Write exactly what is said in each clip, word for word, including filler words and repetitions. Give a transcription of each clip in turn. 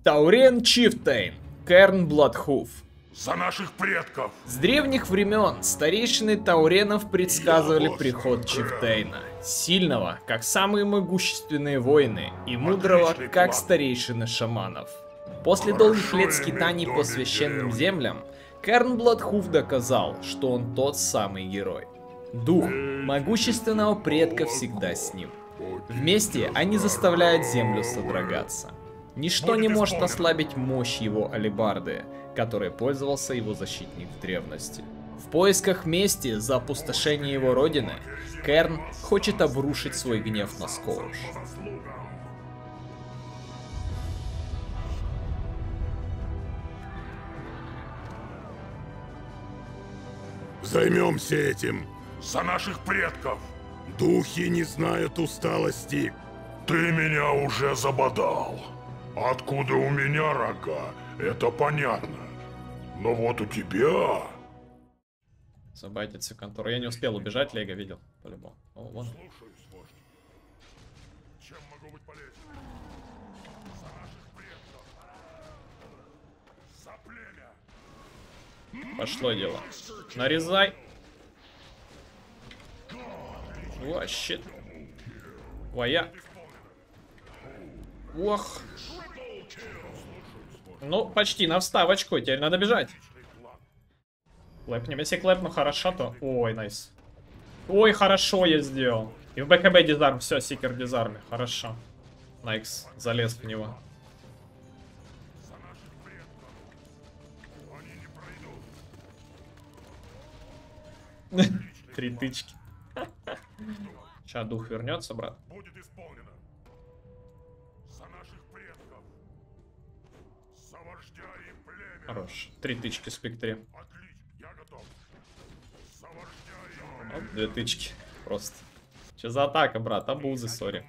Таурен Чифтейн, Керн Бладхуф. За наших предков! С древних времен старейшины тауренов предсказывали приход Чифтейна. Сильного, как самые могущественные воины, и мудрого, как старейшины шаманов. После долгих лет скитаний по священным землям, Керн Бладхуф доказал, что он тот самый герой. Дух могущественного предка всегда с ним. Вместе они заставляют землю содрогаться. Ничто не может ослабить мощь его алебарды, которой пользовался его защитник в древности. В поисках мести за опустошение его родины, Керн хочет обрушить свой гнев на Скоуш. Займемся этим. За наших предков. Духи не знают усталости. Ты меня уже забодал. Откуда у меня рога, это понятно. Но вот у тебя... Забайтится контора. Я не успел убежать, Лего видел. По-любому. О, вон. Слушаюсь, вождь. Чем могу быть полезен? За наших предков. За племя. Пошло дело. Нарезай. О, щит. Твоя. Ох. Ну, почти на вставочку. Теперь надо бежать. Клэпнем. Если клэпну хорошо, то... Ой, найс. Ой, хорошо я сделал. И в БКБ дизарм. Все, сикер дизарме. Хорошо. Найкс. Залез в него. Три тычки. Сейчас дух вернется, брат. Будет исполнено. За наших предков. За вождя и племя. Хорош. Три тычки в спектре. Отлично, я готов. За вождя и Вот две тычки. Просто. Че за атака, брат? Абузы, сори.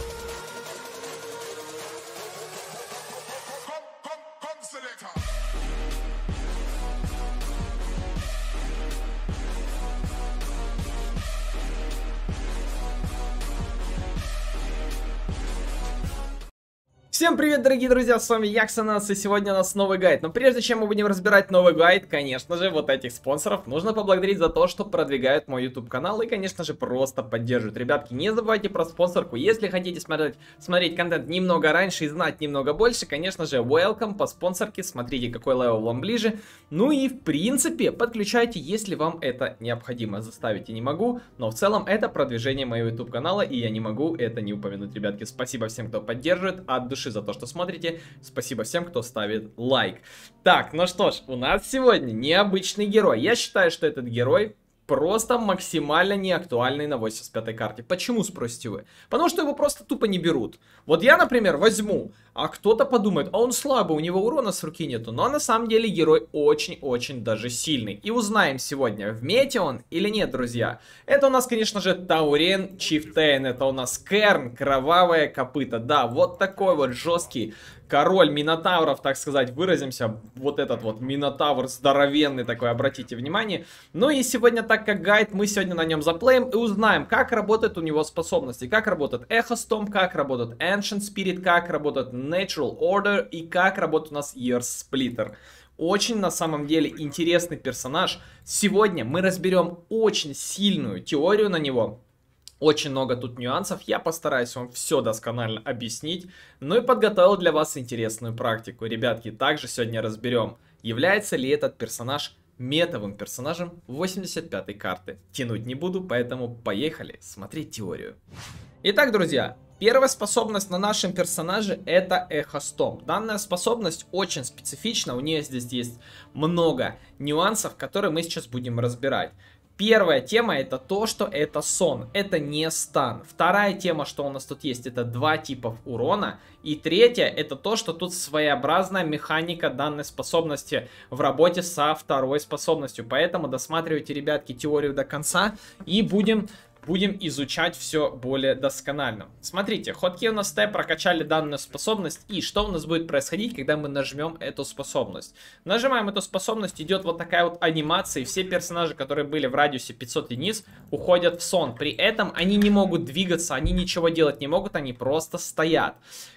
Всем привет, дорогие друзья, с вами Яксанас, и сегодня у нас новый гайд. Но прежде чем мы будем разбирать новый гайд, конечно же, вот этих спонсоров нужно поблагодарить за то, что продвигают мой YouTube канал и, конечно же, просто поддерживают. Ребятки, не забывайте про спонсорку. Если хотите смотреть, смотреть контент немного раньше и знать немного больше, конечно же, welcome по спонсорке, смотрите, какой левел вам ближе. Ну и, в принципе, подключайте, если вам это необходимо. Заставить я не могу, но в целом это продвижение моего YouTube канала, и я не могу это не упомянуть, ребятки. Спасибо всем, кто поддерживает, от души за то, что смотрите. Спасибо всем, кто ставит лайк. Так, ну что ж, у нас сегодня необычный герой. Я считаю, что этот герой просто максимально неактуальный на восемьдесят пятой карте. Почему, спросите вы? Потому что его просто тупо не берут. Вот я, например, возьму, а кто-то подумает, а он слабый, у него урона с руки нету. Но на самом деле герой очень-очень даже сильный. И узнаем сегодня, в мете он или нет, друзья. Это у нас, конечно же, Таурен Чифтейн. Это у нас Керн, кровавое копыто. Да, вот такой вот жесткий король минотавров, так сказать, выразимся. Вот этот вот минотавр здоровенный такой, обратите внимание. Ну и сегодня, так как гайд, мы сегодня на нем заплеем и узнаем, как работают у него способности. Как работает Echo Storm, как работает Ancient Spirit, как работает Natural Order и как работает у нас Year Splitter. Очень на самом деле интересный персонаж. Сегодня мы разберем очень сильную теорию на него. Очень много тут нюансов, я постараюсь вам все досконально объяснить, ну и подготовил для вас интересную практику. Ребятки, также сегодня разберем, является ли этот персонаж метовым персонажем восемьдесят пятой карты. Тянуть не буду, поэтому поехали смотреть теорию. Итак, друзья, первая способность на нашем персонаже это Echo Storm. Данная способность очень специфична, у нее здесь есть много нюансов, которые мы сейчас будем разбирать. Первая тема это то, что это сон, это не стан. Вторая тема, что у нас тут есть, это два типа урона. И третья, это то, что тут своеобразная механика данной способности в работе со второй способностью. Поэтому досматривайте, ребятки, теорию до конца и будем... Будем изучать все более досконально. Смотрите, ходки у нас Т прокачали данную способность. И что у нас будет происходить, когда мы нажмем эту способность? Нажимаем эту способность, идет вот такая вот анимация. И все персонажи, которые были в радиусе пятьсот единиц, уходят в сон. При этом они не могут двигаться, они ничего делать не могут, они просто стоят.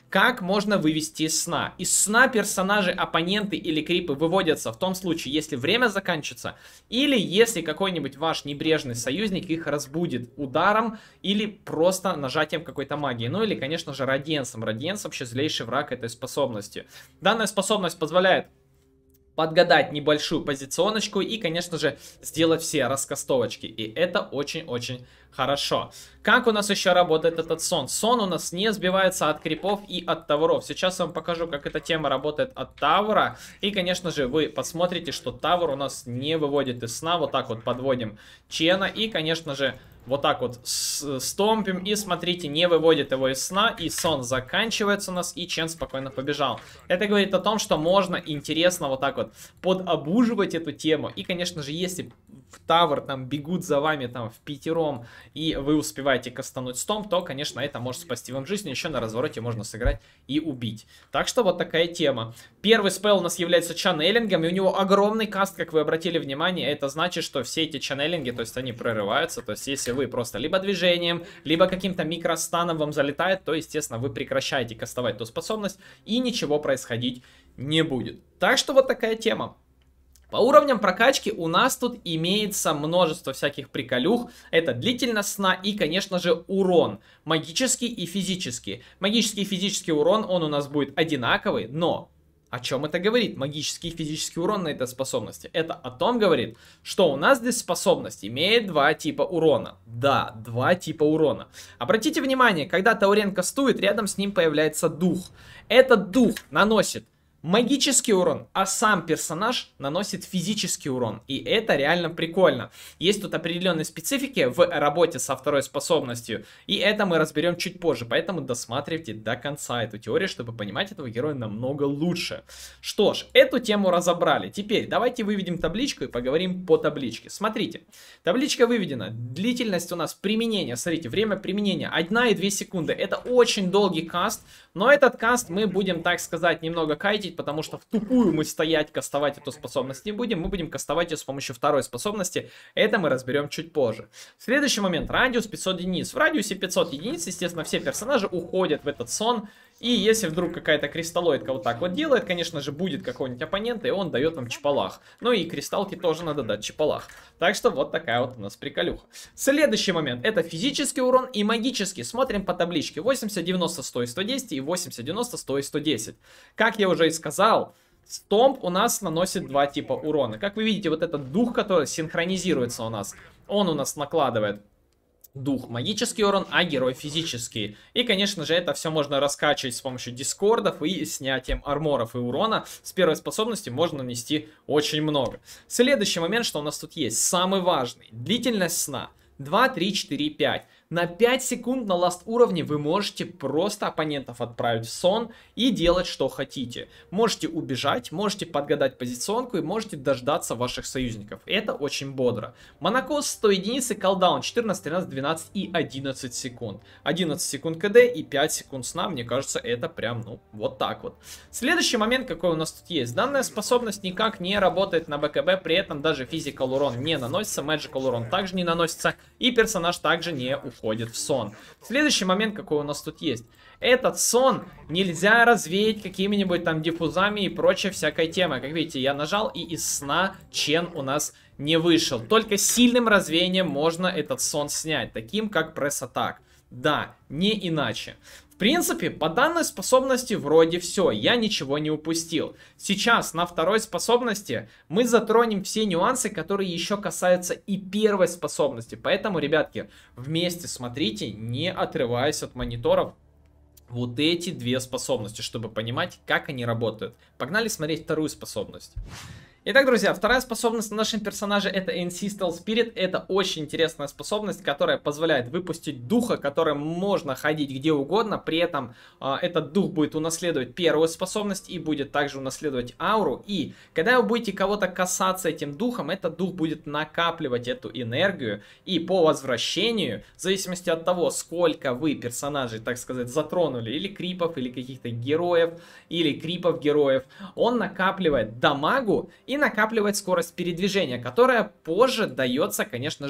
Как можно вывести из сна? Из сна персонажи, оппоненты или крипы выводятся в том случае, если время заканчивается, или если какой-нибудь ваш небрежный союзник их разбудит ударом или просто нажатием какой-то магии. Ну или, конечно же, радиенсом. Радиенс вообще злейший враг этой способности. Данная способность позволяет подгадать небольшую позиционочку и, конечно же, сделать все раскастовочки. И это очень-очень хорошо. Как у нас еще работает этот сон? Сон у нас не сбивается от крипов и от таверов. Сейчас я вам покажу, как эта тема работает от тавера. И, конечно же, вы посмотрите, что тавер у нас не выводит из сна. Вот так вот подводим чена. И, конечно же, вот так вот стомпим. И, смотрите, не выводит его из сна. И сон заканчивается у нас. И чен спокойно побежал. Это говорит о том, что можно интересно вот так вот подобуживать эту тему. И, конечно же, если в тавер там бегут за вами там в пятером, и вы успеваете кастануть стомп, то, конечно, это может спасти вам жизнь. Еще на развороте можно сыграть и убить. Так что вот такая тема. Первый спел у нас является чаннелингом, и у него огромный каст, как вы обратили внимание. Это значит, что все эти чаннелинги, то есть они прорываются. То есть если вы просто либо движением, либо каким-то микростаном вам залетает, то, естественно, вы прекращаете кастовать ту способность, и ничего происходить не будет. Так что вот такая тема. По уровням прокачки у нас тут имеется множество всяких приколюх. Это длительность сна и, конечно же, урон. Магический и физический. Магический и физический урон, он у нас будет одинаковый, но... О чем это говорит? Магический и физический урон на этой способности. Это о том говорит, что у нас здесь способность имеет два типа урона. Да, два типа урона. Обратите внимание, когда Таурен кастует, рядом с ним появляется дух. Этот дух наносит магический урон, а сам персонаж наносит физический урон. И это реально прикольно. Есть тут определенные специфики в работе со второй способностью. И это мы разберем чуть позже. Поэтому досматривайте до конца эту теорию, чтобы понимать этого героя намного лучше. Что ж, эту тему разобрали. Теперь давайте выведем табличку и поговорим по табличке. Смотрите, табличка выведена. Длительность у нас применения. Смотрите, время применения одна и две секунды. Это очень долгий каст. Но этот каст мы будем, так сказать, немного кайтить, потому что в тупую мы стоять, кастовать эту способность не будем. Мы будем кастовать ее с помощью второй способности. Это мы разберем чуть позже. Следующий момент. Радиус пятьсот единиц. В радиусе пятьсот единиц, естественно, все персонажи уходят в этот сон. И если вдруг какая-то кристаллоидка вот так вот делает, конечно же, будет какой-нибудь оппонент, и он дает вам чепалах. Ну и кристаллки тоже надо дать чепалах. Так что вот такая вот у нас приколюха. Следующий момент. Это физический урон и магический. Смотрим по табличке. восемьдесят, девяносто, сто и сто десять. И восемьдесят, девяносто, сто и сто десять. Как я уже и сказал, стомп у нас наносит два типа урона. Как вы видите, вот этот дух, который синхронизируется у нас, он у нас накладывает дух магический урон, а герой физический. И, конечно же, это все можно раскачивать с помощью дискордов и снятием арморов и урона. С первой способности можно нанести очень много. Следующий момент, что у нас тут есть, самый важный. Длительность сна. два, три, четыре, пять. На пять секунд на ласт уровне вы можете просто оппонентов отправить в сон и делать что хотите. Можете убежать, можете подгадать позиционку и можете дождаться ваших союзников. Это очень бодро. Монокос сто единиц и колдаун четырнадцать, тринадцать, двенадцать и одиннадцать секунд. одиннадцать секунд КД и пять секунд сна. Мне кажется, это прям, ну, вот так вот. Следующий момент, какой у нас тут есть. Данная способность никак не работает на БКБ, при этом даже физикал урон не наносится, magical урон также не наносится и персонаж также не уходит. Входит в сон. Следующий момент, какой у нас тут есть. Этот сон нельзя развеять какими-нибудь там диффузами и прочей всякой темой. Как видите, я нажал, и из сна чен у нас не вышел. Только сильным развеянием можно этот сон снять, таким как пресс-атак. Да, не иначе. В принципе, по данной способности вроде все, я ничего не упустил. Сейчас на второй способности мы затронем все нюансы, которые еще касаются и первой способности. Поэтому, ребятки, вместе смотрите, не отрываясь от мониторов, вот эти две способности, чтобы понимать, как они работают. Погнали смотреть вторую способность. Итак, друзья, вторая способность на нашем персонаже — это Ancestral Spirit. Это очень интересная способность, которая позволяет выпустить духа, которым можно ходить где угодно. При этом э, этот дух будет унаследовать первую способность и будет также унаследовать ауру. И когда вы будете кого-то касаться этим духом, этот дух будет накапливать эту энергию. И по возвращению, в зависимости от того, сколько вы персонажей, так сказать, затронули, или крипов, или каких-то героев, или крипов героев, он накапливает дамагу и накапливает скорость передвижения, которая позже дается, конечно же,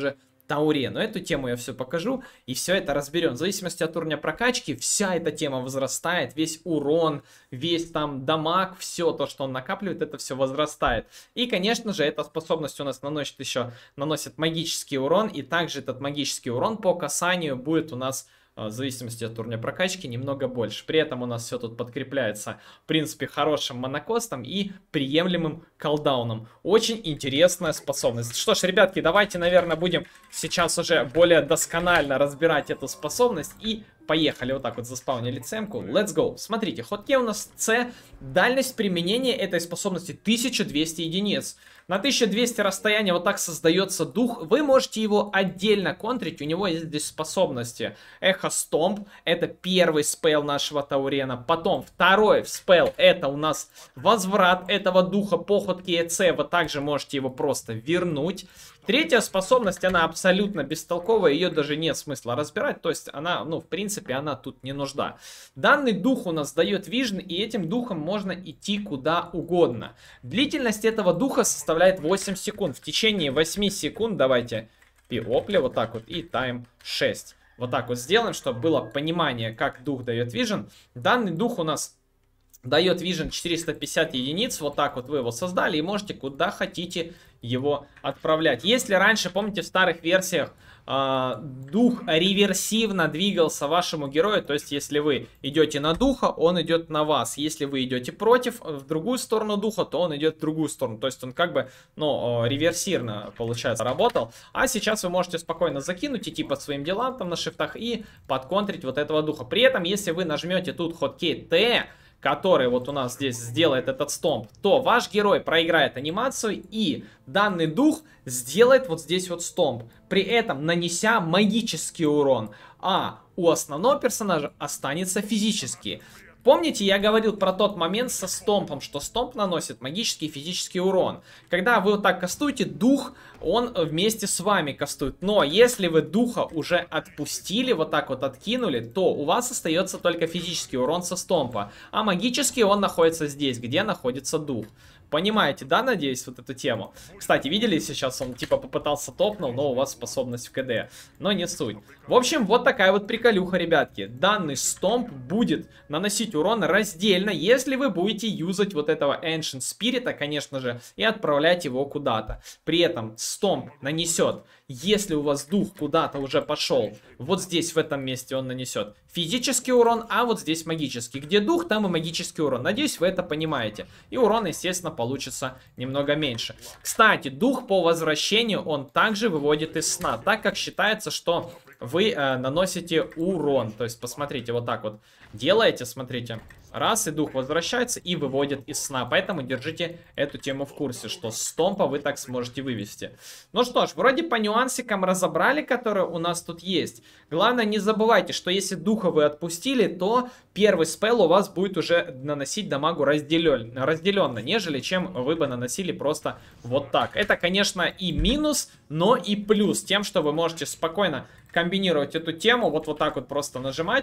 Тауре. Но эту тему я все покажу и все это разберем. В зависимости от уровня прокачки вся эта тема возрастает. Весь урон, весь там дамаг, все то, что он накапливает, это все возрастает. И, конечно же, эта способность у нас наносит еще, наносит магический урон. И также этот магический урон по касанию будет у нас, в зависимости от уровня прокачки, немного больше. При этом у нас все тут подкрепляется, в принципе, хорошим монокостом и приемлемым колдауном. Очень интересная способность. Что ж, ребятки, давайте, наверное, будем сейчас уже более досконально разбирать эту способность. И поехали. Вот так вот заспаунили цемку. Let's go. Смотрите, хоткей у нас С. Дальность применения этой способности тысяча двести единиц. На тысяча двести расстояния вот так создается дух. Вы можете его отдельно контрить. У него есть здесь способности. Эхо Стомп. Это первый спел нашего Таурена. Потом второй спел. Это у нас возврат этого духа по хоткею С. Вы также можете его просто вернуть. Третья способность, она абсолютно бестолковая, ее даже нет смысла разбирать, то есть она, ну, в принципе, она тут не нужна. Данный дух у нас дает вижн, и этим духом можно идти куда угодно. Длительность этого духа составляет восемь секунд. В течение восьми секунд давайте пиопли вот так вот и тайм шесть. Вот так вот сделаем, чтобы было понимание, как дух дает вижн. Данный дух у нас дает вижн четыреста пятьдесят единиц. Вот так вот вы его создали и можете куда хотите его отправлять. Если раньше, помните, в старых версиях э, дух реверсивно двигался вашему герою, то есть если вы идете на духа, он идет на вас. Если вы идете против, в другую сторону духа, то он идет в другую сторону. То есть он как бы, ну, реверсивно, получается, работал. А сейчас вы можете спокойно закинуть, идти по своим делам там на шифтах и подконтрить вот этого духа. При этом, если вы нажмете тут хоткей Т, который вот у нас здесь сделает этот стомп, то ваш герой проиграет анимацию, и данный дух сделает вот здесь вот стомп, при этом нанеся магический урон, а у основного персонажа останется физический. Помните, я говорил про тот момент со стомпом, что стомп наносит магический и физический урон. Когда вы вот так кастуете, дух, он вместе с вами кастует. Но если вы духа уже отпустили, вот так вот откинули, то у вас остается только физический урон со стомпа. А магический он находится здесь, где находится дух. Понимаете, да, надеюсь, вот эту тему? Кстати, видели, сейчас он типа попытался топнул, но у вас способность в КД. Но не суть. В общем, вот такая вот приколюха, ребятки. Данный стомп будет наносить урон раздельно, если вы будете юзать вот этого Ancient Spirit, конечно же, и отправлять его куда-то. При этом стомп нанесет, если у вас дух куда-то уже пошел, вот здесь, в этом месте он нанесет физический урон, а вот здесь магический. Где дух, там и магический урон. Надеюсь, вы это понимаете. И урон, естественно, получится немного меньше. Кстати, дух по возвращению он также выводит из сна, так как считается, что вы э, наносите урон. То есть, посмотрите, вот так вот делаете, смотрите. Раз, и дух возвращается и выводит из сна. Поэтому держите эту тему в курсе, что с стомпа вы так сможете вывести. Ну что ж, вроде по нюансикам разобрали, которые у нас тут есть. Главное, не забывайте, что если духа вы отпустили, то первый спел у вас будет уже наносить дамагу разделен, разделенно, нежели чем вы бы наносили просто вот так. Это, конечно, и минус, но и плюс тем, что вы можете спокойно комбинировать эту тему, вот, вот так вот просто нажимать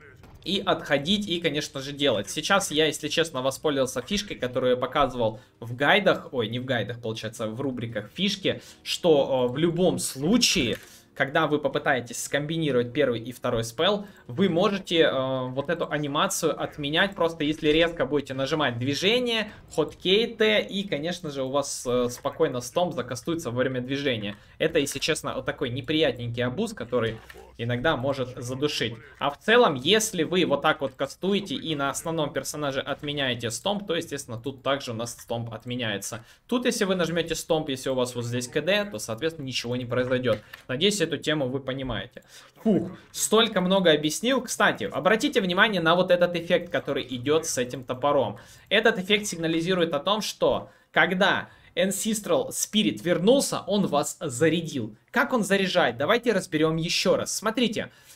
и отходить, и, конечно же, делать. Сейчас я, если честно, воспользовался фишкой, которую я показывал в гайдах, ой, не в гайдах, получается, в рубриках фишки, что э, в любом случае, когда вы попытаетесь скомбинировать первый и второй спел, вы можете э, вот эту анимацию отменять, просто если резко будете нажимать движение, хоткей Т, и, конечно же, у вас э, спокойно стомп закастуется во время движения. Это, если честно, вот такой неприятненький абуз, который иногда может задушить. А в целом, если вы вот так вот кастуете и на основном персонаже отменяете стомп, то, естественно, тут также у нас стомп отменяется. Тут, если вы нажмете стомп, если у вас вот здесь КД, то, соответственно, ничего не произойдет. Надеюсь, эту тему вы понимаете. Фух, столько много объяснил. Кстати, обратите внимание на вот этот эффект, который идет с этим топором. Этот эффект сигнализирует о том, что когда Ancestral Spirit вернулся, он вас зарядил. Как он заряжает? Давайте разберем еще раз. Смотрите,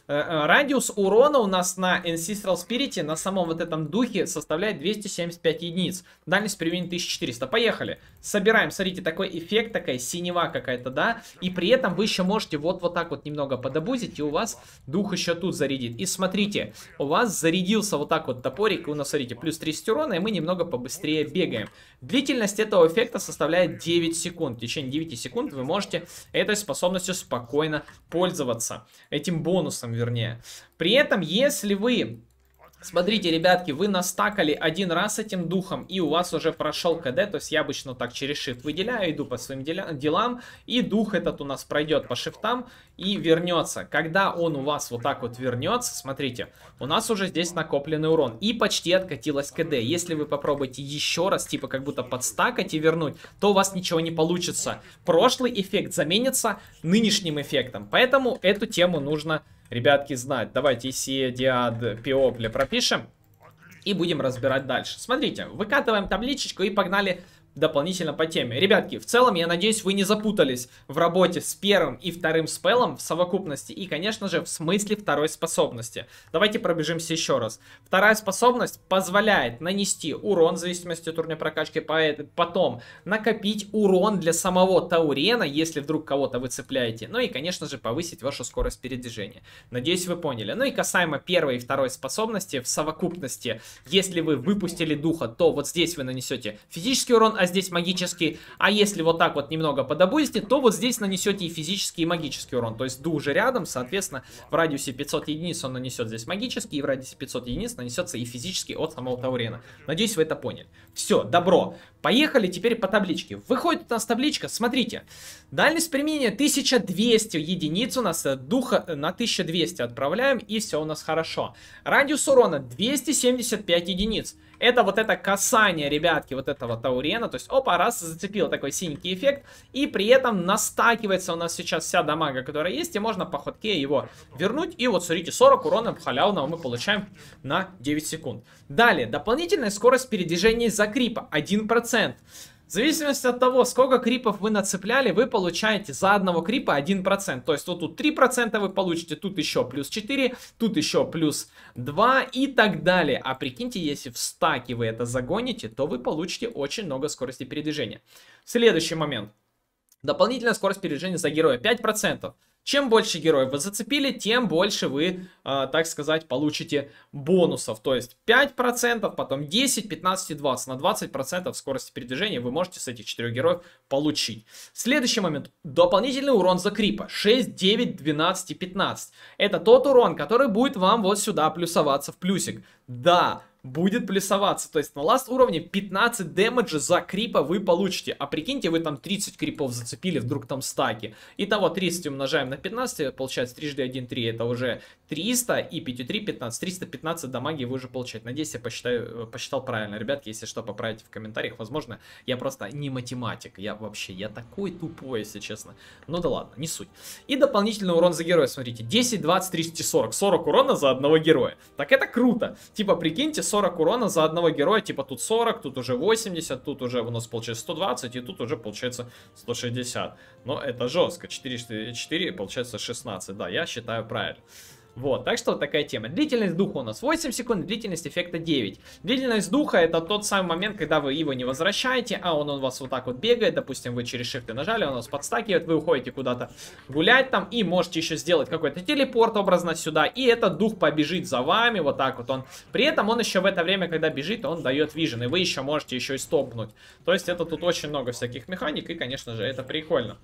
Радиус урона у нас на Ancestral Spirit, на самом вот этом духе, составляет двести семьдесят пять единиц. Дальность применения тысяча четыреста. Поехали. Собираем, смотрите, такой эффект, такая синева какая-то, да. И при этом вы еще можете вот, вот так вот немного подобузить, и у вас дух еще тут зарядит. И смотрите, у вас зарядился вот так вот топорик, и у нас, смотрите, плюс тридцать урона, и мы немного побыстрее бегаем. Длительность этого эффекта составляет девять секунд. В течение девяти секунд вы можете этой способностью спокойно пользоваться. Этим бонусом, вернее. При этом, если вы... Смотрите, ребятки, вы настакали один раз этим духом, и у вас уже прошел КД, то есть я обычно так через shift выделяю, иду по своим делам, и дух этот у нас пройдет по шифтам и вернется. Когда он у вас вот так вот вернется, смотрите, у нас уже здесь накопленный урон, и почти откатилась КД. Если вы попробуете еще раз, типа как будто подстакать и вернуть, то у вас ничего не получится. Прошлый эффект заменится нынешним эффектом, поэтому эту тему нужно... Ребятки, знать. Давайте си диад пиопле пропишем. И будем разбирать дальше. Смотрите, выкатываем табличечку и погнали дополнительно по теме. Ребятки, в целом, я надеюсь, вы не запутались в работе с первым и вторым спеллом в совокупности. И, конечно же, в смысле второй способности. Давайте пробежимся еще раз. Вторая способность позволяет нанести урон в зависимости от уровня прокачки. Потом накопить урон для самого Таурена, если вдруг кого-то вы цепляете. Ну и, конечно же, повысить вашу скорость передвижения. Надеюсь, вы поняли. Ну и касаемо первой и второй способности в совокупности. Если вы выпустили духа, то вот здесь вы нанесете физический урон, а здесь магический. А если вот так вот немного подобузите, то вот здесь нанесете и физический, и магический урон. То есть дух же рядом, соответственно, в радиусе пятьсот единиц он нанесет здесь магический, и в радиусе пятьсот единиц нанесется и физический от самого Таурена. Надеюсь, вы это поняли. Все, добро. Поехали теперь по табличке. Выходит у нас табличка, смотрите. Дальность применения тысяча двести единиц у нас, духа на тысячу двести отправляем, и все у нас хорошо. Радиус урона двести семьдесят пять единиц. Это вот это касание, ребятки, вот этого Таурена. То есть, опа, раз, зацепил такой синенький эффект. И при этом настакивается у нас сейчас вся дамага, которая есть. И можно по ходке его вернуть. И вот, смотрите, сорок урона халявного мы получаем на девять секунд. Далее, дополнительная скорость передвижения из-за крипа. один процент. В зависимости от того, сколько крипов вы нацепляли, вы получаете за одного крипа один процент. То есть вот тут три процента вы получите, тут еще плюс четыре, тут еще плюс два и так далее. А прикиньте, если в стаке вы это загоните, то вы получите очень много скорости передвижения. Следующий момент. Дополнительная скорость передвижения за героя пять процентов. Чем больше героев вы зацепили, тем больше вы, э, так сказать, получите бонусов. То есть пять процентов, потом десять, пятнадцать и двадцать. На двадцать процентов скорости передвижения вы можете с этих четырех героев получить. Следующий момент. Дополнительный урон за крипа. шесть, девять, двенадцать и пятнадцать. Это тот урон, который будет вам вот сюда плюсоваться в плюсик. Да, будет плюсоваться. То есть на ласт уровне пятнадцать дэмэджа за крипа вы получите. А прикиньте, вы там тридцать крипов зацепили, вдруг там стаки. Итого тридцать умножаем на пятнадцать, получается трижды один, три, это уже триста, и пять, три, пятнадцать. триста пятнадцать дамаги вы уже получаете. Надеюсь, я посчитаю, посчитал правильно. Ребятки, если что, поправите в комментариях. Возможно, я просто не математик. Я вообще, я такой тупой, если честно. Ну да ладно, не суть. И дополнительный урон за героя, смотрите. десять, двадцать, тридцать и сорок. сорок урона за одного героя. Так это круто. Типа, прикиньте, сорок урона за одного героя. Типа, тут сорок, тут уже восемьдесят, тут уже у нас получается сто двадцать, и тут уже получается сто шестьдесят. Но это жестко. четыре, четыре, получается шестнадцать. Да, я считаю правильно. Вот, так что вот такая тема. Длительность духа у нас восемь секунд, длительность эффекта девять. Длительность духа это тот самый момент, когда вы его не возвращаете, а он у вас вот так вот бегает. Допустим, вы через shift нажали, он вас подстакивает, вы уходите куда-то гулять там и можете еще сделать какой-то телепорт образно сюда. И этот дух побежит за вами, вот так вот он. При этом он еще в это время, когда бежит, он дает вижен, и вы еще можете еще и стопнуть. То есть это тут очень много всяких механик, и, конечно же, это прикольно.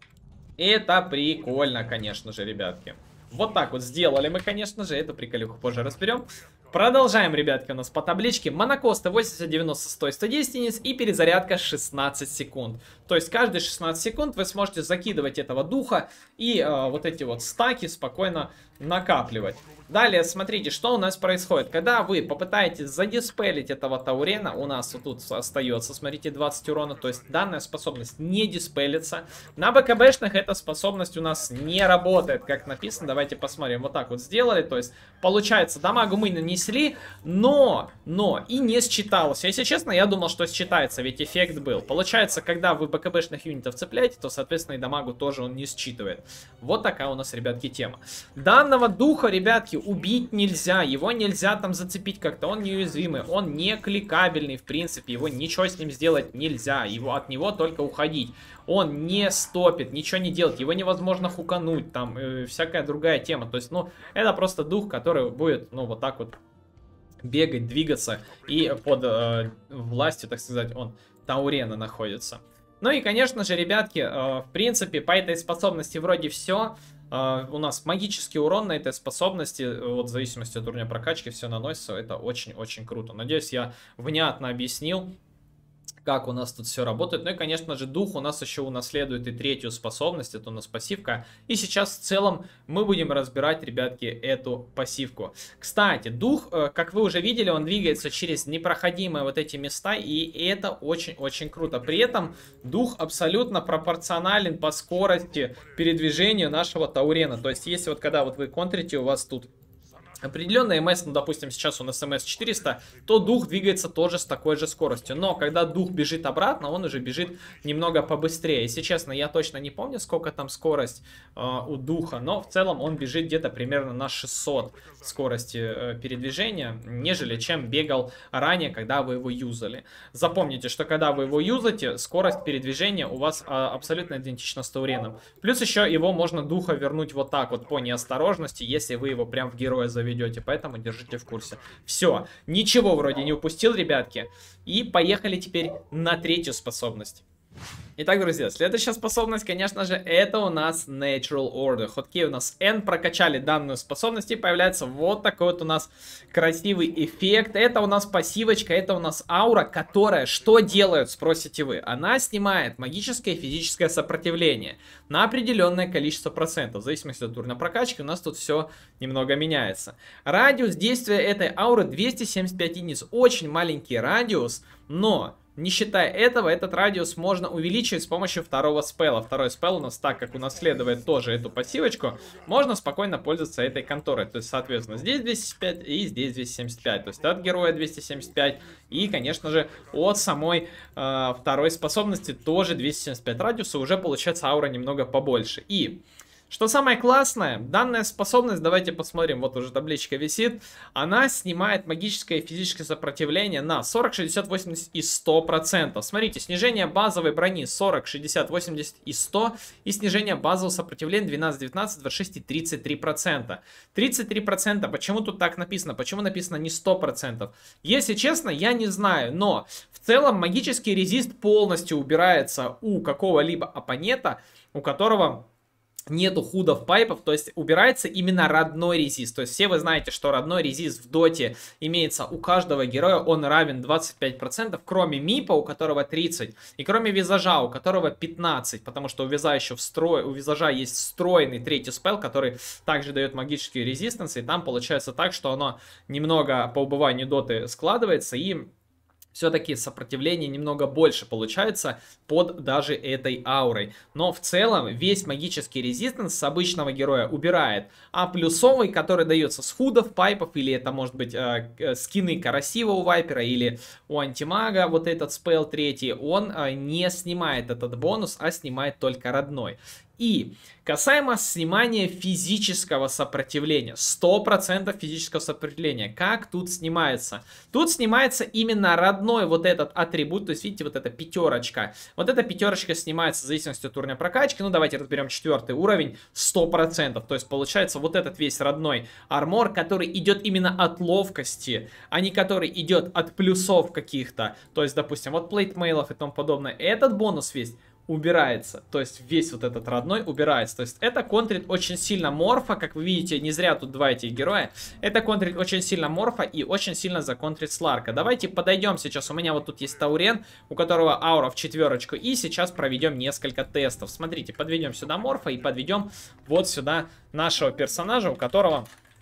Это прикольно, конечно же, ребятки. Вот так вот сделали мы, конечно же, эту приколюху позже разберем. Продолжаем, ребятки, у нас по табличке. Монокосты восемьдесят, девяносто, сто, сто десять единиц и перезарядка шестнадцать секунд. То есть каждые шестнадцать секунд вы сможете закидывать этого духа и э, вот эти вот стаки спокойно накапливать. Далее, смотрите, что у нас происходит. Когда вы попытаетесь задиспелить этого Таурена, у нас вот тут остается, смотрите, двадцать урона. То есть данная способность не диспелится. На БКБшных эта способность у нас не работает, как написано. Давайте посмотрим. Вот так вот сделали. То есть получается, дамагу мы нанесли. нанесли, но, но, и не считалось. Если честно, я думал, что считается, ведь эффект был. Получается, когда вы БКБшных юнитов цепляете, то, соответственно, и дамагу тоже он не считывает. Вот такая у нас, ребятки, тема. Данного духа, ребятки, убить нельзя, его нельзя там зацепить как-то, он неуязвимый, он не кликабельный, в принципе, его ничего с ним сделать нельзя, его, от него только уходить. Он не стопит, ничего не делает, его невозможно хукануть, там, э, всякая другая тема. То есть, ну, это просто дух, который будет, ну, вот так вот бегать, двигаться, и под э, властью, так сказать, он Таурена находится. Ну и, конечно же, ребятки, э, в принципе, по этой способности вроде все. Uh, у нас магический урон на этой способности, вот в зависимости от уровня прокачки, все наносится. Это очень-очень круто. Надеюсь, я внятно объяснил, как у нас тут все работает. Ну и, конечно же, дух у нас еще унаследует и третью способность, это у нас пассивка. И сейчас в целом мы будем разбирать, ребятки, эту пассивку. Кстати, дух, как вы уже видели, он двигается через непроходимые вот эти места, и это очень-очень круто. При этом дух абсолютно пропорционален по скорости передвижения нашего Таурена. То есть, если вот когда вот вы контрите, у вас тут определенный МС, ну, допустим, сейчас у нас МС четыреста, то дух двигается тоже с такой же скоростью. Но когда дух бежит обратно, он уже бежит немного побыстрее. Если честно, я точно не помню, сколько там скорость э, у духа, но в целом он бежит где-то примерно на шестьсот скорости э, передвижения, нежели чем бегал ранее, когда вы его юзали. Запомните, что когда вы его юзаете, скорость передвижения у вас э, абсолютно идентична с Тауреном. Плюс еще его можно духа вернуть вот так вот по неосторожности, если вы его прям в героя заведете. Идете, поэтому держите в курсе. Все, ничего вроде не упустил, ребятки. И поехали теперь на третью способность. Итак, друзья, следующая способность, конечно же, это у нас Natural Order. Хоткей у нас N, прокачали данную способность, и появляется вот такой вот у нас красивый эффект. Это у нас пассивочка, это у нас аура, которая что делает, спросите вы? Она снимает магическое и физическое сопротивление на определенное количество процентов. В зависимости от уровня прокачки у нас тут все немного меняется. Радиус действия этой ауры двести семьдесят пять единиц. Очень маленький радиус, но... не считая этого, этот радиус можно увеличивать с помощью второго спелла. Второй спелл у нас, так как унаследует тоже эту пассивочку, можно спокойно пользоваться этой конторой. То есть, соответственно, здесь двести семьдесят пять и здесь двести семьдесят пять. То есть, от героя двести семьдесят пять. И, конечно же, от самой э, второй способности тоже двести семьдесят пять радиуса. Уже получается аура немного побольше. И... что самое классное, данная способность, давайте посмотрим, вот уже табличка висит, она снимает магическое и физическое сопротивление на сорок, шестьдесят, восемьдесят и сто процентов. Смотрите, снижение базовой брони сорок, шестьдесят, восемьдесят и сто, и снижение базового сопротивления двенадцать, девятнадцать, двадцать шесть и тридцать три процента. тридцать три процента, почему тут так написано? Почему написано не сто процентов? Если честно, я не знаю, но в целом магический резист полностью убирается у какого-либо оппонента, у которого... нету худов пайпов, то есть убирается именно родной резист. То есть все вы знаете, что родной резист в доте имеется у каждого героя, он равен двадцать пять процентов, кроме мипа, у которого тридцать, и кроме визажа, у которого пятнадцать, потому что у визажа еще встрой, у визажа есть встроенный третий спел, который также дает магический резистанс, и там получается так, что оно немного по убыванию доты складывается, и... все-таки сопротивление немного больше получается под даже этой аурой. Но в целом весь магический резистанс с обычного героя убирает. А плюсовый, который дается с худов, пайпов, или это может быть э, скины Карасива у Вайпера, или у Антимага, вот этот спел третий, он э, не снимает этот бонус, а снимает только родной. И касаемо снимания физического сопротивления, сто процентов физического сопротивления, как тут снимается? Тут снимается именно родной вот этот атрибут, то есть видите, вот эта пятерочка. Вот эта пятерочка снимается в зависимости от уровня прокачки, ну давайте разберем четвертый уровень, сто процентов. То есть получается вот этот весь родной армор, который идет именно от ловкости, а не который идет от плюсов каких-то. То есть, допустим, вот плейтмейлов и тому подобное. Этот бонус весь убирается, то есть весь вот этот родной убирается, то есть это контрит очень сильно морфа, как вы видите, не зря тут два этих героя, это контрит очень сильно морфа и очень сильно законтрит Сларка. Давайте подойдем сейчас, у меня вот тут есть Таурен, у которого аура в четверочку, и сейчас проведем несколько тестов. Смотрите, подведем сюда морфа и подведем вот сюда нашего персонажа, у которого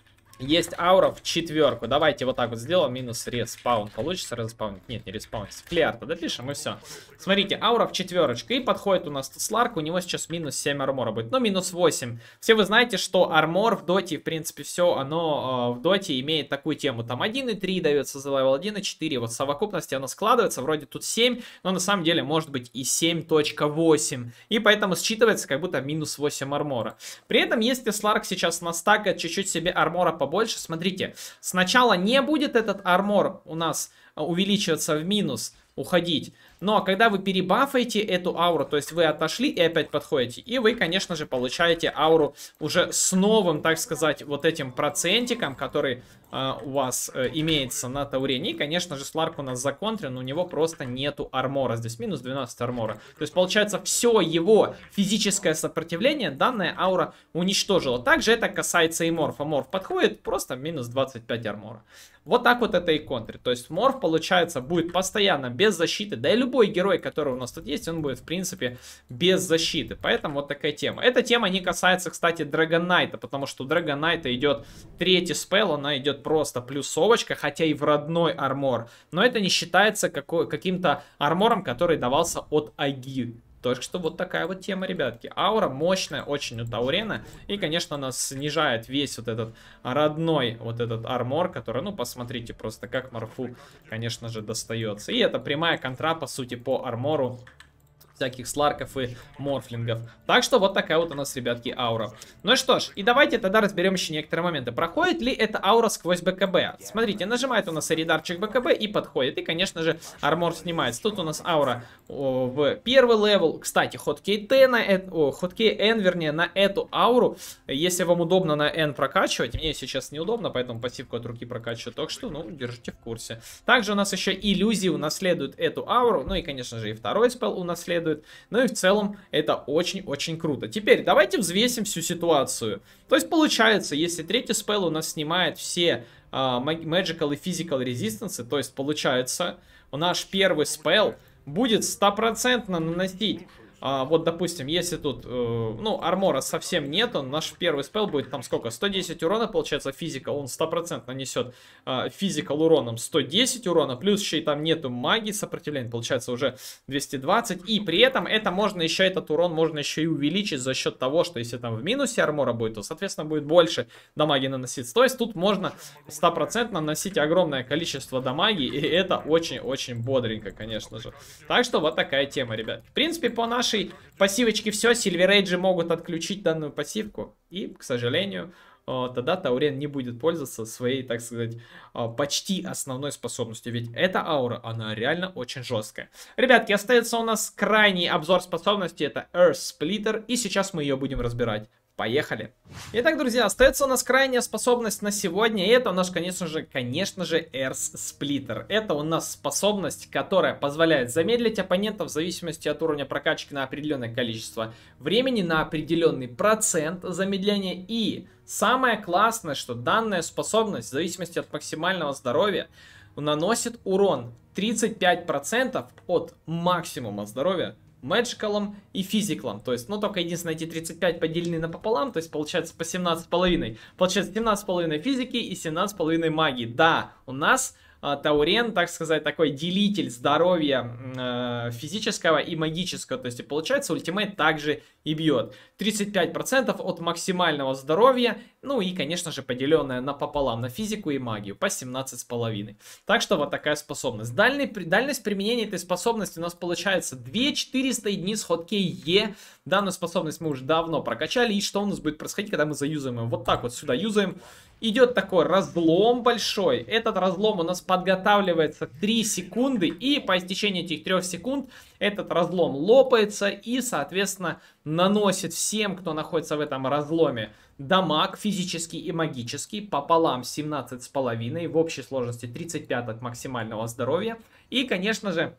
есть аура в четверку. Давайте вот так вот сделаем. Минус респаун. Получится респаунить? Нет, не респаун. Флиарта допишем и все. Смотрите, аура в четверочку. И подходит у нас Сларк. У него сейчас минус семь армора будет. Ну, минус восемь. Все вы знаете, что армор в доте, в принципе, все, оно э, в доте имеет такую тему. Там один и три дается за левел, один и четыре. Вот в совокупности оно складывается. Вроде тут семь, но на самом деле может быть и семь точка восемь. И поэтому считывается как будто минус восемь армора. При этом, если Сларк сейчас настакает чуть-чуть себе армора побольше, больше, смотрите, сначала не будет этот армор у нас увеличиваться в минус, уходить. Но когда вы перебафаете эту ауру, то есть вы отошли и опять подходите, и вы, конечно же, получаете ауру уже с новым, так сказать, вот этим процентиком, который э, у вас э, имеется на Таурене. И, конечно же, Сларк у нас законтрен, у него просто нету армора. Здесь минус двенадцать армора. То есть, получается, все его физическое сопротивление данная аура уничтожила. Также это касается и морфа. Морф подходит, просто минус двадцать пять армора. Вот так вот это и контрит. То есть морф, получается, будет постоянно без защиты. Да и любой герой, который у нас тут есть, он будет, в принципе, без защиты. Поэтому вот такая тема. Эта тема не касается, кстати, Драгонайта, потому что у Драгонайта идет третий спел, она идет просто плюсовочка, хотя и в родной армор. Но это не считается каким-то армором, который давался от Аги. Так что вот такая вот тема, ребятки. Аура мощная очень у Таурена. И, конечно, она снижает весь вот этот родной вот этот армор, который, ну, посмотрите просто, как морфу, конечно же, достается. И это прямая контра, по сути, по армору всяких сларков и морфлингов. Так что вот такая вот у нас, ребятки, аура. Ну и что ж, и давайте тогда разберем еще некоторые моменты. Проходит ли эта аура сквозь БКБ? Смотрите, нажимает у нас эридарчик БКБ и подходит. И, конечно же, армор снимается. Тут у нас аура о, в первый левел. Кстати, хоткей Т на это, хоткей N, вернее, на эту ауру. Если вам удобно на N прокачивать, мне сейчас неудобно, поэтому пассивку от руки прокачиваю. Так что, ну, держите в курсе. Также у нас еще иллюзии унаследуют эту ауру. Ну и, конечно же, и второй спел унаследует. Ну и в целом это очень-очень круто. Теперь давайте взвесим всю ситуацию. То есть получается, если третий спел у нас снимает все uh, Magical и Physical Resistance, то есть получается, у наш первый спел будет стопроцентно наносить. А, вот, допустим, если тут, э, ну, армора совсем нету, наш первый спел будет там сколько? сто десять урона, получается, физикал, он сто процентов нанесет э, физикал уроном сто десять урона, плюс еще и там нету магии сопротивления, получается уже двести двадцать, и при этом это можно еще, этот урон можно еще и увеличить за счет того, что если там в минусе армора будет, то, соответственно, будет больше дамаги наносить. То есть тут можно сто процентов наносить огромное количество дамаги, и это очень-очень бодренько, конечно же. Так что вот такая тема, ребят. В принципе, по нашей пассивочки все, Сильверейджи могут отключить данную пассивку, и, к сожалению, тогда Таурен не будет пользоваться своей, так сказать, почти основной способностью, ведь эта аура, она реально очень жесткая. Ребятки, остается у нас крайний обзор способности, это Earth Splitter, и сейчас мы ее будем разбирать. Поехали! Итак, друзья, остается у нас крайняя способность на сегодня, и это у нас, конечно же, конечно же, Earth Splitter. Это у нас способность, которая позволяет замедлить оппонента в зависимости от уровня прокачки на определенное количество времени, на определенный процент замедления. И самое классное, что данная способность, в зависимости от максимального здоровья, наносит урон тридцать пять процентов от максимума здоровья Мэджикалом и физиклом. То есть, ну, только единственное, эти тридцать пять поделены напополам, то есть, получается по семнадцать с половиной. Получается семнадцать с половиной физики и семнадцать с половиной магии. Да, у нас э, Таурен, так сказать, такой делитель здоровья э, физического и магического. То есть, и получается, ультимейт также и бьет. тридцать пять процентов от максимального здоровья, ну и, конечно же, поделенное напополам на физику и магию по семнадцать с половиной. Так что вот такая способность. Дальний, дальность применения этой способности у нас получается две тысячи четыреста единиц хоткей Е. Данную способность мы уже давно прокачали. И что у нас будет происходить, когда мы заюзаем ее? Вот так вот сюда юзаем. Идет такой разлом большой. Этот разлом у нас подготавливается три секунды. И по истечении этих трех секунд этот разлом лопается. И, соответственно, наносит всем, кто находится в этом разломе, дамаг физический и магический пополам семнадцать с половиной. В общей сложности тридцать пять от максимального здоровья. И, конечно же,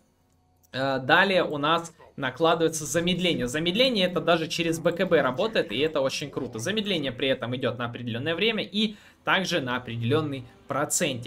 далее у нас накладывается замедление. Замедление это даже через БКБ работает, и это очень круто. Замедление при этом идет на определенное время и также на определенный процентик. В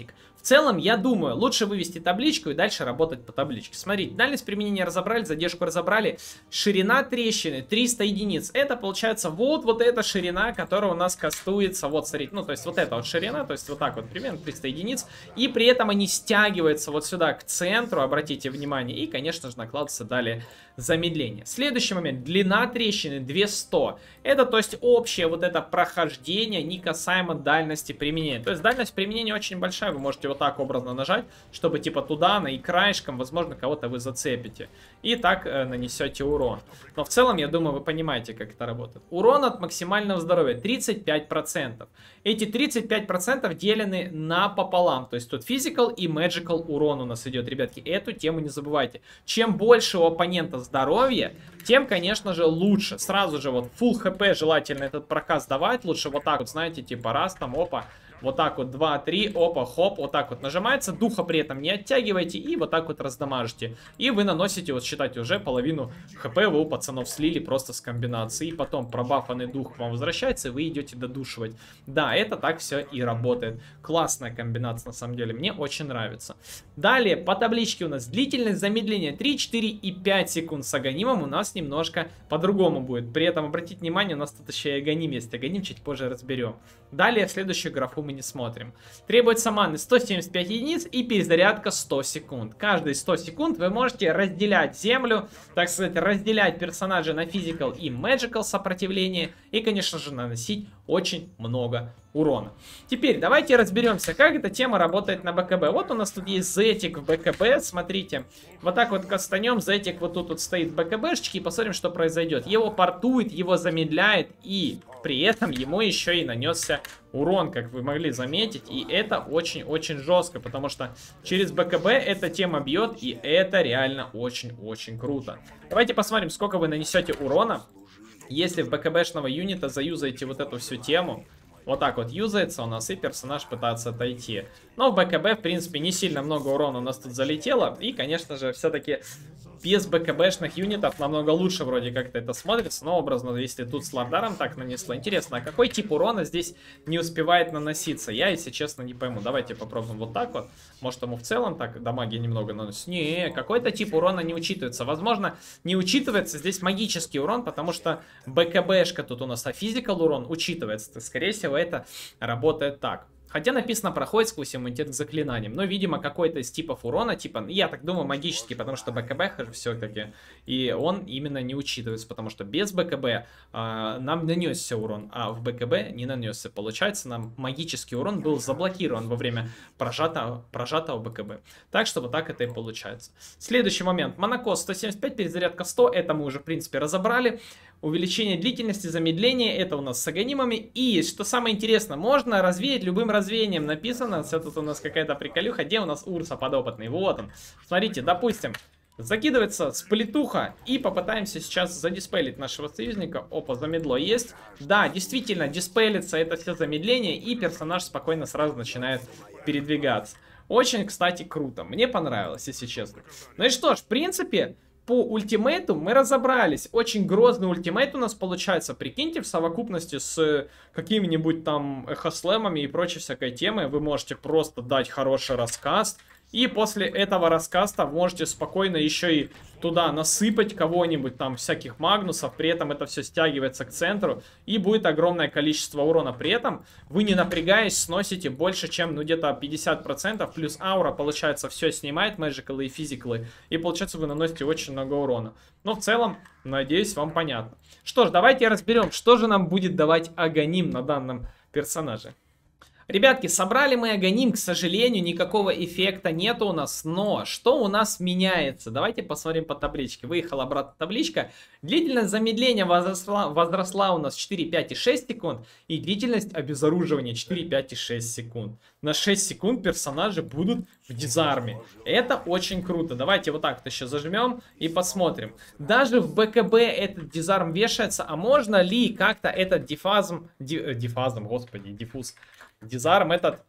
целом, я думаю, лучше вывести табличку и дальше работать по табличке. Смотрите, дальность применения разобрали, задержку разобрали. Ширина трещины триста единиц. Это получается вот, вот эта ширина, которая у нас кастуется. Вот, смотрите, ну, то есть вот эта вот ширина, то есть вот так вот примерно триста единиц. И при этом они стягиваются вот сюда к центру, обратите внимание. И, конечно же, накладывается далее замедление. Следующий момент. Длина трещины двести. Это, то есть, общее вот это прохождение не касаемо дальности применения. То есть, дальность применения очень большая. Вы можете вот так образно нажать, чтобы типа туда, на и краешком, возможно, кого-то вы зацепите. И так э, нанесете урон. Но в целом, я думаю, вы понимаете, как это работает. Урон от максимального здоровья тридцать пять процентов. Эти тридцать пять процентов делены напополам. То есть, тут physical и magical урон у нас идет, ребятки. Эту тему не забывайте. Чем больше у оппонента здоровья, тем, конечно же, лучше. Сразу же вот full хп желательно этот проказ давать. Лучше вот так вот, знаете, типа раз там, опа. Вот так вот, два, три, опа, хоп, вот так вот нажимается. Духа при этом не оттягивайте и вот так вот раздамажите. И вы наносите, вот считайте, уже половину хп вы у пацанов слили просто с комбинацией. И потом пробафанный дух к вам возвращается, и вы идете додушивать. Да, это так все и работает. Классная комбинация, на самом деле, мне очень нравится. Далее, по табличке у нас длительность замедления три, четыре и пять секунд. С аганимом у нас немножко по-другому будет. При этом, обратите внимание, у нас тут еще и аганим есть. Аганим чуть позже разберем. Далее, в следующую графу мы не смотрим. Требуется маны сто семьдесят пять единиц и перезарядка сто секунд. Каждые сто секунд вы можете разделять землю, так сказать, разделять персонажа на физикал и magical сопротивление и, конечно же, наносить очень много урона. Теперь давайте разберемся, как эта тема работает на БКБ. Вот у нас тут есть зетик в БКБ, смотрите. Вот так вот кастанем, зетик вот тут вот стоит в БКБшечке и посмотрим, что произойдет. Его портует, его замедляет и при этом ему еще и нанесся урон, как вы могли заметить. И это очень-очень жестко, потому что через БКБ эта тема бьет, и это реально очень-очень круто. Давайте посмотрим, сколько вы нанесете урона, если в БКБшного юнита заюзаете вот эту всю тему. Вот так вот юзается у нас, и персонаж пытается отойти. Но в БКБ, в принципе, не сильно много урона у нас тут залетело. И, конечно же, все-таки без БКБшных юнитов намного лучше вроде как-то это смотрится. Но образно, если тут с лордаром так нанесло. Интересно, а какой тип урона здесь не успевает наноситься? Я, если честно, не пойму. Давайте попробуем вот так вот. Может, ему в целом так дамаги немного наносит? Не, какой-то тип урона не учитывается. Возможно, не учитывается здесь магический урон, потому что БКБшка тут у нас, а физикал урон учитывается. Скорее всего, это работает так. Хотя написано проходит сквозь иммунитет к заклинаниям. Но, видимо, какой-то из типов урона, типа, я так думаю, магический, потому что БКБ все-таки. И он именно не учитывается, потому что без БКБ э, нам нанесся урон, а в БКБ не нанесся. Получается, нам магический урон был заблокирован во время прожатого, прожатого БКБ. Так что вот так это и получается. Следующий момент. Монокос сто семьдесят пять, перезарядка сто. Это мы уже, в принципе, разобрали. Увеличение длительности, замедление. Это у нас с аганимами. И, что самое интересное, можно развеять любым развеянием. Написано, все тут у нас какая-то приколюха. Где у нас Урса подопытный? Вот он. Смотрите, допустим, закидывается сплетуха. И попытаемся сейчас задиспелить нашего союзника. Опа, замедло есть. Да, действительно, диспелится это все замедление. И персонаж спокойно сразу начинает передвигаться. Очень, кстати, круто. Мне понравилось, если честно. Ну и что ж, в принципе, по ультимейту мы разобрались. Очень грозный ультимейт у нас получается. Прикиньте, в совокупности с какими-нибудь там эхослэмами и прочей всякой темой вы можете просто дать хороший рассказ. И после этого раскаста можете спокойно еще и туда насыпать кого-нибудь, там всяких магнусов. При этом это все стягивается к центру. И будет огромное количество урона. При этом вы, не напрягаясь, сносите больше, чем ну где-то пятьдесят процентов. Плюс аура, получается, все снимает, мэджикалы и физикалы. И получается, вы наносите очень много урона. Но в целом, надеюсь, вам понятно. Что ж, давайте разберем, что же нам будет давать аганим на данном персонаже. Ребятки, собрали мы аганим, к сожалению, никакого эффекта нету у нас, но что у нас меняется? Давайте посмотрим по табличке. Выехала обратно табличка. Длительность замедления возросла, возросла у нас четыре, пять и шесть секунд, и длительность обезоруживания четыре, пять и шесть секунд. На шесть секунд персонажи будут в дизарме. Это очень круто. Давайте вот так вот еще зажмем и посмотрим. Даже в БКБ этот дизарм вешается, а можно ли как-то этот дифазм, ди, дифазм, господи, диффуз, дизарм этот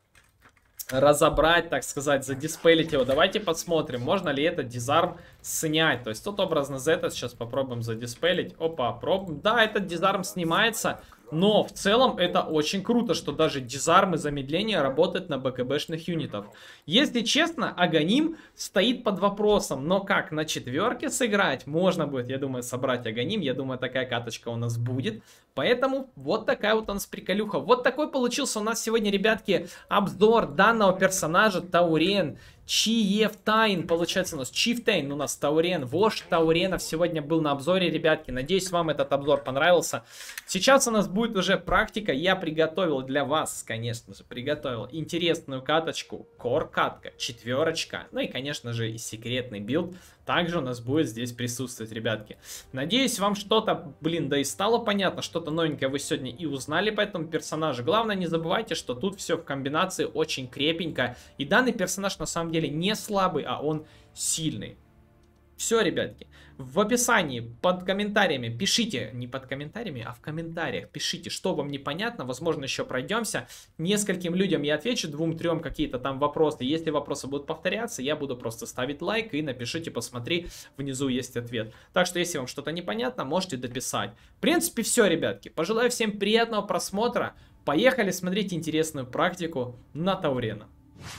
разобрать, так сказать, задиспелить его. Давайте посмотрим, можно ли этот дизарм снять. То есть тут образно Z сейчас попробуем задиспелить. Опа, пробуем. Да, этот дизарм снимается. Но в целом это очень круто, что даже дизарм и замедление работает на БКБшных юнитов. Если честно, Аганим стоит под вопросом, но как на четверке сыграть? Можно будет, я думаю, собрать Аганим, я думаю, такая каточка у нас будет. Поэтому вот такая вот у нас приколюха. Вот такой получился у нас сегодня, ребятки, обзор данного персонажа Таурен. Чиефтайн, получается у нас Чифтейн, у нас Таурен, вождь Тауренов сегодня был на обзоре, ребятки. Надеюсь, вам этот обзор понравился. Сейчас у нас будет уже практика. Я приготовил для вас, конечно же, приготовил интересную каточку. Кор-катка, четверочка. Ну и, конечно же, и секретный билд также у нас будет здесь присутствовать, ребятки. Надеюсь, вам что-то, блин, да и стало понятно, что-то новенькое вы сегодня и узнали по этому персонажу. Главное, не забывайте, что тут все в комбинации очень крепенько. И данный персонаж на самом деле не слабый, а он сильный. Все, ребятки, в описании под комментариями пишите, не под комментариями, а в комментариях пишите, что вам непонятно, возможно, еще пройдемся. Нескольким людям я отвечу, двум-трем какие-то там вопросы. Если вопросы будут повторяться, я буду просто ставить лайк и напишите, посмотри, внизу есть ответ. Так что, если вам что-то непонятно, можете дописать. В принципе, все, ребятки, пожелаю всем приятного просмотра. Поехали смотреть интересную практику на Таурена.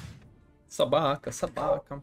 Собака, собака.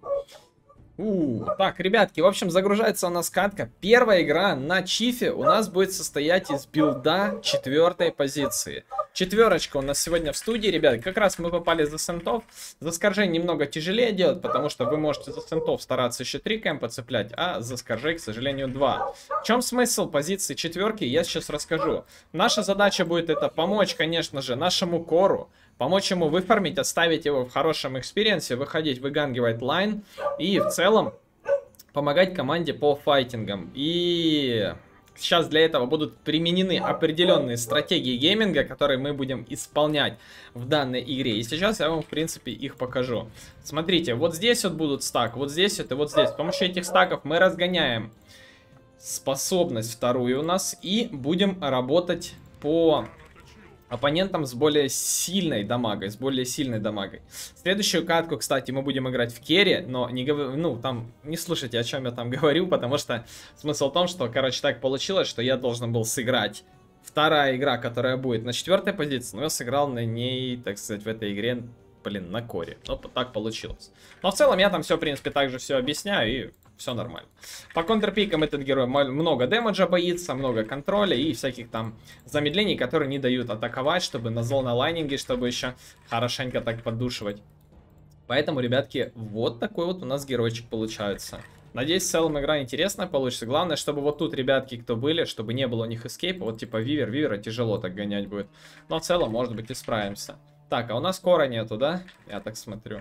У, так, ребятки, в общем, загружается у нас катка. Первая игра на Чифе у нас будет состоять из билда четвертой позиции. Четверочка у нас сегодня в студии, ребят. Как раз мы попали за сентов. За скоржей немного тяжелее делать, потому что вы можете за сентов стараться еще три кэмпа цеплять, а за скоржей, к сожалению, два. В чем смысл позиции четверки, я сейчас расскажу. Наша задача будет это помочь, конечно же, нашему кору. Помочь ему выфармить, оставить его в хорошем экспириенсе, выходить, выгангивать лайн и в целом помогать команде по файтингам. И сейчас для этого будут применены определенные стратегии гейминга, которые мы будем исполнять в данной игре. И сейчас я вам, в принципе, их покажу. Смотрите, вот здесь вот будут стак, вот здесь вот и вот здесь. С помощью этих стаков мы разгоняем способность вторую у нас и будем работать по оппонентам с более сильной дамагой, с более сильной дамагой. Следующую катку, кстати, мы будем играть в керри, но не говорю, ну, там, не слушайте, о чем я там говорю, потому что смысл в том, что, короче, так получилось, что я должен был сыграть. Вторая игра, которая будет на четвертой позиции, но я сыграл на ней, так сказать, в этой игре, блин, на коре. Ну, так получилось. Но в целом я там все, в принципе, также все объясняю и все нормально. По контрпикам этот герой много дэмэджа боится, много контроля и всяких там замедлений, которые не дают атаковать, чтобы на зона-лайнинге, чтобы еще хорошенько так поддушивать. Поэтому, ребятки, вот такой вот у нас геройчик получается. Надеюсь, в целом игра интересная получится. Главное, чтобы вот тут ребятки, кто были, чтобы не было у них эскейпа. Вот типа Вивер, Вивера тяжело так гонять будет. Но в целом, может быть, и справимся. Так, а у нас кора нету, да? Я так смотрю.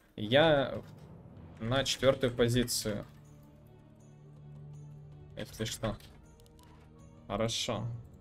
Я на четвертую позицию. Если что. Хорошо.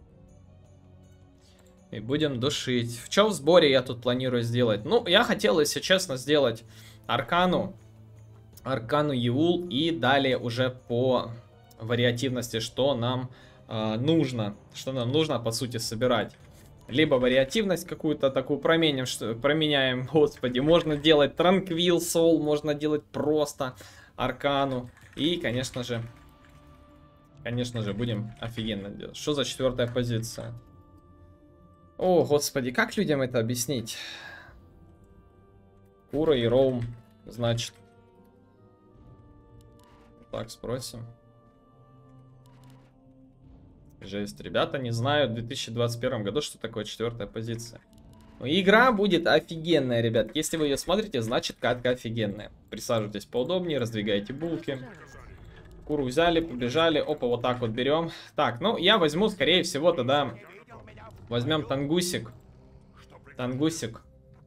И будем душить. В чем в сборе я тут планирую сделать? Ну, я хотел, если честно, сделать Аркану. Аркану Еул. И далее уже по вариативности, что нам э, нужно. Что нам нужно, по сути, собирать. Либо вариативность какую-то такую променим, что, променяем. Господи, можно делать Транквил Соул. Можно делать просто Аркану. И, конечно же... Конечно же, будем офигенно делать. Что за четвертая позиция? О, господи, как людям это объяснить? Кура и Роум, значит. Так, спросим. Жесть, ребята не знают в две тысячи двадцать первом году, что такое четвертая позиция. Но игра будет офигенная, ребят. Если вы ее смотрите, значит катка офигенная. Присаживайтесь поудобнее, раздвигайте булки. Куру взяли, побежали. Опа, вот так вот берем. Так, ну, я возьму, скорее всего, тогда... Возьмем тангусик. Тангусик.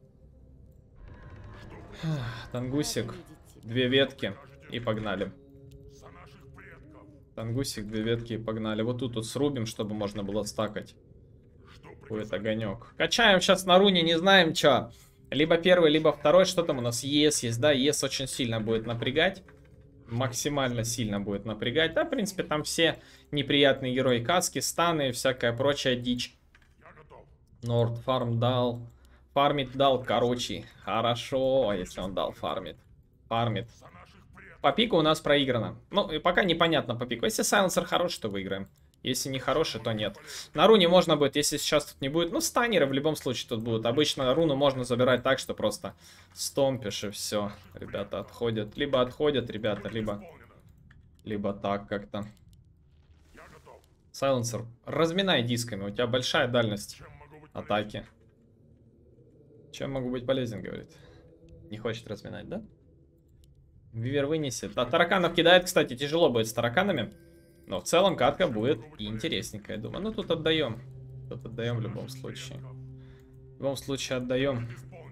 Тангусик. Две ветки. И погнали. Тангусик, две ветки и погнали. Вот тут вот срубим, чтобы можно было стакать. Будет огонек. Качаем сейчас на руне, не знаем, что. Либо первый, либо второй. Что там у нас? ЕС есть, да? ЕС очень сильно будет напрягать. Максимально сильно будет напрягать. Да, в принципе, там все неприятные герои. Каски, станы и всякая прочая дичь. Норд фарм дал. Фармит дал, короче. Хорошо, если он дал фармит. Фармит. По пику у нас проиграно. Ну, и пока непонятно по пику. Если сайленсер хорош, то выиграем. Если не хороший, то нет. На руне можно будет, если сейчас тут не будет... Ну, станеры в любом случае тут будут. Обычно руну можно забирать так, что просто стомпишь и все. Ребята отходят. Либо отходят, ребята, либо... Либо так как-то. Сайленсер, разминай дисками. У тебя большая дальность атаки. Чем могу быть полезен, говорит. Не хочет разминать, да? Вивер вынесет. А тараканов кидает, кстати, тяжело будет с тараканами. Но в целом катка будет и интересненькая, я думаю. Ну, тут отдаем. Тут отдаем в любом случае. В любом случае отдаем.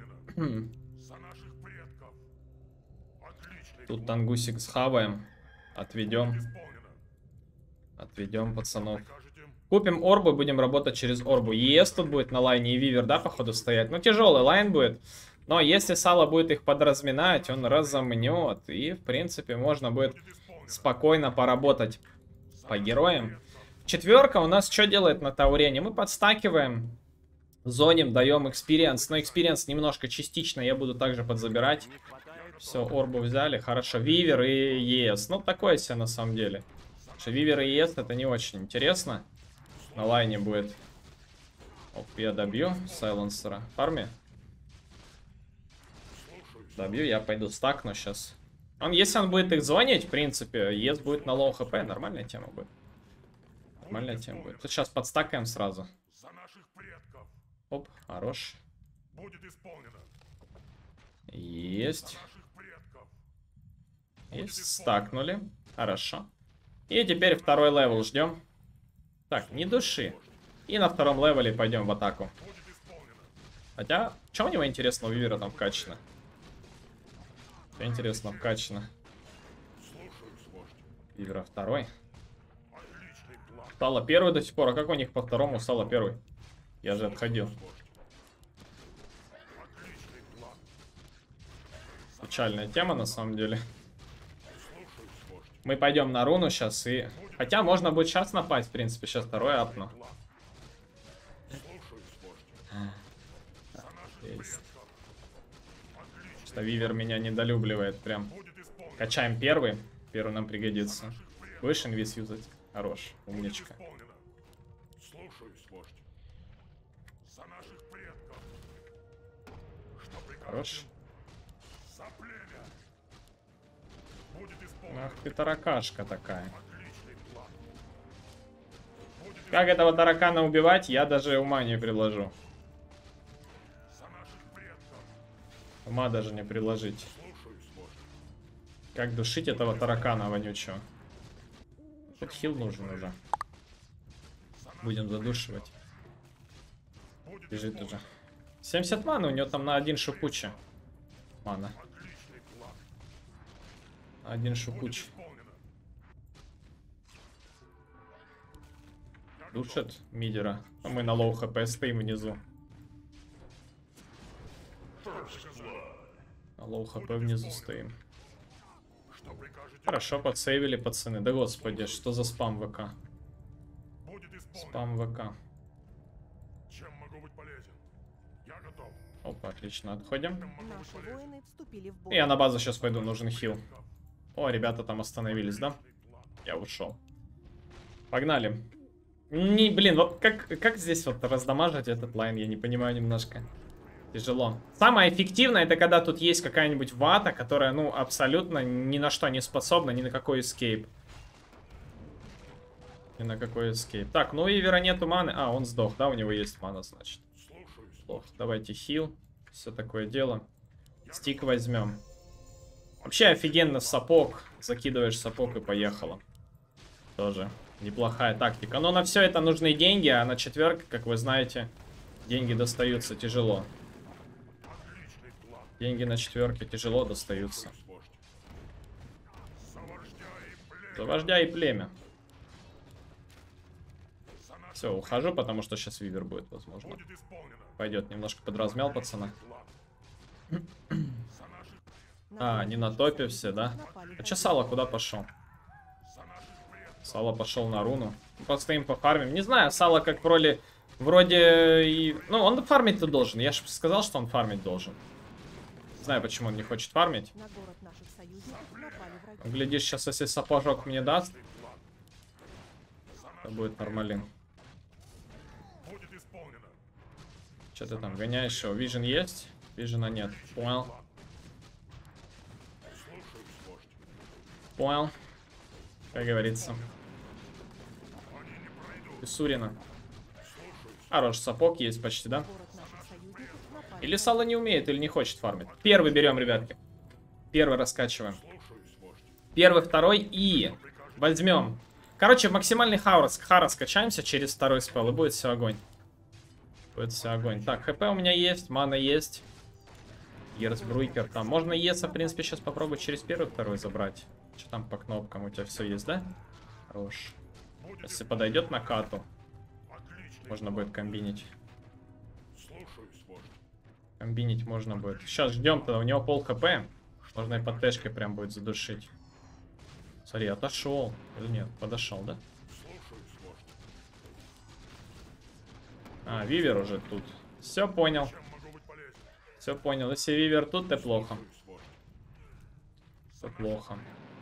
Тут тангусик схаваем. Отведем. Отведем пацанов. Купим орбу, будем работать через орбу. ЕС тут будет на лайне и Вивер, да, походу стоять. Ну, тяжелый лайн будет. Но если Сало будет их подразминать, он разомнет. И, в принципе, можно будет спокойно поработать по героям. Четверка у нас что делает на Таурене? Мы подстакиваем, зоним, даем экспириенс. Но экспириенс немножко частично я буду также подзабирать. Все, орбу взяли. Хорошо, Вивер и ЕС. Ну, такое себе на самом деле. Что Вивер и ЕС это не очень интересно. На лайне будет. Оп, я добью сайленсера. Фарми. Добью, я пойду стакну сейчас. Он, если он будет их зонить, в принципе, ЕС будет на лоу хп, нормальная тема будет. Нормальная тема будет. Тут сейчас подстакаем сразу. Оп, хорош. Есть. Есть, стакнули. Хорошо. И теперь второй левел ждем. Так, не души. И на втором левеле пойдем в атаку. Хотя, что у него интересного у Вивера там вкачано? Интересно, вкачано. Вивера второй. Сало первый до сих пор. А как у них по второму Сало первый? Я же отходил. Печальная тема на самом деле. Мы пойдем на руну сейчас и... Хотя можно будет сейчас напасть, в принципе. Сейчас второй апну. Есть. Что Вивер меня недолюбливает прям. Качаем первый. Первый нам пригодится. Будешь инвиз юзать? Хорош. Умничка. Хорош. Ах ты таракашка такая. Как этого таракана убивать, я даже ума не приложу. Ума даже не приложить. Как душить этого таракана вонючего. Тут хил нужен уже. Будем задушивать. Бежит уже. семьдесят маны, у него там на один шипучий. Мана. Один шипучий. Душит мидера. А мы на лоу хп стоим внизу. На лоу хп внизу стоим. Хорошо, подсейвили, пацаны. Да господи, что за спам ВК? Спам ВК. Опа, отлично, отходим. И я на базу сейчас пойду, нужен хил. О, ребята там остановились, да? Я ушел. Погнали. Не, блин, вот как, как здесь вот раздамажить этот лайн, я не понимаю немножко. Тяжело. Самое эффективное, это когда тут есть какая-нибудь вата, которая, ну, абсолютно ни на что не способна, ни на какой эскейп. Ни на какой эскейп. Так, ну и Вивера нету маны. А, он сдох, да, у него есть мана, значит. Плохо. Давайте хил. Все такое дело. Стик возьмем. Вообще офигенно сапог. Закидываешь сапог и поехало. Тоже неплохая тактика. Но на все это нужны деньги, а на четверке, как вы знаете, деньги достаются тяжело. Деньги на четверке тяжело достаются. За вождя и племя. Все, ухожу, потому что сейчас Вивер будет, возможно. Пойдет, немножко подразмял пацана. А, не на топе все, да? А че Сало куда пошел? Сало пошел на руну. Постоим пофармим. Не знаю, Сало как в роли... Вроде и... Ну, он фармить-то должен. Я же сказал, что он фармить должен. Не знаю, почему он не хочет фармить. Глядишь, сейчас если сапожок мне даст. Это будет нормалин. Что ты там гоняешь его? Вижен есть? Вижена нет. Понял. Понял. Как говорится. Писурина. Хорош, сапог есть почти, да? Или Сало не умеет, или не хочет фармить. Первый берем, ребятки. Первый раскачиваем. Первый, второй и возьмем. Короче, в максимальный хаос, хаос скачаемся через второй спел, и будет все огонь. Будет все огонь. Так, хп у меня есть, мана есть. Ерсбруйкер там. Можно Еса, в принципе, сейчас попробовать через первый, второй забрать. Что там по кнопкам? У тебя все есть, да? Хорош. Если подойдет на кату, можно будет комбинить. Комбинить можно будет. Сейчас ждем, тогда у него пол хп. Можно и под тэшкой прям будет задушить. Смотри, отошел. Или нет? Подошел, да? А, Вивер уже тут. Все понял. Все понял. Если Вивер тут, то плохо. Все плохо.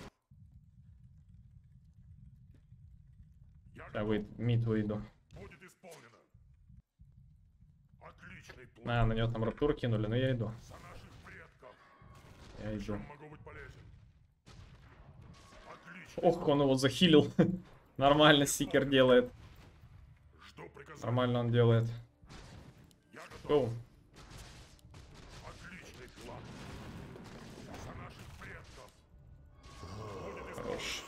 Я вы... мид выйду. А, на него там рапур кинули, но я иду. Я иду. Ох, он его захилил. Нормально стикер делает. Нормально он делает. Гоу. Хорош.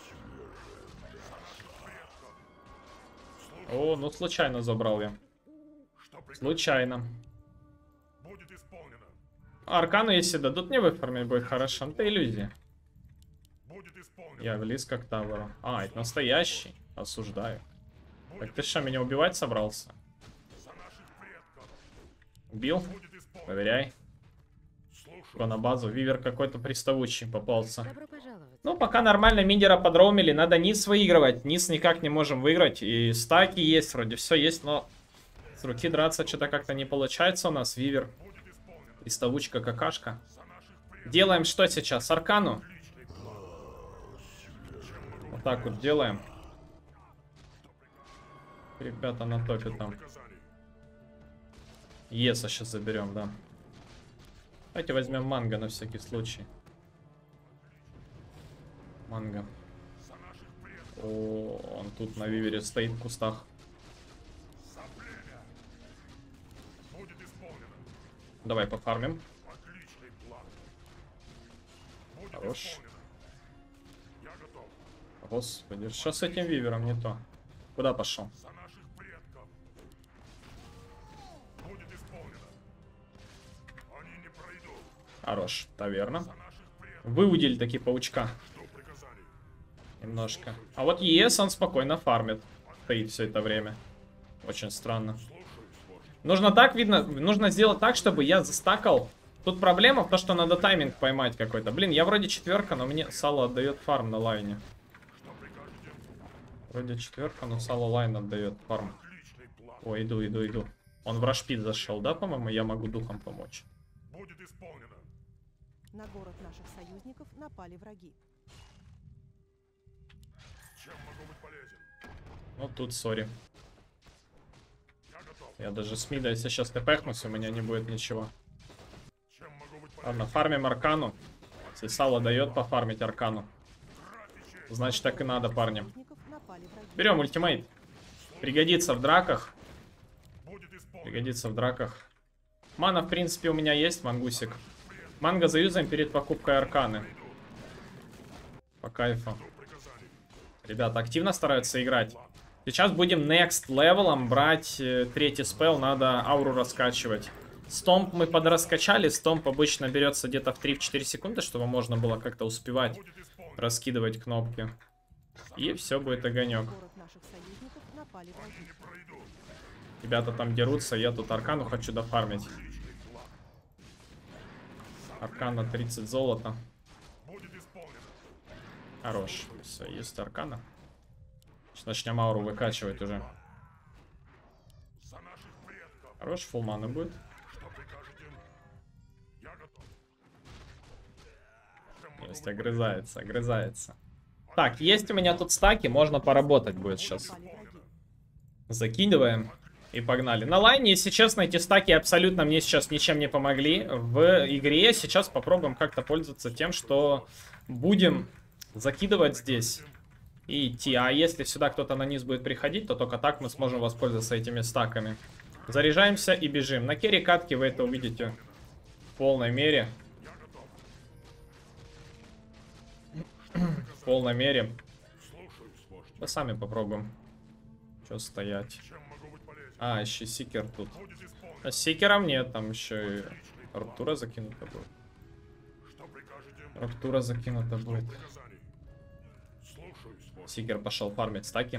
О, ну случайно забрал я. Случайно. Аркану, если дадут мне выформить, будет хорошо. Это иллюзия. Я близко к таверу. А, это настоящий. Осуждаю. Так ты что, меня убивать собрался? Убил? Проверяй. Го на базу. Вивер какой-то приставучий попался. Ну, пока нормально мидера подромили. Надо низ выигрывать. Низ никак не можем выиграть. И стаки есть, вроде все есть, но с руки драться что-то как-то не получается у нас. Вивер. Приставучка какашка. Делаем что сейчас? Аркану. Вот так вот делаем. Ребята на топе там. Еса сейчас заберем, да. Давайте возьмем манго на всякий случай. Манго. О, он тут на Вивере стоит в кустах. Давай пофармим. Хорош. Господи, что с этим Вивером не то? Куда пошел? Хорош, таверна. Выудили таки паучка. Немножко. А вот ЕС он спокойно фармит. Стоит все это время. Очень странно. Нужно так, видно, нужно сделать так, чтобы я застакал. Тут проблема в том, что надо тайминг поймать какой-то. Блин, я вроде четверка, но мне Сало отдает фарм на лайне. Вроде четверка, но Сало лайн отдает фарм. Ой, иду, иду, иду. Он в рашпит зашел, да, по-моему? Я могу духом помочь. Будет исполнено. На город наших союзников напали враги. Чем могу быть полезен? Ну тут, сори. Я даже с мида, если сейчас тпхнусь, у меня не будет ничего. Чем могу быть полезен? Ладно, фармим аркану. Если Сало дает пофармить аркану, значит так и надо, парни. Берем ультимейт. Пригодится в драках. Пригодится в драках. Мана, в принципе, у меня есть, мангусик. Манго заюзаем перед покупкой арканы. По кайфу. Ребята активно стараются играть. Сейчас будем next левелом брать э, третий спел. Надо ауру раскачивать. Стомп мы подраскачали. Стомп обычно берется где-то в три-четыре секунды, чтобы можно было как-то успевать раскидывать кнопки. И все, будет огонек. Ребята там дерутся. Я тут аркану хочу дофармить. Аркана тридцать золота. Хорош. Все, есть аркана. Сейчас начнем ауру выкачивать уже. Хорош, фулл маны будет. Есть, огрызается, огрызается. Так, есть у меня тут стаки, можно поработать будет сейчас. Закидываем. И погнали. На лайне, если честно, эти стаки абсолютно мне сейчас ничем не помогли. В игре сейчас попробуем как-то пользоваться тем, что будем закидывать здесь и идти. А если сюда кто-то на низ будет приходить, то только так мы сможем воспользоваться этими стаками. Заряжаемся и бежим. На керри катки вы это увидите в полной мере. В полной мере. Мы сами попробуем. Что стоять? А, еще сикер тут. А с сикером нет, там еще и Раптура закинута будет. Раптура закинута будет. Сикер пошел фармить стаки.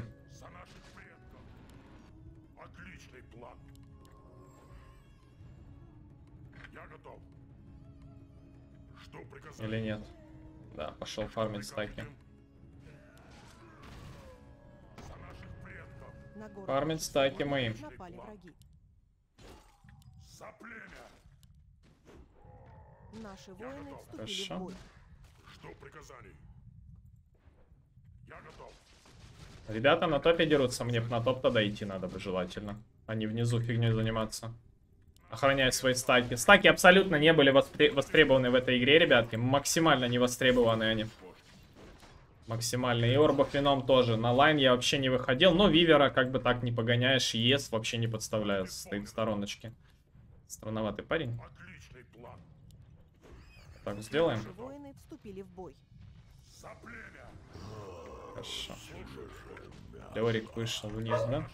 Или нет? Да, пошел фармить стаки. Фармить стаки мои. Наши воины вступили Хорошо. в бой. Что приказаний? Я готов. Ребята на топе дерутся, мне на топ тогда идти надо бы желательно. А не внизу фигней заниматься. Охранять свои стаки. Стаки абсолютно не были воспре востребованы в этой игре, ребятки. Максимально не востребованы они. Максимально. И Орбов вином тоже. На лайн я вообще не выходил. Но Вивера как бы так не погоняешь. ЕС вообще не подставляют. Стоит в стороночке. Странноватый парень. Так, сделаем. Наши воины вступили в бой. Хорошо. Леорик вышел вниз, да?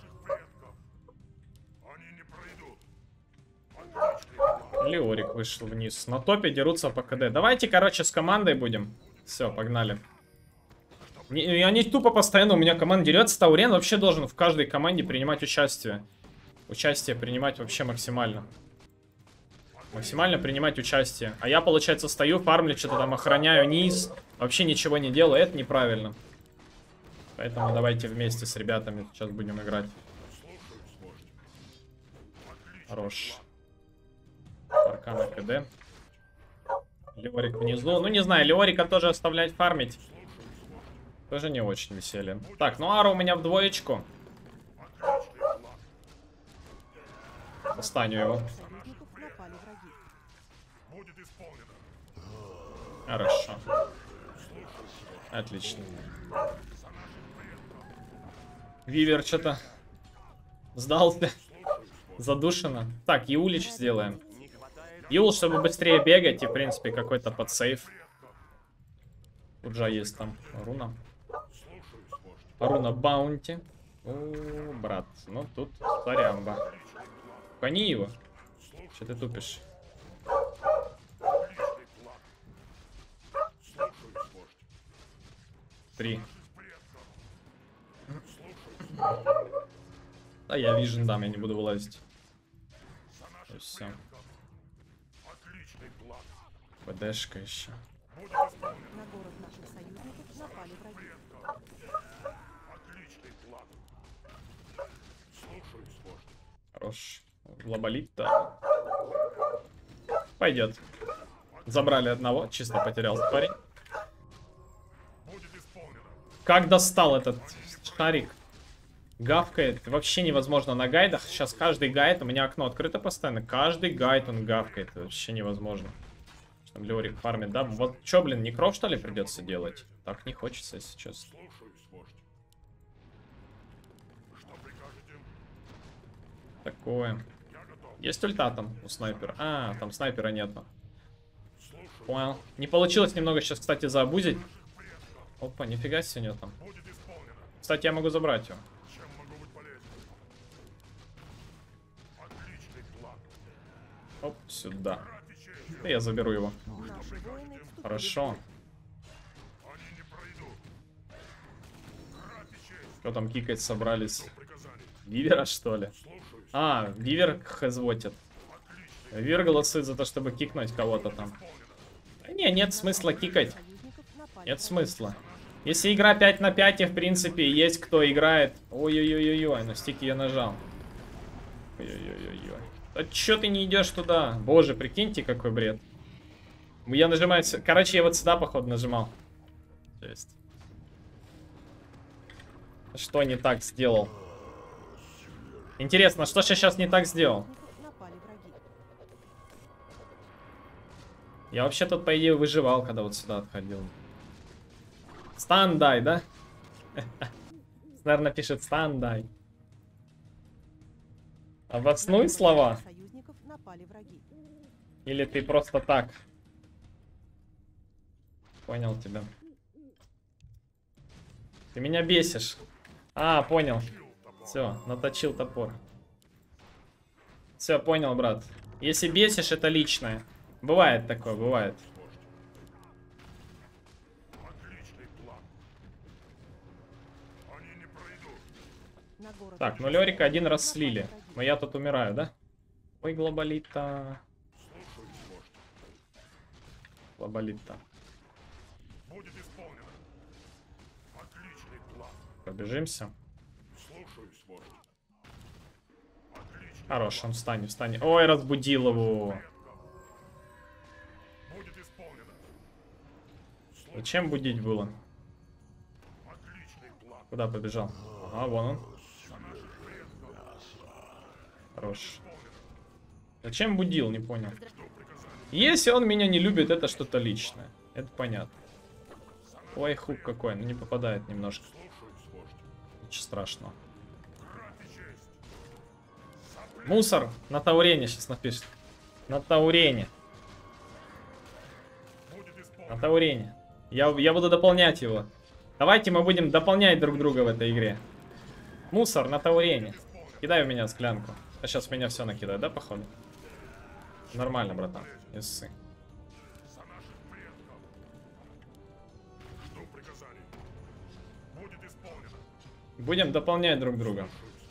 Леорик вышел вниз. На топе дерутся по КД. Давайте, короче, с командой будем. Все, погнали. Не, они тупо постоянно у меня команда дерется. Таурен вообще должен в каждой команде принимать участие. Участие принимать вообще максимально. Максимально принимать участие. А я, получается, стою, фармлю, что-то там охраняю низ. Вообще ничего не делаю. Это неправильно. Поэтому давайте вместе с ребятами сейчас будем играть. Хорош. Аркана КД. Леорик внизу. Ну, не знаю, Леорика тоже оставлять фармить. Тоже не очень веселье. Так, ну Ара у меня в двоечку. Достану его. Хорошо. Отлично. Вивер что-то сдался. Задушено. Так, Юлич сделаем. Юл, чтобы быстрее бегать и, в принципе, какой-то подсейв. Тут же есть там руна. Руна баунти. О, брат. Ну, тут сорямба. Гони его. Че ты тупишь? Три. Да, я вижен дам, я не буду вылазить. Все. БДшка еще. На город наших союзников напали враги. Хорош. Лаболит-то. Пойдет. Забрали одного, чисто потерялся парень. Как достал этот шарик. Гавкает. Вообще невозможно на гайдах. Сейчас каждый гайд, у меня окно открыто постоянно. Каждый гайд он гавкает. Вообще невозможно. Там Леорик фармит, да? Вот что, блин, некров что ли придется делать? Так не хочется, если честно. Такое. Есть ульта там у снайпера. А, там снайпера нету. Понял. Не получилось немного сейчас, кстати, заобузить. Опа, нифига себе у него там. Кстати, я могу забрать его. Оп, сюда. Да я заберу его. Хорошо. Кто там кикать собрались? Вивера, что ли? А, Вивер хэзвотит. Вивер голосует за то, чтобы кикнуть кого-то там. Да не, нет смысла кикать. Нет смысла. Если игра пять на пять, и в принципе есть кто играет. Ой-ой-ой-ой-ой, на стике я нажал. Ой-ой-ой-ой-ой. А чё ты не идешь туда? Боже, прикиньте, какой бред. Я нажимаю... Короче, я вот сюда, походу, нажимал. То есть... Что не так сделал? Интересно, что же я сейчас не так сделал? Напали враги. Я вообще тут, по идее, выживал, когда вот сюда отходил. Стандай, да? Наверное, пишет стандай. Обоснуй слова. Союзников напали враги. Или ты просто так? Понял тебя. Ты меня бесишь. А, понял. Все, наточил топор. Все, понял, брат. Если бесишь, это личное. Бывает такое, бывает. На город Так, ну наших Лёрика один раз напали слили. враги. Но я тут умираю, да? Ой, глобалита. Глобалита. Будет исполнено. Отличный план. Пробежимся. Слушаюсь, вождь. Отлично. Хорош, он встанет, встанет. Ой, разбудил его. Будет исполнено. Зачем будить было? Отличный план. Куда побежал? Ага, вон он. Хорош. Зачем будил, не понял. Если он меня не любит, это что-то личное. Это понятно. Ой, хук какой, ну не попадает немножко. Ничего страшного. Мусор на Таурене сейчас напишет. На Таурене. На Таурене. Я, я буду дополнять его. Давайте мы будем дополнять друг друга в этой игре. Мусор на Таурене. Кидай в меня склянку. А сейчас меня все накидает, да, походу? Нормально, братан. Не ссы. Жду приказаний. Будет исполнено. Будем дополнять друг друга.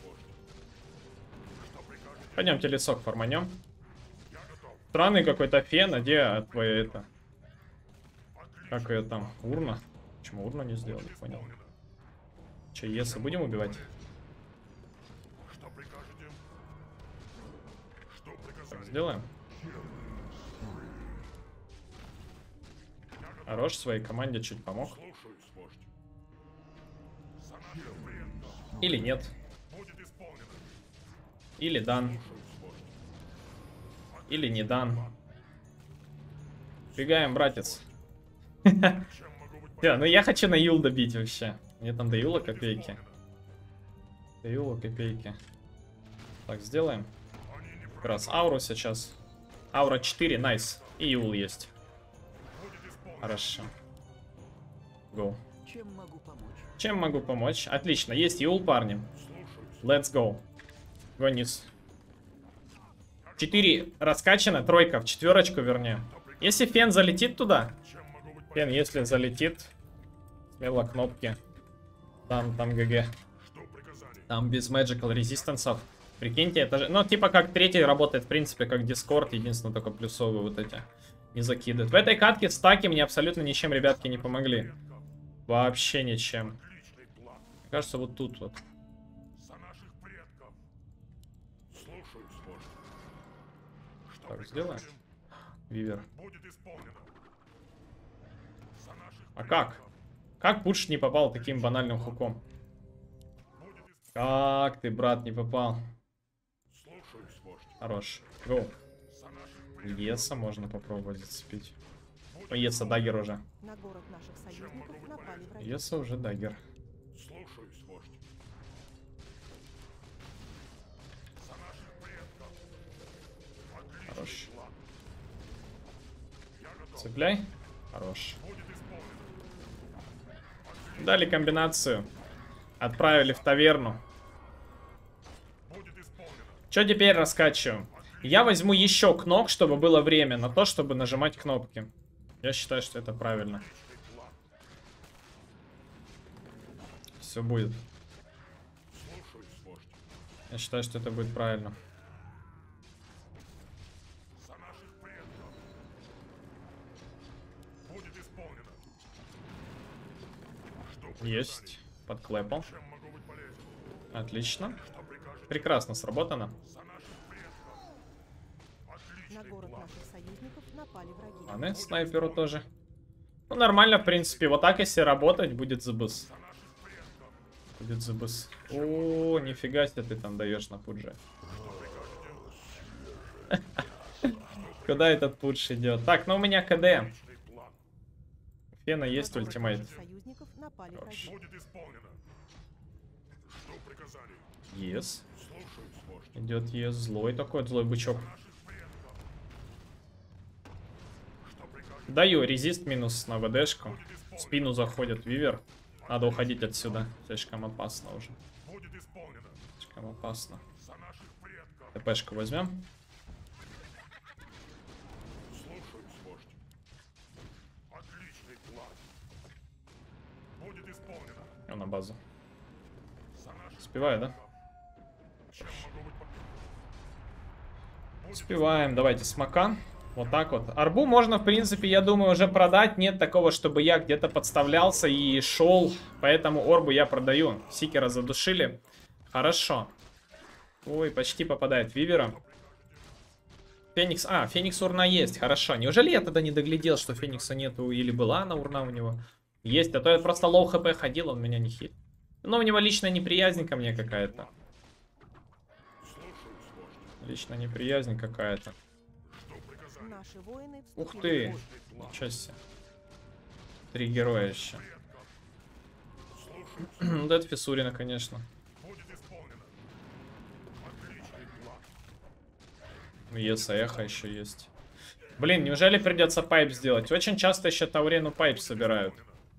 Что прикажете? Пойдемте лесок форманем. Я готов. Странный какой-то фен, а где твоя это? Как ее там? Урна? Почему урну не сделали? Понял. Че, если будем убивать? Что прикажете? Что Так, приказали? сделаем. Хорош, своей команде чуть помог. Слушаюсь, вождь. За наших предков. Или нет. Будет исполнено. Или дан. Слушаюсь, вождь. Или не дан. Бегаем, братец. Чем могу быть Да, ну я хочу на Юл добить вообще. Мне там до Юла копейки. До Юла копейки. Так, сделаем. Как раз ауру сейчас. Аура четыре, найс. И Юл есть. Хорошо. Go. Чем могу помочь? Чем могу помочь? Отлично, есть Юл, парни. Let's go. Go низ. четыре раскачано, тройка в четверочку, вернее. Если фен залетит туда, фен, если залетит, смело кнопки. Там, там ГГ. Там без Magical Resistance. Прикиньте, это же, ну, типа как третий работает, в принципе, как Discord, единственное, только плюсовые вот эти не закидывают. В этой катке стаки мне абсолютно ничем, ребятки, не помогли. Вообще ничем. Мне кажется, вот тут вот. За наших предков. Слушаюсь, вождь. Что Так, сделаем. Вивер. будет исполнено. За наших А как? Как Пуш не попал таким банальным хуком? Как ты, брат, не попал? слушаюсь, вождь. Хорош. Гоу. За наших Еса можно попробовать зацепить. О, Еса дагер уже. На город наших союзников напали враги. Еса уже дагер. слушаюсь, вождь. За наших предков. Отличный Хорош. план. Я готов. Цепляй. Хорош. Будет исполнено. Дали комбинацию. Отправили в таверну. Будет исполнено. Что теперь раскачиваем? Я возьму еще кнопок, чтобы было время на то, чтобы нажимать кнопки. Я считаю, что это правильно. Отличный план. Все будет. Слушаюсь, вождь. Я считаю, что это будет правильно. За наших предков. Будет исполнено. Что приказали? Есть. Подклепал. Чем могу быть полезен? Отлично. Что прикажете? Прекрасно сработано. За наших предков. На Отличный город план. наших союзников напали враги. Ладно, снайперу тоже. Ну, нормально, в принципе. Вот так, если работать, будет забыс. Будет ЗБС. О, нифига себе ты там даешь на пудже. Куда этот пудж идет? Так, ну у меня КД. У Фена есть ультимейт. Ес. Идет ес. Злой такой, злой бычок. Даю резист минус на ВДшку. В спину заходит вивер. Надо уходить отсюда. Слишком опасно уже. Слишком опасно. ТПшку возьмем. Я на базу. Успеваю, да? Успеваем. Давайте смока. Вот так вот. Арбу можно, в принципе, я думаю, уже продать. Нет такого, чтобы я где-то подставлялся и шел. Поэтому орбу я продаю. Сикера задушили. Хорошо. Ой, почти попадает Вивера. Феникс... А, Феникс урна есть. Хорошо. Неужели я тогда не доглядел, что Феникса нету? Или была она урна у него? Есть. А то я просто лоу хп ходил, он меня не хит. Но у него личная неприязнь ко мне какая-то. Личная неприязнь какая-то. Ух ты. Ничего себе. Три героя еще. Вот это Фисурина, конечно. Еса Эхо еще есть. Блин, неужели придется пайп сделать? Очень часто еще Таурену пайп собирают.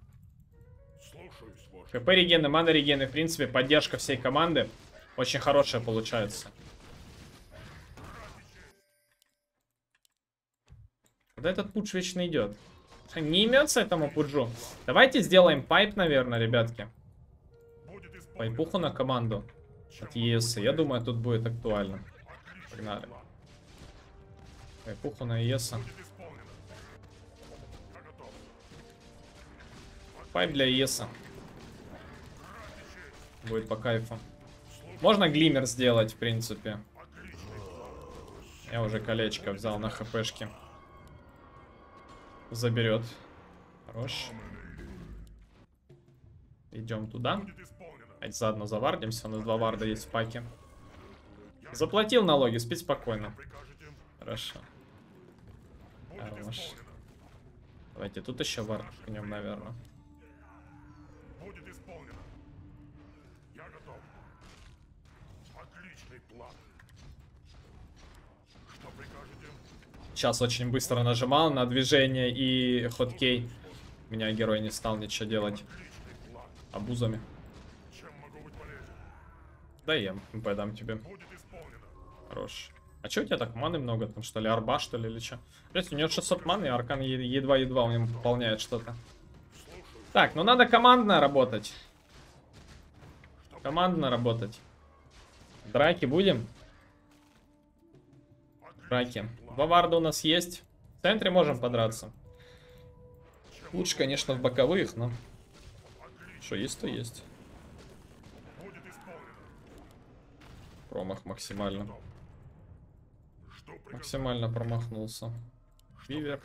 КП регены, мана регены, в принципе, поддержка всей команды очень хорошая получается. Куда этот пудж вечно идет? Не имется этому пуджу. Давайте сделаем пайп, наверное, ребятки. Пайпуху на команду от ЕС. Я думаю, тут будет актуально. Погнали. Пайпуху на ЕС. Пайп для ЕС. Будет по кайфу. Можно глиммер сделать, в принципе. Я уже колечко взял на хпшки. Заберет. Хорош. Идем туда. Опять заодно завардимся. У нас два варда есть в паке. Заплатил налоги, спи спокойно. Хорошо. Хорош. Давайте тут еще вард к нем, наверное. Сейчас очень быстро нажимал на движение и хоткей. У меня герой не стал ничего делать. Абузами. Да я МП дам тебе. Хорош. А че у тебя так маны много? Там что ли арба, что ли, или что? У него шестьсот маны, и аркан едва-едва у него пополняет что-то. Так, ну надо командно работать. Командно работать. Драки будем? Драки. Два варда у нас есть. В центре можем подраться. Лучше, конечно, в боковых, но... Что есть, то есть. Промах максимально. Максимально промахнулся. Вивер.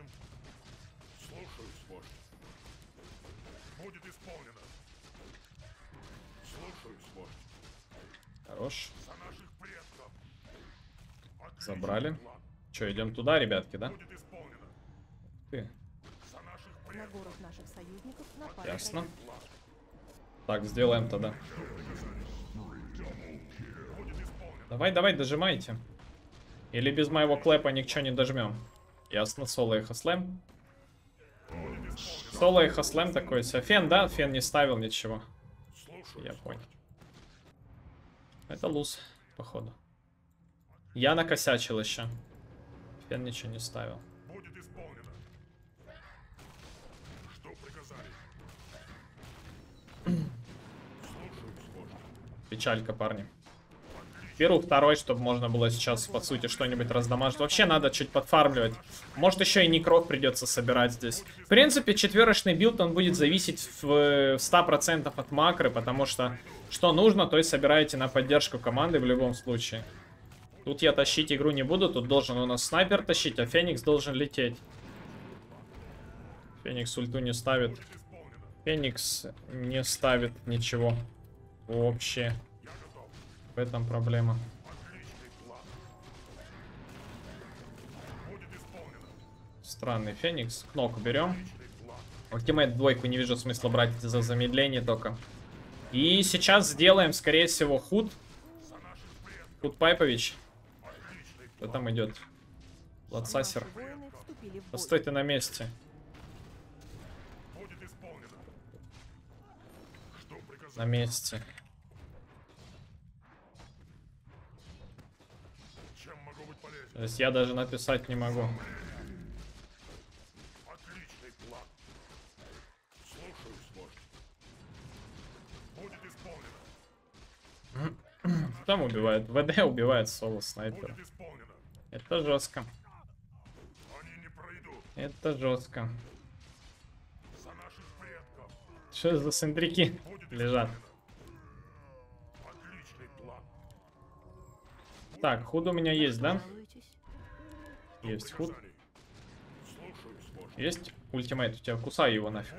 Хорош. Забрали. Че, идем туда, ребятки, да? Ты. Ясно. Так, сделаем тогда. Давай, давай, дожимайте. Или без моего клэпа ничего не дожмем. Ясно, соло и хаслэм. Соло и хаслэм такой. Фен, да? Фен не ставил ничего. Я понял. Это луз, походу. Я накосячил еще. Фен ничего не ставил. Печалька, парни. Беру второй, чтобы можно было сейчас, по сути, что-нибудь раздамажить. Вообще надо чуть подфармливать. Может, еще и некров придется собирать здесь. В принципе, четверочный билд, он будет зависеть в сто процентов от макры, потому что что нужно, то и собираете на поддержку команды в любом случае. Тут я тащить игру не буду, тут должен у нас снайпер тащить, а Феникс должен лететь. Феникс ульту не ставит. Феникс не ставит ничего. Вообще. В этом проблема. Странный Феникс. Кнопку берем. Ультимейт двойку не вижу смысла брать за замедление только. И сейчас сделаем, скорее всего, худ. Худ Пайпович. Кто там идет? Ладсасер. Постой ты на месте. На месте. То есть я даже написать не могу. Там убивает. ВД убивает соло снайпера. Это жестко. Это жестко. Что за сендрики лежат? Так, худ у меня есть, да? Есть худ. Есть ультимейт. У тебя кусай его нафиг.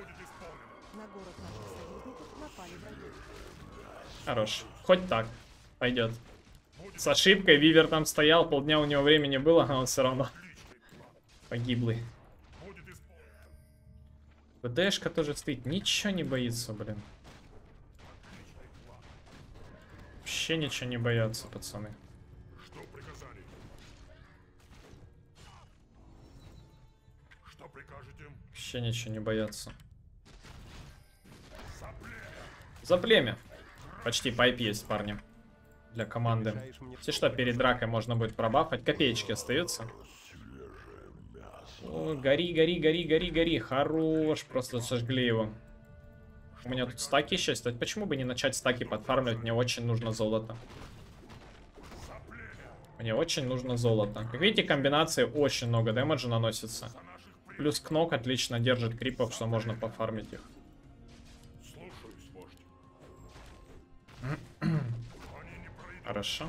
Хорош. Хоть так. Пойдет. С ошибкой. Вивер там стоял. Полдня у него времени было, а он все равно погиблый. ВДшка тоже стоит. Ничего не боится, блин. Вообще ничего не боятся, пацаны. Вообще ничего не боятся. За племя. Почти пайп есть, парни. Для команды. Все что, перед дракой можно будет пробафать. Копеечки остаются. О, гори, гори, гори, гори, гори. Хорош. Просто сожгли его. У меня тут стаки еще есть. Почему бы не начать стаки подфармливать? Мне очень нужно золото. Мне очень нужно золото. Как видите, комбинации очень много дэмэджа наносится. Плюс Кнок отлично держит крипов, что можно пофармить их. Хорошо.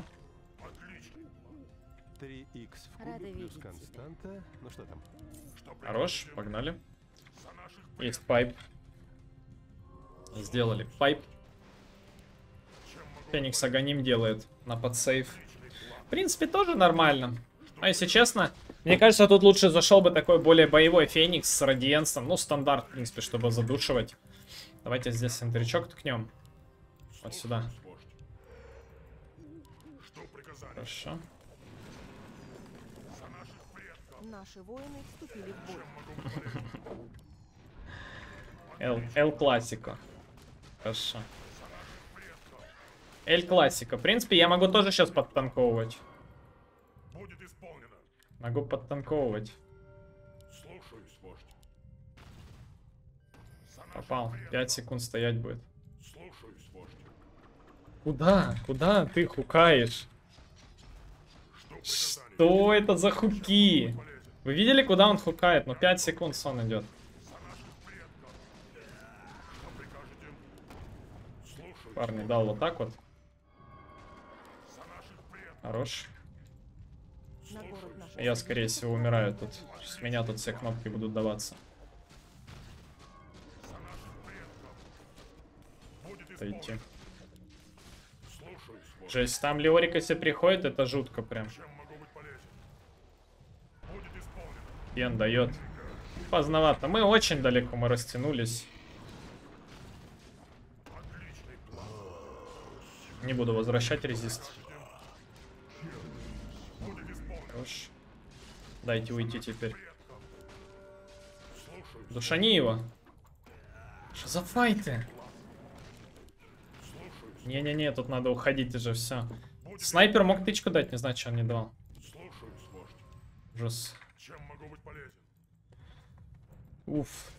три икс в кубе плюс константа. Ну что там? Хорош, погнали. Есть пайп. Сделали пайп. Феникс Аганим делает на подсейв. В принципе, тоже нормально. А если честно, мне кажется, тут лучше зашел бы такой более боевой Феникс с радиенсом. Ну, стандарт, в принципе, чтобы задушивать. Давайте здесь сентричок ткнем. Вот сюда. Хорошо. Наши воины вступили в бой. Эл, Эл Классико. Хорошо. Эль Классико. В принципе, я могу тоже сейчас подтанковывать. Могу подтанковывать. Попал. пять секунд стоять будет. Куда? Куда ты хукаешь? Что это за хуки? Вы видели, куда он хукает? Ну, пять секунд сон идет. Парни, дал вот так вот. Хорош. Я, скорее всего, умираю тут. С меня тут все кнопки будут даваться. Отойти. Жесть, там Леорик, если приходит, это жутко прям. Ен дает. Поздновато. Мы очень далеко, мы растянулись. Не буду возвращать резист. Хорош. Дайте уйти теперь. Душани его. Что за файты? Не-не-не, тут надо уходить уже, все. Снайпер мог тычку дать, не знаю, что он не давал. Ужас. Уф.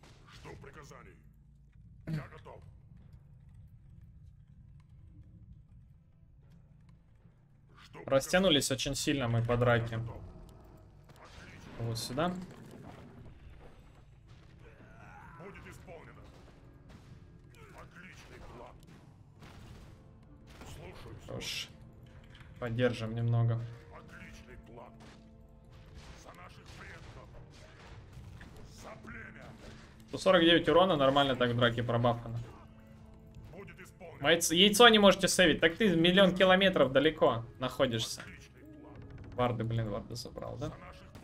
Растянулись очень сильно мы по драке. Вот сюда. Хорош. Поддержим немного. сто сорок девять урона, нормально так в драке пробафано. Яйцо, яйцо не можете сейвить. Так ты миллион километров далеко находишься. Варды, блин, варды забрал, да?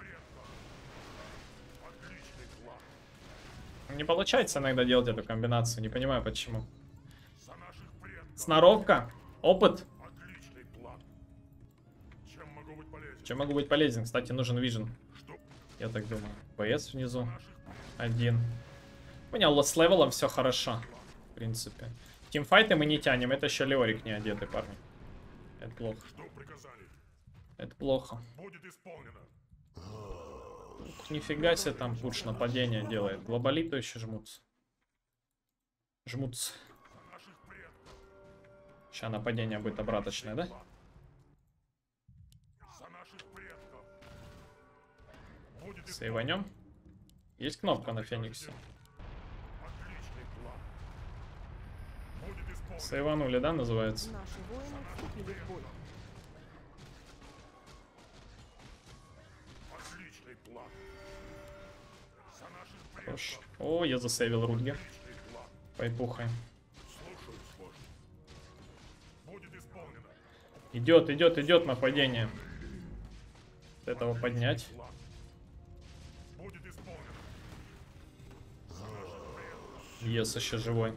Не получается иногда делать эту комбинацию. Не понимаю, почему. Сноровка. Опыт. Чем могу быть полезен? Кстати, нужен вижен. Я так думаю. ПС внизу. Один. У меня с левелом все хорошо. В принципе. Тимфайты мы не тянем. Это еще Леорик не одетый, парни. Это плохо. Это плохо. Ух, нифига себе там пуш нападение делает. Глобалиты еще жмутся. Жмутся. Сейчас нападение будет обраточное, да? Сейванем. Есть кнопка на Фениксе. Сейванули, да, называется? Наши воины вступили в бой. Хорош. О, я засейвил Рудгер. Пайпухаем. Идет, идет, идет нападение. С этого поднять. Ес еще живой.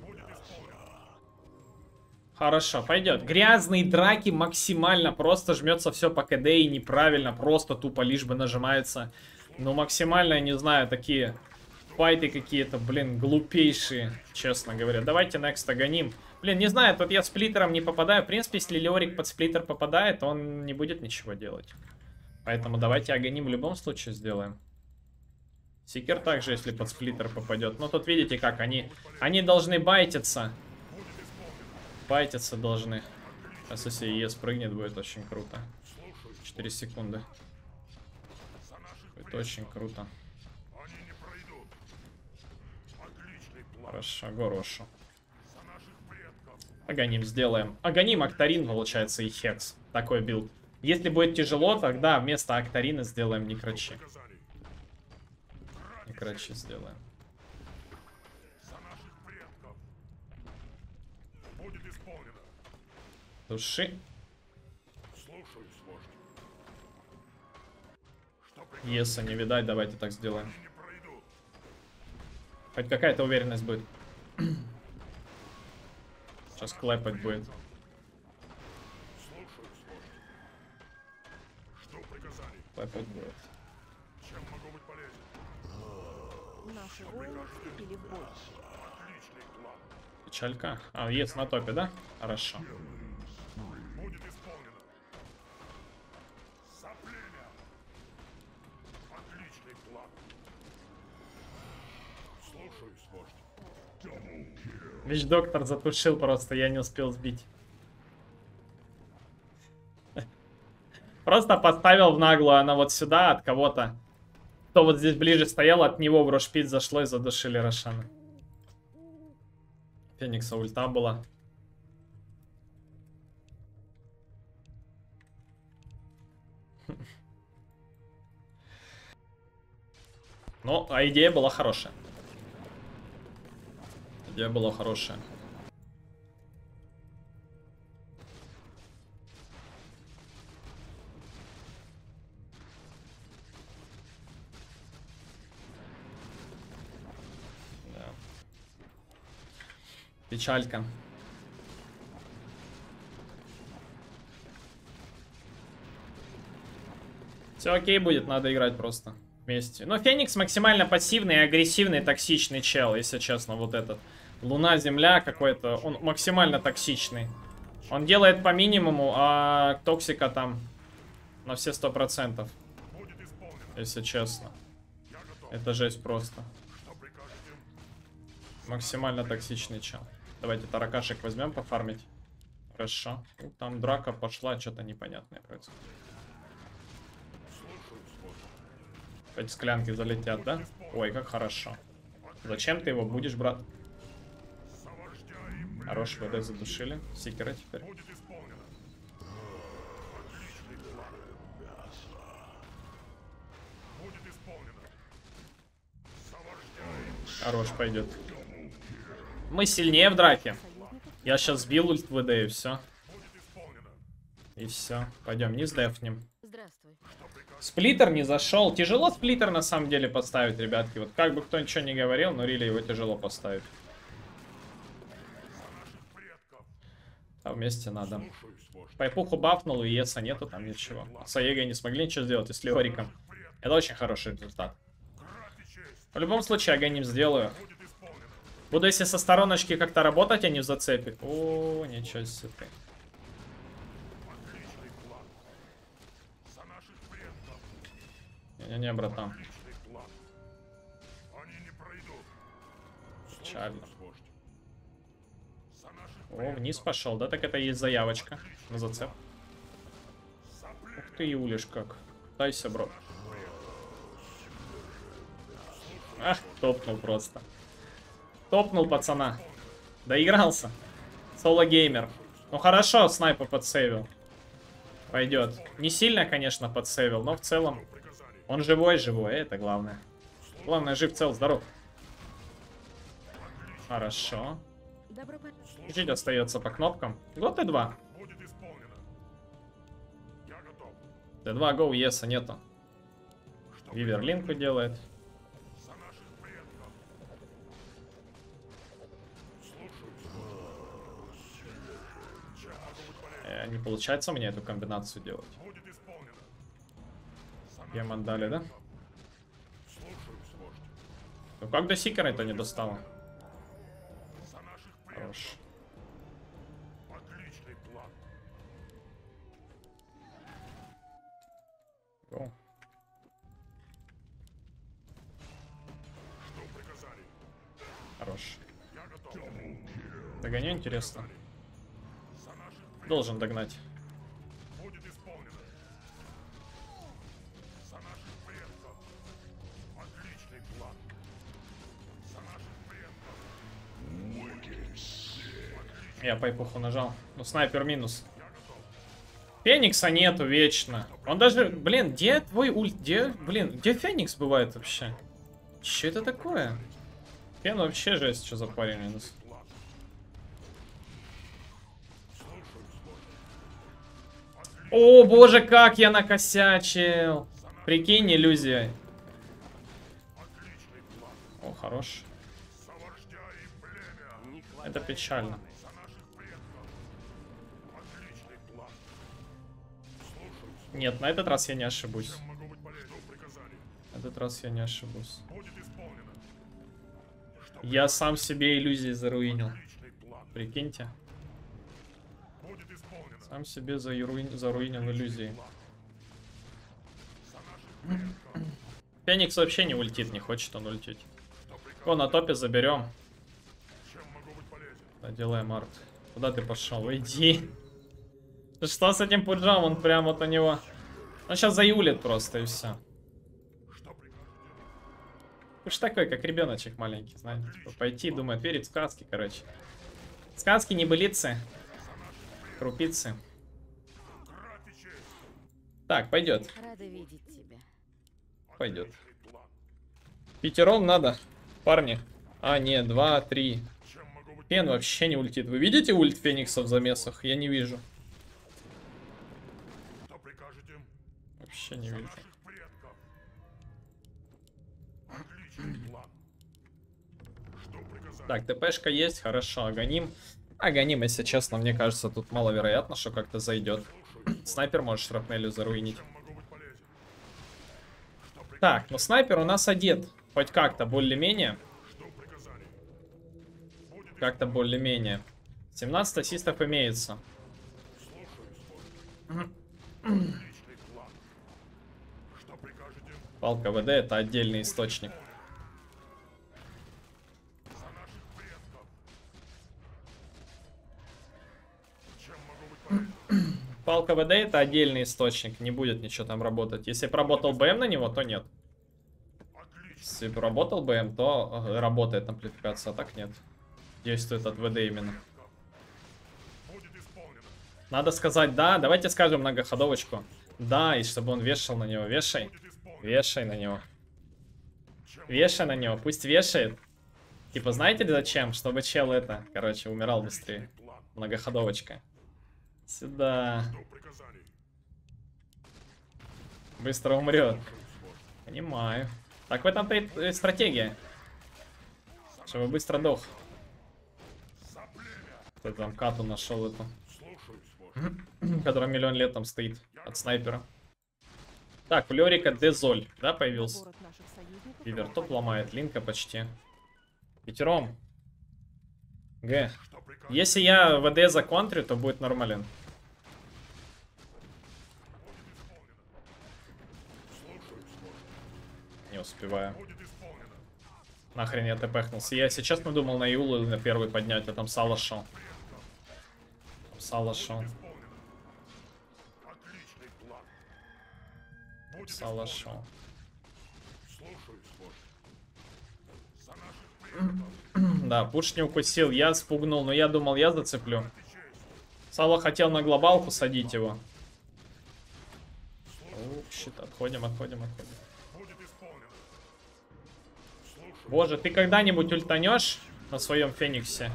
Хорошо, пойдет. Грязные драки максимально. Просто жмется все по КД и неправильно. Просто тупо лишь бы нажимается. Но максимально, я не знаю, такие файты какие-то, блин, глупейшие, честно говоря. Давайте next огоним. Блин, не знаю, тут я сплиттером не попадаю. В принципе, если Леорик под сплиттер попадает, он не будет ничего делать. Поэтому давайте огоним в любом случае сделаем. Сикер также, если под сплиттер попадет. Но тут видите как, они, они должны байтиться. Байтиться должны. Сейчас если ЕС прыгнет, будет очень круто. четыре секунды. Будет очень круто. Хорошо, хорошо. Агоним сделаем. Агоним, Актарин, получается, и Хекс. Такой билд. Если будет тяжело, тогда вместо Актарина сделаем Некрачи. Некрачи сделаем. Души. Еса не видать, давайте так сделаем. Хоть какая-то уверенность будет. Сейчас клэпать будет. Клэпать будет. Наши воины вступили в бой. Печалька. А, ес на топе, да? Хорошо. Вич-доктор затушил просто, я не успел сбить. Просто поставил в наглую, она вот сюда от кого-то. Кто вот здесь ближе стоял, от него в рошпит зашло и задушили Рошана. Феникса ульта была. Ну, а идея была хорошая. Идея была хорошая. Да. Печалька. Все окей будет, надо играть просто вместе. Но Феникс максимально пассивный, агрессивный, токсичный чел, если честно, вот этот. Луна, Земля какой-то, он максимально токсичный. Он делает по минимуму, а токсика там на все сто процентов. Если честно. Это жесть просто. Максимально токсичный чел. Давайте таракашек возьмем пофармить. Хорошо. Там драка пошла, что-то непонятное происходит. Эти склянки залетят, да? Ой, как хорошо. Зачем ты его будешь, брат? Хороший ВД задушили. Сикера теперь. Хорош, пойдет. Мы сильнее в драке. Я сейчас сбил ульт ВД и все. И все. Пойдем, не сдефнем. Здравствуй. Сплиттер не зашел. Тяжело сплиттер на самом деле поставить, ребятки. Вот как бы кто ничего не говорил, но рили его тяжело поставить. А вместе надо. Пайпуху бафнул, и Еса нету, там ничего. С Аегой не смогли ничего сделать, и с Леориком. Это очень хороший результат. В любом случае, Аганим сделаю. Буду, если со стороночки как-то работать, а не в зацепе. О, ничего себе. Не-не-не, братан. Печально. О, вниз пошел, да? Так это и есть заявочка на зацеп. Ух ты, Юлиш, как. Тайся, бро. Ах, топнул просто. Топнул пацана. Доигрался. Соло-геймер. Ну хорошо, снайпа подсейвил. Пойдет. Не сильно, конечно, подсейвил, но в целом он живой-живой, это главное. Главное, жив, цел, здоров. Хорошо. Чуть-чуть остается по кнопкам. Вот и два. Т два, гоу, еса нету. Вивер линку делает. Э, не получается у меня эту комбинацию делать. Ем отдали, да? Ну как до Сикера это не достало? Хорош. Go. Хорош. Догоню, интересно. Должен догнать. Я пайпуху нажал. Ну, снайпер минус. Феникса нету вечно. Он даже... Блин, где твой ульт? Где... Блин, где Феникс бывает вообще? Че это такое? Фен вообще жесть, что за парень минус. О, боже, как я накосячил. Прикинь, иллюзия. О, хорош. Это печально. Нет, на этот раз я не ошибусь. На этот раз я не ошибусь. Я сам себе иллюзии заруинил. Прикиньте. Сам себе заруинил, заруинил иллюзии. Феникс вообще не ультит, не хочет он ультить. О, на топе заберем. Да, делаем арт. Куда ты пошел? Иди. Что с этим пуджом? Он прям вот у него. Он сейчас заюлит просто и все. Уж такой, как ребеночек маленький, знаете. Типа пойти, думает, верить в сказки, короче. Сказки, небылицы. Крупицы. Так, пойдет. Рада видеть тебя. Пойдет. Пятером надо, парни. А, нет, два, три. Фен вообще не ультит. Вы видите ульт Феникса в замесах? Я не вижу. Вообще не вижу. Так, ТПшка есть, хорошо, Аганим. Аганим, если честно, мне кажется, тут маловероятно, что как-то зайдет. Снайпер может шрапнелью заруинить. Так, ну снайпер у нас одет. Хоть как-то, более-менее. Как-то более-менее. семнадцать ассистов имеется. Палка ВД это отдельный источник. Палка ВД это отдельный источник. Не будет ничего там работать. Если бы работал БМ на него, то нет. Если бы работал БМ, то работает амплификация, а так нет. Действует от ВД именно. Надо сказать да. Давайте скажем многоходовочку. Да, и чтобы он вешал на него. Вешай. Вешай на него. Вешай на него. Пусть вешает. Типа, знаете ли зачем? Чтобы чел это, короче, умирал быстрее. Многоходовочка. Сюда. Жду приказаний. Быстро умрет. Понимаю. Так, в этом-то и стратегия. Чтобы быстро дох. Кто там кату нашел эту. Которая миллион лет там стоит. От снайпера. Так, у Лёрика Дезоль, да, появился? Вивер топ ломает, Линка почти. Пятером. Г. Если я ВД законтрю, то будет нормален. Не успеваю. Нахрен я тпхнулся. Я сейчас надумал на Юлу на первый поднять, а там Сало шел. Там Сало шел. Сало шел. Да, пуш не укусил, я спугнул, но я думал, я зацеплю. Сало хотел на глобалку садить его. О, щит, отходим, отходим, отходим. Боже, ты когда-нибудь ультанешь на своем Фениксе?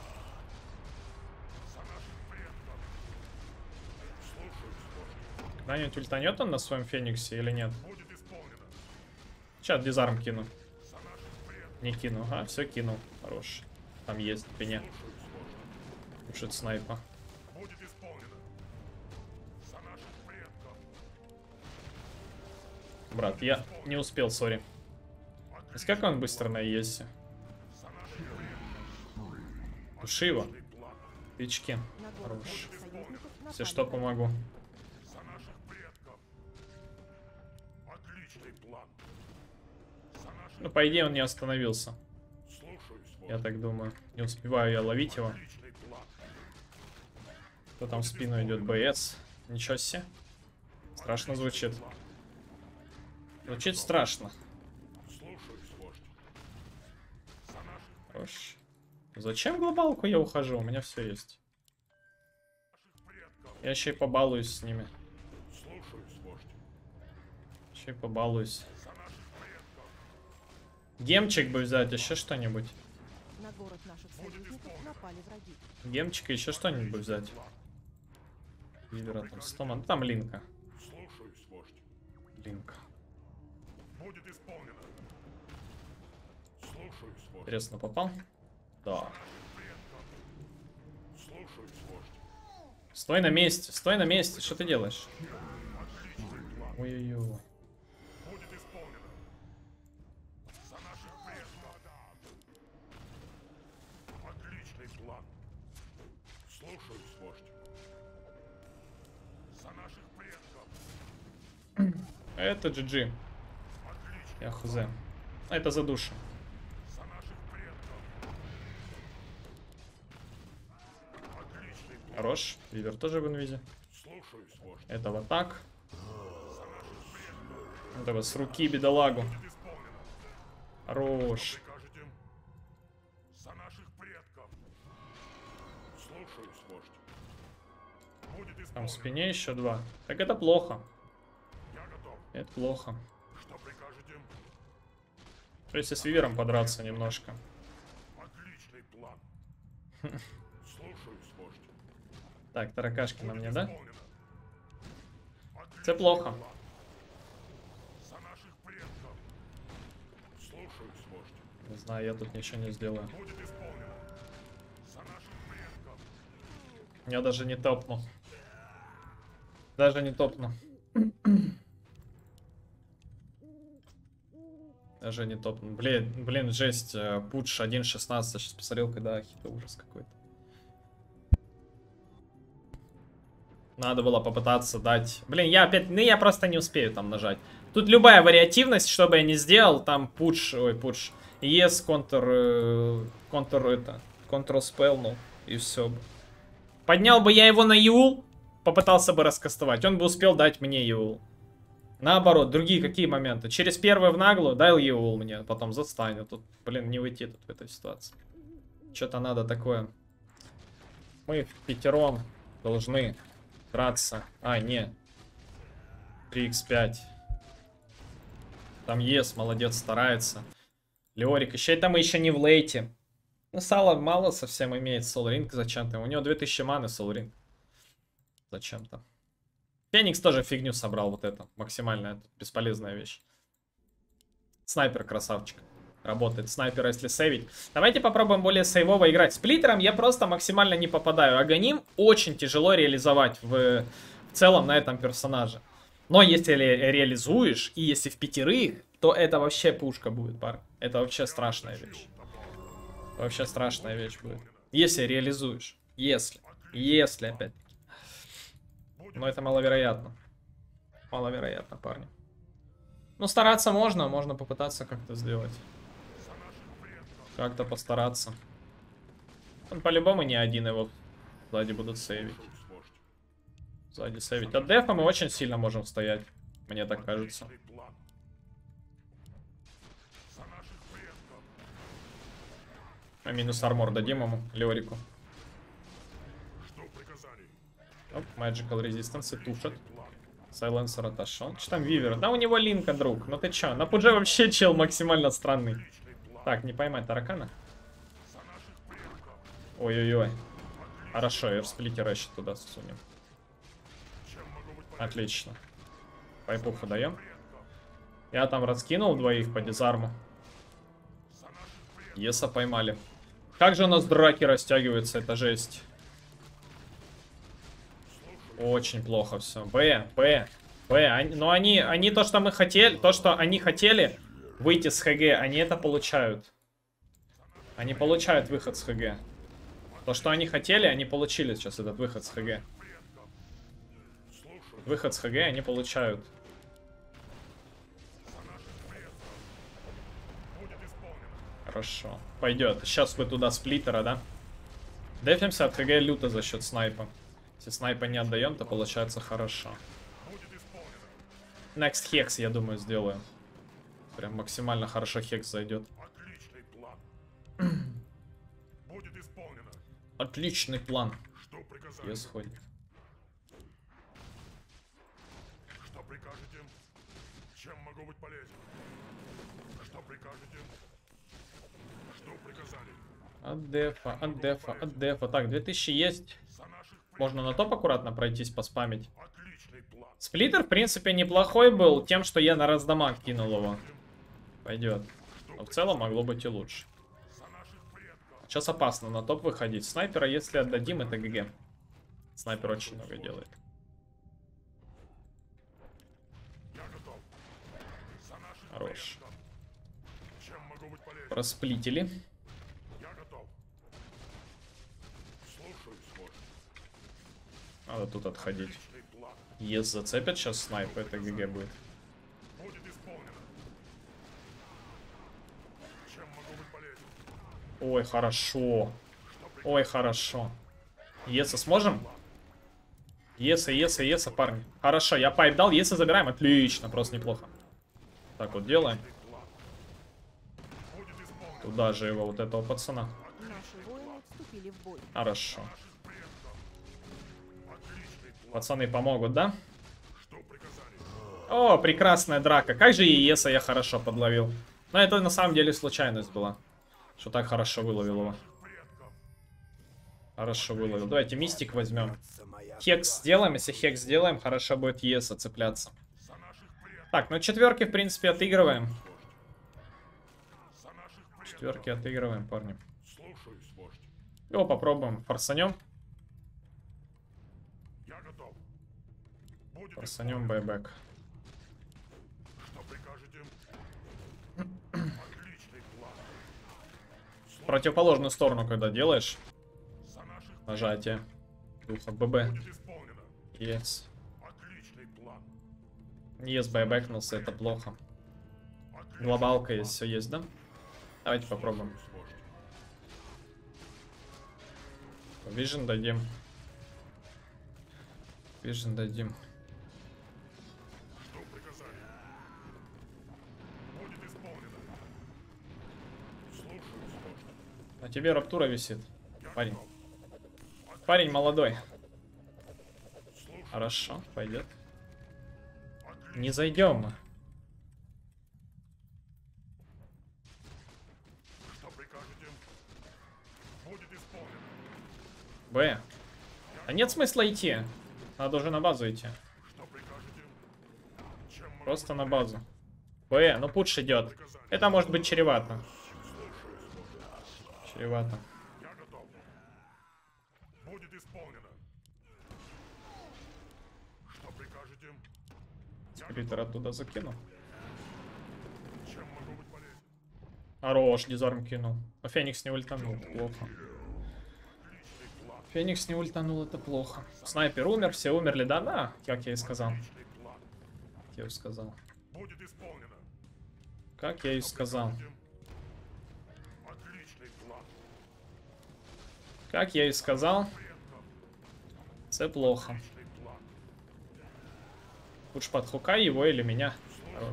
Когда-нибудь ультанет он на своем Фениксе или нет? Сейчас дизарм кину. Не кину, а, все кинул. Хорош. Там есть в пене. Пушит снайпа. Брат, я не успел, сори. Как он быстро на ЕСе? Души его. Тычки. Хорош. Все что помогу. Ну, по идее, он не остановился. Я так думаю. Не успеваю я ловить его. Кто там в спину идет? БС. Ничего себе. Страшно звучит. Звучит страшно. Хорош. Зачем глобалку я ухожу? У меня все есть. Я еще и побалуюсь с ними. Еще и побалуюсь. Гемчик бы взять, еще что-нибудь. На город наших союзников напали враги. Гемчика, еще что-нибудь бы взять. Вивера там, Стома. Ну, там Линка. Линка. Интересно, попал? Да. Стой на месте, стой на месте. Что ты делаешь? Ой-ой-ой. Это джи джи. Я хз. А это за душу. Хорош. Вивер тоже в инвизе. Это вот так. Этого с руки бедолагу. Хорош. Там в спине еще два. Так это плохо. Это плохо. Если с Вивером подраться немножко. Так, таракашки на мне, да? Это плохо. Не знаю, я тут ничего не сделаю. Я даже не топну. Даже не топну. Даже не топну. Блин, блин, жесть. Пудж один шестнадцать. Сейчас посмотрел, когда хит, ужас какой-то. Надо было попытаться дать... Блин, я опять... Ну, я просто не успею там нажать. Тут любая вариативность, что бы я ни сделал, там пудж... Ой, пудж... Yes, контр... Контр это... Control spell, ну, и все. Поднял бы я его на Юл, попытался бы раскастовать. Он бы успел дать мне Юл. Наоборот, другие какие моменты? Через первый в наглую дай Юл мне, потом застанет. Тут, блин, не уйти тут в этой ситуации. Что-то надо такое. Мы в пятером должны... драться. А, не. три икс пять. Там ес, молодец, старается. Леорик. Еще это мы еще не в лейте. Ну, Сало мало совсем имеет Soul Ring зачем-то. У него две тысячи маны Soul Ring. Зачем-то. Феникс тоже фигню собрал вот это. Максимальная бесполезная вещь. Снайпер красавчик. Работает. Снайпер, если сейвить. Давайте попробуем более сейвово играть. Сплиттером я просто максимально не попадаю. Аганим очень тяжело реализовать в, в целом на этом персонаже. Но если ре реализуешь, и если в пятерых, то это вообще пушка будет, пар. Это вообще страшная вещь. Вообще страшная вещь будет. Если реализуешь. Если. Если опять. Но это маловероятно. Маловероятно, парни. Ну, стараться можно. Можно попытаться как-то сделать. Как-то постараться. Он по-любому не один его сзади будут сейвить. Сзади сейвить. От дефа мы очень сильно можем стоять. Мне так кажется. А минус армор дадим ему, Леорику. Оп, Magical Resistance и тушат. Сайленсер отошел. Что там Вивер? Да у него Линка, друг. Ну ты чё? На Пудже вообще чел максимально странный. Так, не поймать таракана. Ой-ой-ой. Хорошо, эрсплитера еще туда сунем. Отлично. Пайпуху даем. Я там раскинул двоих по дизарму. Еса поймали. Как же у нас драки растягиваются, это жесть. Очень плохо все. Б, Б, Б. Они, но они, они то, что мы хотели, то, что они хотели выйти с ХГ, они это получают. Они получают выход с ХГ. То, что они хотели, они получили сейчас этот выход с ХГ. Выход с ХГ они получают. Хорошо. Пойдет. Сейчас вы туда сплиттера, да? Дефимся от ХГ люто за счет снайпа. Если снайпа не отдаем, то получается хорошо. Next Hex, я думаю, сделаем. Прям максимально хорошо Hex зайдет. Отличный план. Я сходит. Что прикажете? Чем могу быть полезен? Что прикажете? Что приказали? От дефа, от дефа, от дефа. Так, две тысячи есть. Можно на топ аккуратно пройтись, поспамить. Сплиттер, в принципе, неплохой был тем, что я на раздамаг кинул его. Пойдет. Но в целом могло быть и лучше. Сейчас опасно на топ выходить. Снайпера, если отдадим, это ГГ. Снайпер очень много делает. Хорош. Просплитили. Надо тут отходить. Ес зацепят сейчас снайп, это ГГ будет. Ой, хорошо. Ой, хорошо. Еса сможем? Еса, еса, еса, парни. Хорошо, я пайп дал, еса забираем. Отлично, просто неплохо. Так вот делаем. Туда же его, вот этого пацана. Хорошо. Пацаны помогут, да? О, прекрасная драка. Как же Еса я хорошо подловил. Но это на самом деле случайность была. Что так хорошо выловил его. Хорошо выловил. Давайте мистик возьмем. Хекс сделаем. Если хекс сделаем, хорошо будет Еса цепляться. Так, ну четверки, в принципе, отыгрываем. Четверки отыгрываем, парни. Его попробуем. Форсанем. Форсанем байбек. В противоположную сторону, когда делаешь нажатие духа ББ. Yes. Yes, байбекнулся, это плохо. Глобалка есть, все есть, да? Давайте попробуем. Vision дадим. Vision дадим. На тебе раптура висит, парень. Парень молодой. Хорошо, пойдет. Не зайдем мы. Б. А нет смысла идти. Надо уже на базу идти. Просто на базу. Б, ну пудж идет. Это может быть чревато. Чревато. Я готов. Будет исполнено. Что прикажете? Спиритер оттуда закинул. Чем могу быть полезен? Хорош, дизарм кинул. Но Феникс не ультанул, это плохо. Феникс не ультанул, это плохо. Снайпер умер, все умерли, да? Да, как я и сказал. Как я и сказал. Будет исполнено. Как я и сказал. Отличный план. Как я и сказал. Все плохо. Лучше подхукай его или меня. Хорош.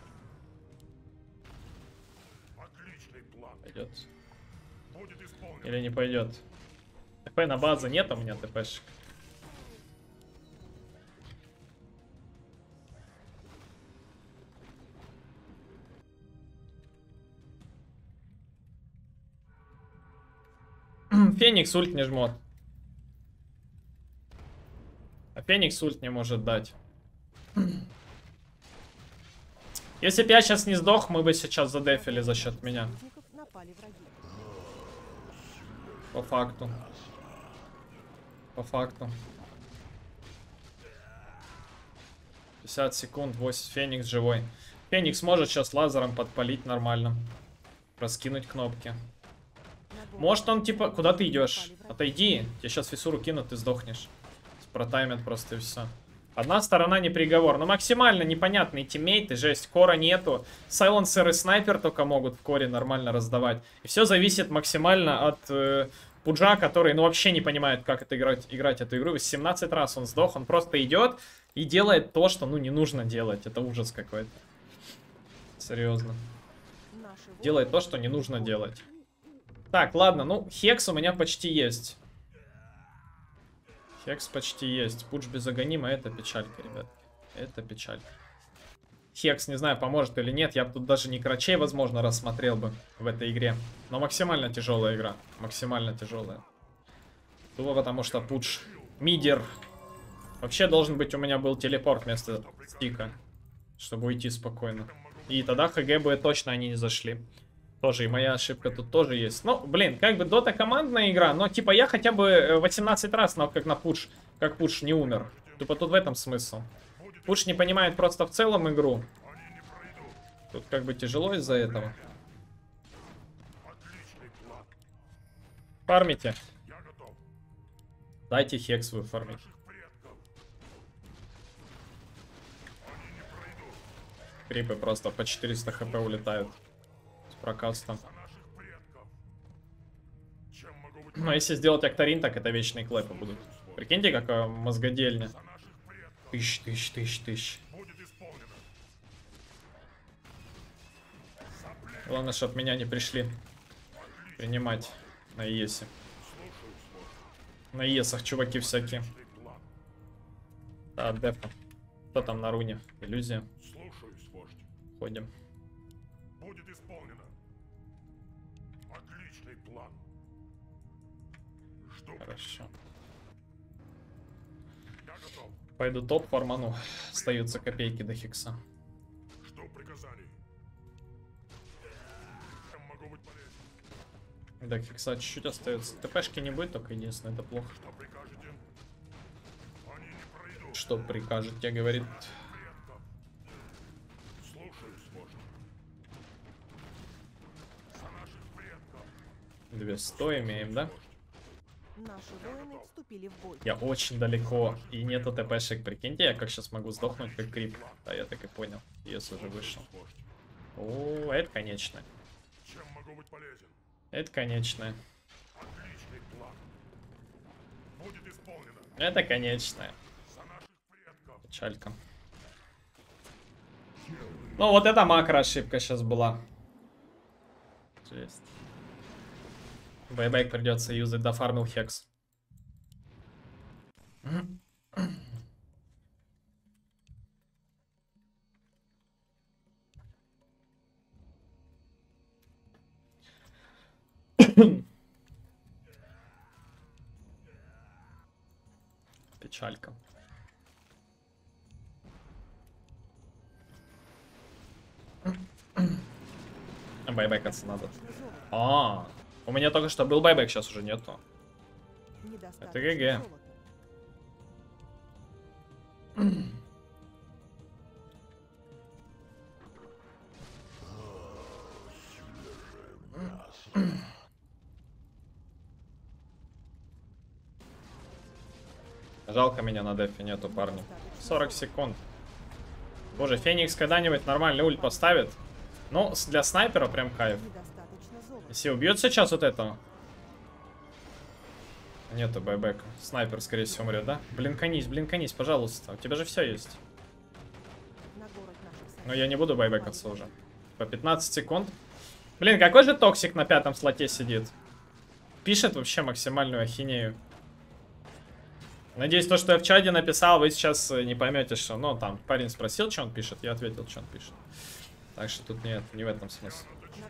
Отличный план. Пойдет. Будет исполнено. Или не пойдет. ТП на базу нет у меня ТПшек. Феникс ульт не жмот. А Феникс ульт не может дать. Если бы я сейчас не сдох, мы бы сейчас задефили за счет меня. Союзников напали враги. По факту. По факту. пятьдесят секунд, восемь. Феникс живой. Феникс может сейчас лазером подпалить нормально. Раскинуть кнопки. Может он типа... Куда ты идешь? Отойди. Тебе сейчас фиссуру кинут, ты сдохнешь. Протаймят просто и все. Одна сторона не приговор. Но максимально непонятные тиммейты. Жесть, кора нету. Сайленсер и снайпер только могут в коре нормально раздавать. И все зависит максимально от э, пуджа, который ну вообще не понимает, как это играть, играть эту игру. семнадцать раз он сдох. Он просто идет и делает то, что ну не нужно делать. Это ужас какой-то. Серьезно. Делает то, что не нужно делать. Так, ладно, ну, Хекс у меня почти есть. Хекс почти есть. Пудж без агонима, это печалька, ребят. Это печалька. Хекс, не знаю, поможет или нет. Я бы тут даже не крачей, возможно, рассмотрел бы в этой игре. Но максимально тяжелая игра. Максимально тяжелая. Тупо потому что пудж мидер. Вообще должен быть у меня был телепорт вместо стика. Чтобы уйти спокойно. И тогда ХГ бы точно они не зашли. Тоже и моя ошибка тут тоже есть. Ну, блин, как бы Дота командная игра, но типа я хотя бы восемнадцать раз, но как на пудж, как пудж не умер. Тупо тут в этом смысл. Пудж не понимает просто в целом игру. Тут как бы тяжело из-за этого. Фармите. Дайте Хекс вы фармить. Крипы просто по четыреста хп улетают. Прокастом. Но если сделать Акторин, так это вечные клэпы будут. Прикиньте, какая мозгодельня. Тысяч, тысяч, тысяч, тысяч. Главное, чтобы меня не пришли принимать на ЕСе. На ЕСах чуваки всякие. Да, депа. Кто там на руне? Иллюзия. Ходим. Будет исполнено. Отличный план. Жду. Хорошо. Я готов. Пойду топ фарману. Остаются копейки до Хекса. Жду приказаний. Чем могу быть полезен? До Хекса чуть-чуть остается. ТПшки не будет, только единственное, это плохо. Что прикажете? Они не пройдут. Что прикажете, говорит. двести имеем, да? Наши воины вступили в бой. Я очень далеко, и нету ТПшек. Прикиньте, я как сейчас могу сдохнуть, как крип. Да, я так и понял. Ес уже вышел. О, это конечное. Чем могу быть полезен? Это конечное. Отличный план. Будет исполнено. Это конечное. За наших предков. Печалька. Ну, вот это макро ошибка сейчас была. Жесть. Байбэк придется юзать, дофармил Хекс. Печалька. Байбекаться надо. А, у меня только что был байбек, сейчас уже нету. Это ГГ. Жалко, меня на дефе нету, парни. сорок секунд. Боже, Феникс когда-нибудь нормальный ульт поставит. Ну, для снайпера прям кайф. Если убьет сейчас вот этого. Нету байбека. Снайпер, скорее всего, умрет, да? Блинканись, блинканись, пожалуйста. У тебя же все есть. Но я не буду байбекаться уже. По пятнадцать секунд. Блин, какой же токсик на пятом слоте сидит? Пишет вообще максимальную ахинею. Надеюсь, то, что я в чате написал, вы сейчас не поймете, что... Ну, там, парень спросил, что он пишет, я ответил, что он пишет. Так что тут нет, не в этом смысл.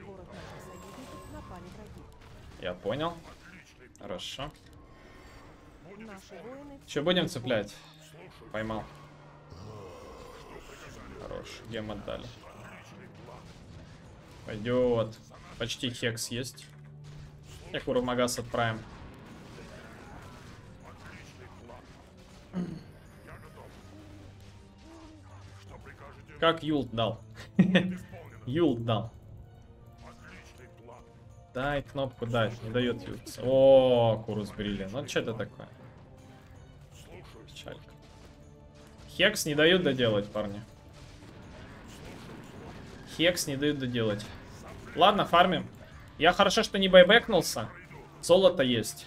Я понял. Хорошо. Что, будем цеплять? Поймал. Хорош, гем отдали. Пойдет. Почти хекс есть. Я Курумагас отправим. Как Юлт дал. Юлт дал. Дай кнопку дать, не дает Юлт. О, Курус Брили. Ну что это такое? Печалька. Хекс не дают доделать, парни. Хекс не дают доделать. Ладно, фармим. Я хорошо, что не байбекнулся. Золото есть.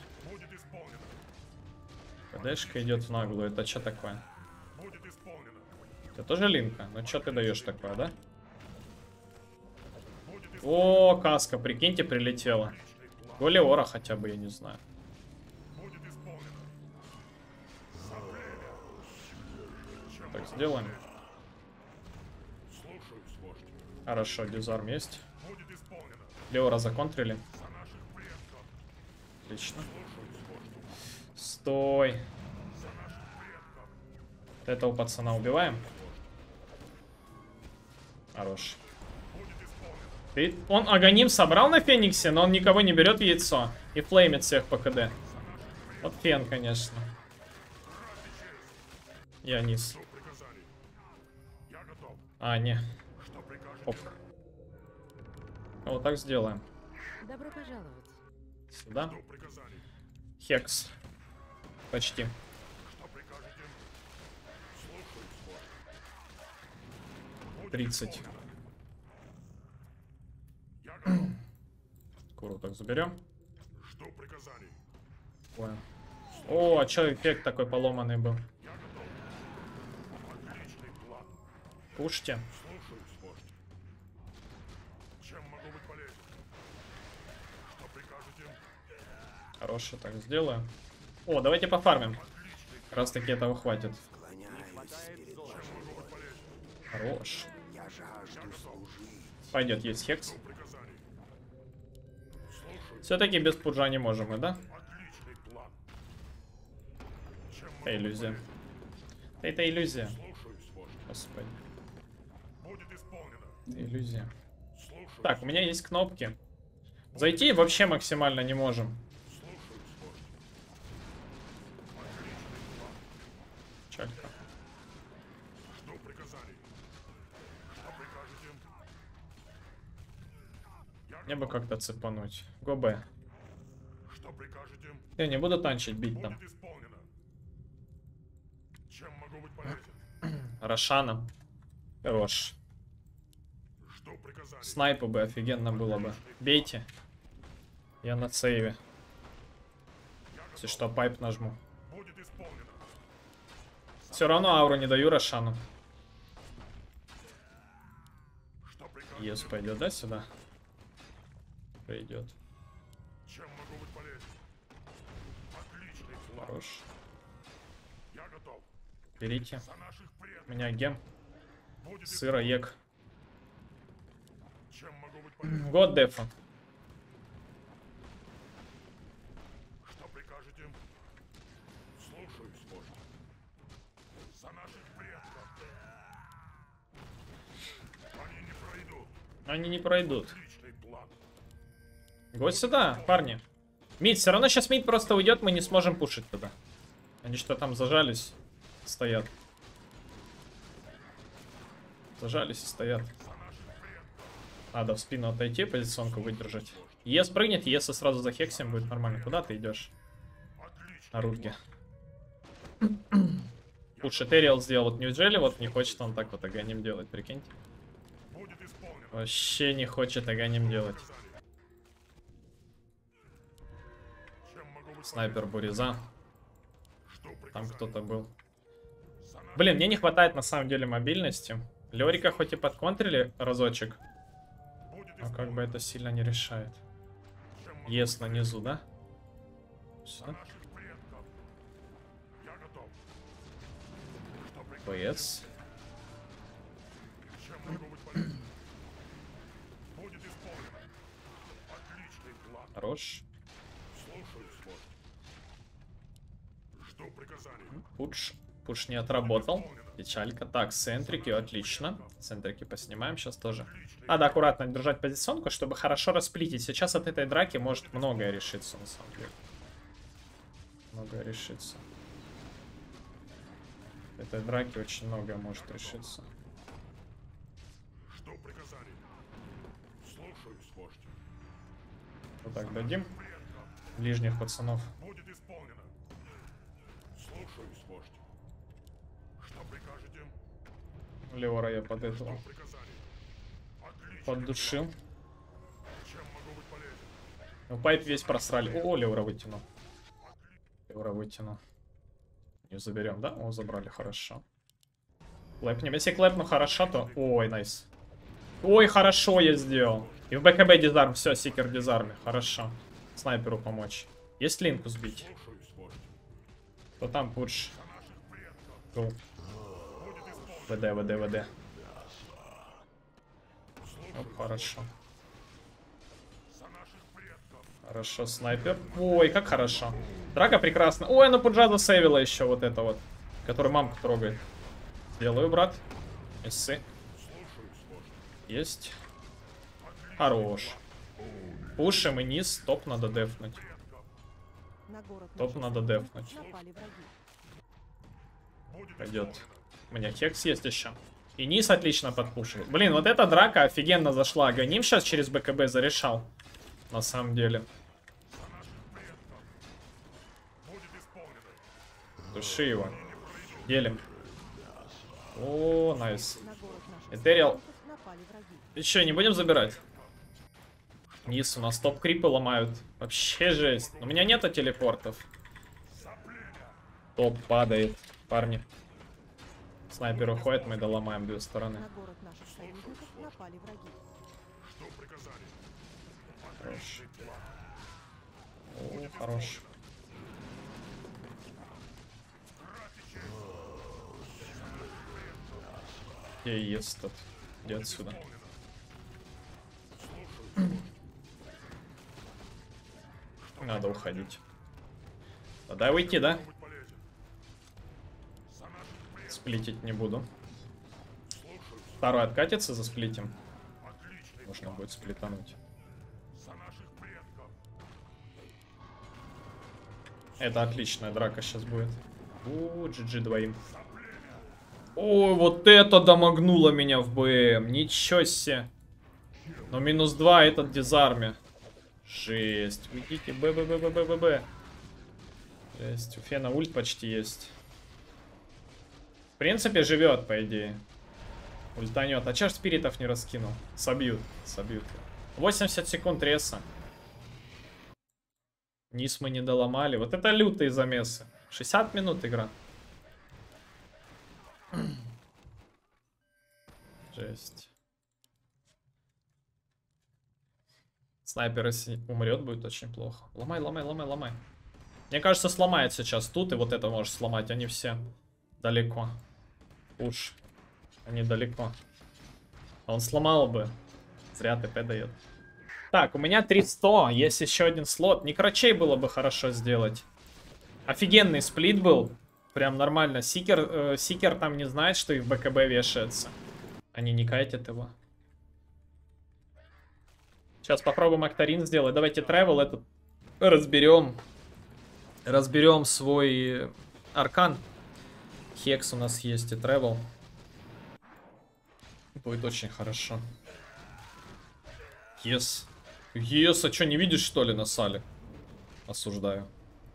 КДшка идет в наглую. Это что такое? Это тоже линка? Ну что ты даешь такое, да? О, каска, прикиньте, прилетела. Голиора хотя бы, я не знаю. Так, сделаем. Хорошо, дизарм есть. Леора законтрили. Отлично. Стой. Этого пацана убиваем. Хорош. Ты... Он Аганим собрал на Фениксе, но он никого не берет в яйцо. И флеймит всех по КД. Вот Фен, конечно. Я низ. А, не. Оп. Вот так сделаем. Добро пожаловать. Сюда. Хекс. Почти. тридцать. Куру так заберем. Понял. О, а чё эффект такой поломанный был? Пушьте. Хорошо, так сделаю. О, давайте пофармим. Раз таки этого хватит. Хорош. Пойдет, есть хекс. Все-таки без пуджа не можем мы, да? Это иллюзия. Это иллюзия. Господи. Это иллюзия. Так, у меня есть кнопки. Зайти вообще максимально не можем. Чалька. Мне бы как-то цепануть. Го Б. Я не буду танчить, бить там. Рошаном. Хорош. Снайпу бы офигенно было бы. Бейте. Я на сейве. Если что, пайп нажму. Все равно ауру не даю Рошану. Ес пойдет, да, сюда? Пойдет. Хорош. Берите. У меня гем. Сыроек. Год дефа. Они не пройдут. Гость сюда, парни. Мид, все равно сейчас мид просто уйдет, мы не сможем пушить туда. Они что там зажались, стоят. Зажались и стоят. Надо в спину отойти, позиционку выдержать. Ес прыгнет, если сразу захексим, будет нормально. Куда ты идешь? На рудге. Лучше Терриал сделал. Вот неужели вот не хочет он так вот аганим делать, прикиньте? Вообще не хочет аганим делать. Снайпер Буриза. Там кто-то был. Блин, мне не хватает на самом деле мобильности. Лёрика хоть и подконтрили разочек, но как бы это сильно не решает. Ес на низу, да? Все. ПС. Хорош. Пуш. Пуш не отработал. Печалька. Так, центрики, отлично. Центрики поснимаем сейчас тоже. Надо аккуратно держать позиционку, чтобы хорошо расплитить. Сейчас от этой драки может многое решиться, на самом деле. Многое решится. От этой драки очень многое может решиться. Вот так дадим. Ближних пацанов. Леора я под этого поддушил. Ну, пайп весь просрали. О, Леора вытянул. Леора вытянул. Не заберем, да? О, забрали, хорошо. Клэпнем. Если клэпну хорошо, то... Ой, найс. Ой, хорошо я сделал. И в БКБ дизарм. Все, сикер дизарме. Хорошо. Снайперу помочь. Есть линку сбить? Кто там пуш? Go. ВД, ВД, ВД. Оп, хорошо. Хорошо, снайпер. Ой, как хорошо. Драка прекрасно. Ой, она пуджа засейвила еще вот это вот. Который мамку трогает. Сделаю, брат. Эссы. Есть. Хорош. Пушим и низ. Топ надо дефнуть. Топ надо дефнуть. Пойдет. У меня хекс есть еще. И низ отлично подпушивает. Блин, вот эта драка офигенно зашла. Ганим сейчас через БКБ зарешал. На самом деле. Души его. Делим. О, найс. Этериал. Еще не будем забирать? Низ у нас топ-крипы ломают. Вообще жесть. У меня нету телепортов. Топ падает, парни. Снайпер уходит, мы доломаем две стороны. Хорош. О, хорош. Где есть тот? Где отсюда? Надо уходить. Да дай уйти, да? Сплитить не буду. Второй откатится, засплитим. Можно будет сплитануть. Это отличная драка сейчас будет. У, джи джи двоим. Ой, вот это домогнуло меня в БМ. Ничего себе. Но минус два этот дизарме. Жесть. Уйдите. Б-б-б-б-б-б-б. Жесть. У Фена ульт почти есть. В принципе, живет, по идее. Ультанет. А чё ж спиритов не раскинул? Собьют. Собьют. восемьдесят секунд реса. Низ мы не доломали. Вот это лютые замесы. шестьдесят минут игра. Жесть. Снайпер, если умрет, будет очень плохо. Ломай, ломай, ломай, ломай. Мне кажется, сломает сейчас тут, и вот это может сломать. Они все далеко. Уж. Они далеко. А он сломал бы. Зря ТП дает. Так, у меня триста. Есть еще один слот. Не крачей было бы хорошо сделать. Офигенный сплит был. Прям нормально. Сикер, э, Сикер там не знает, что и в БКБ вешается. Они не кайтят его. Сейчас попробуем Актарин сделать. Давайте тревел этот разберем. Разберем свой аркан. Хекс у нас есть и тревел. Будет очень хорошо. Yes. Yes, а что, не видишь, что ли, на сале? Осуждаю.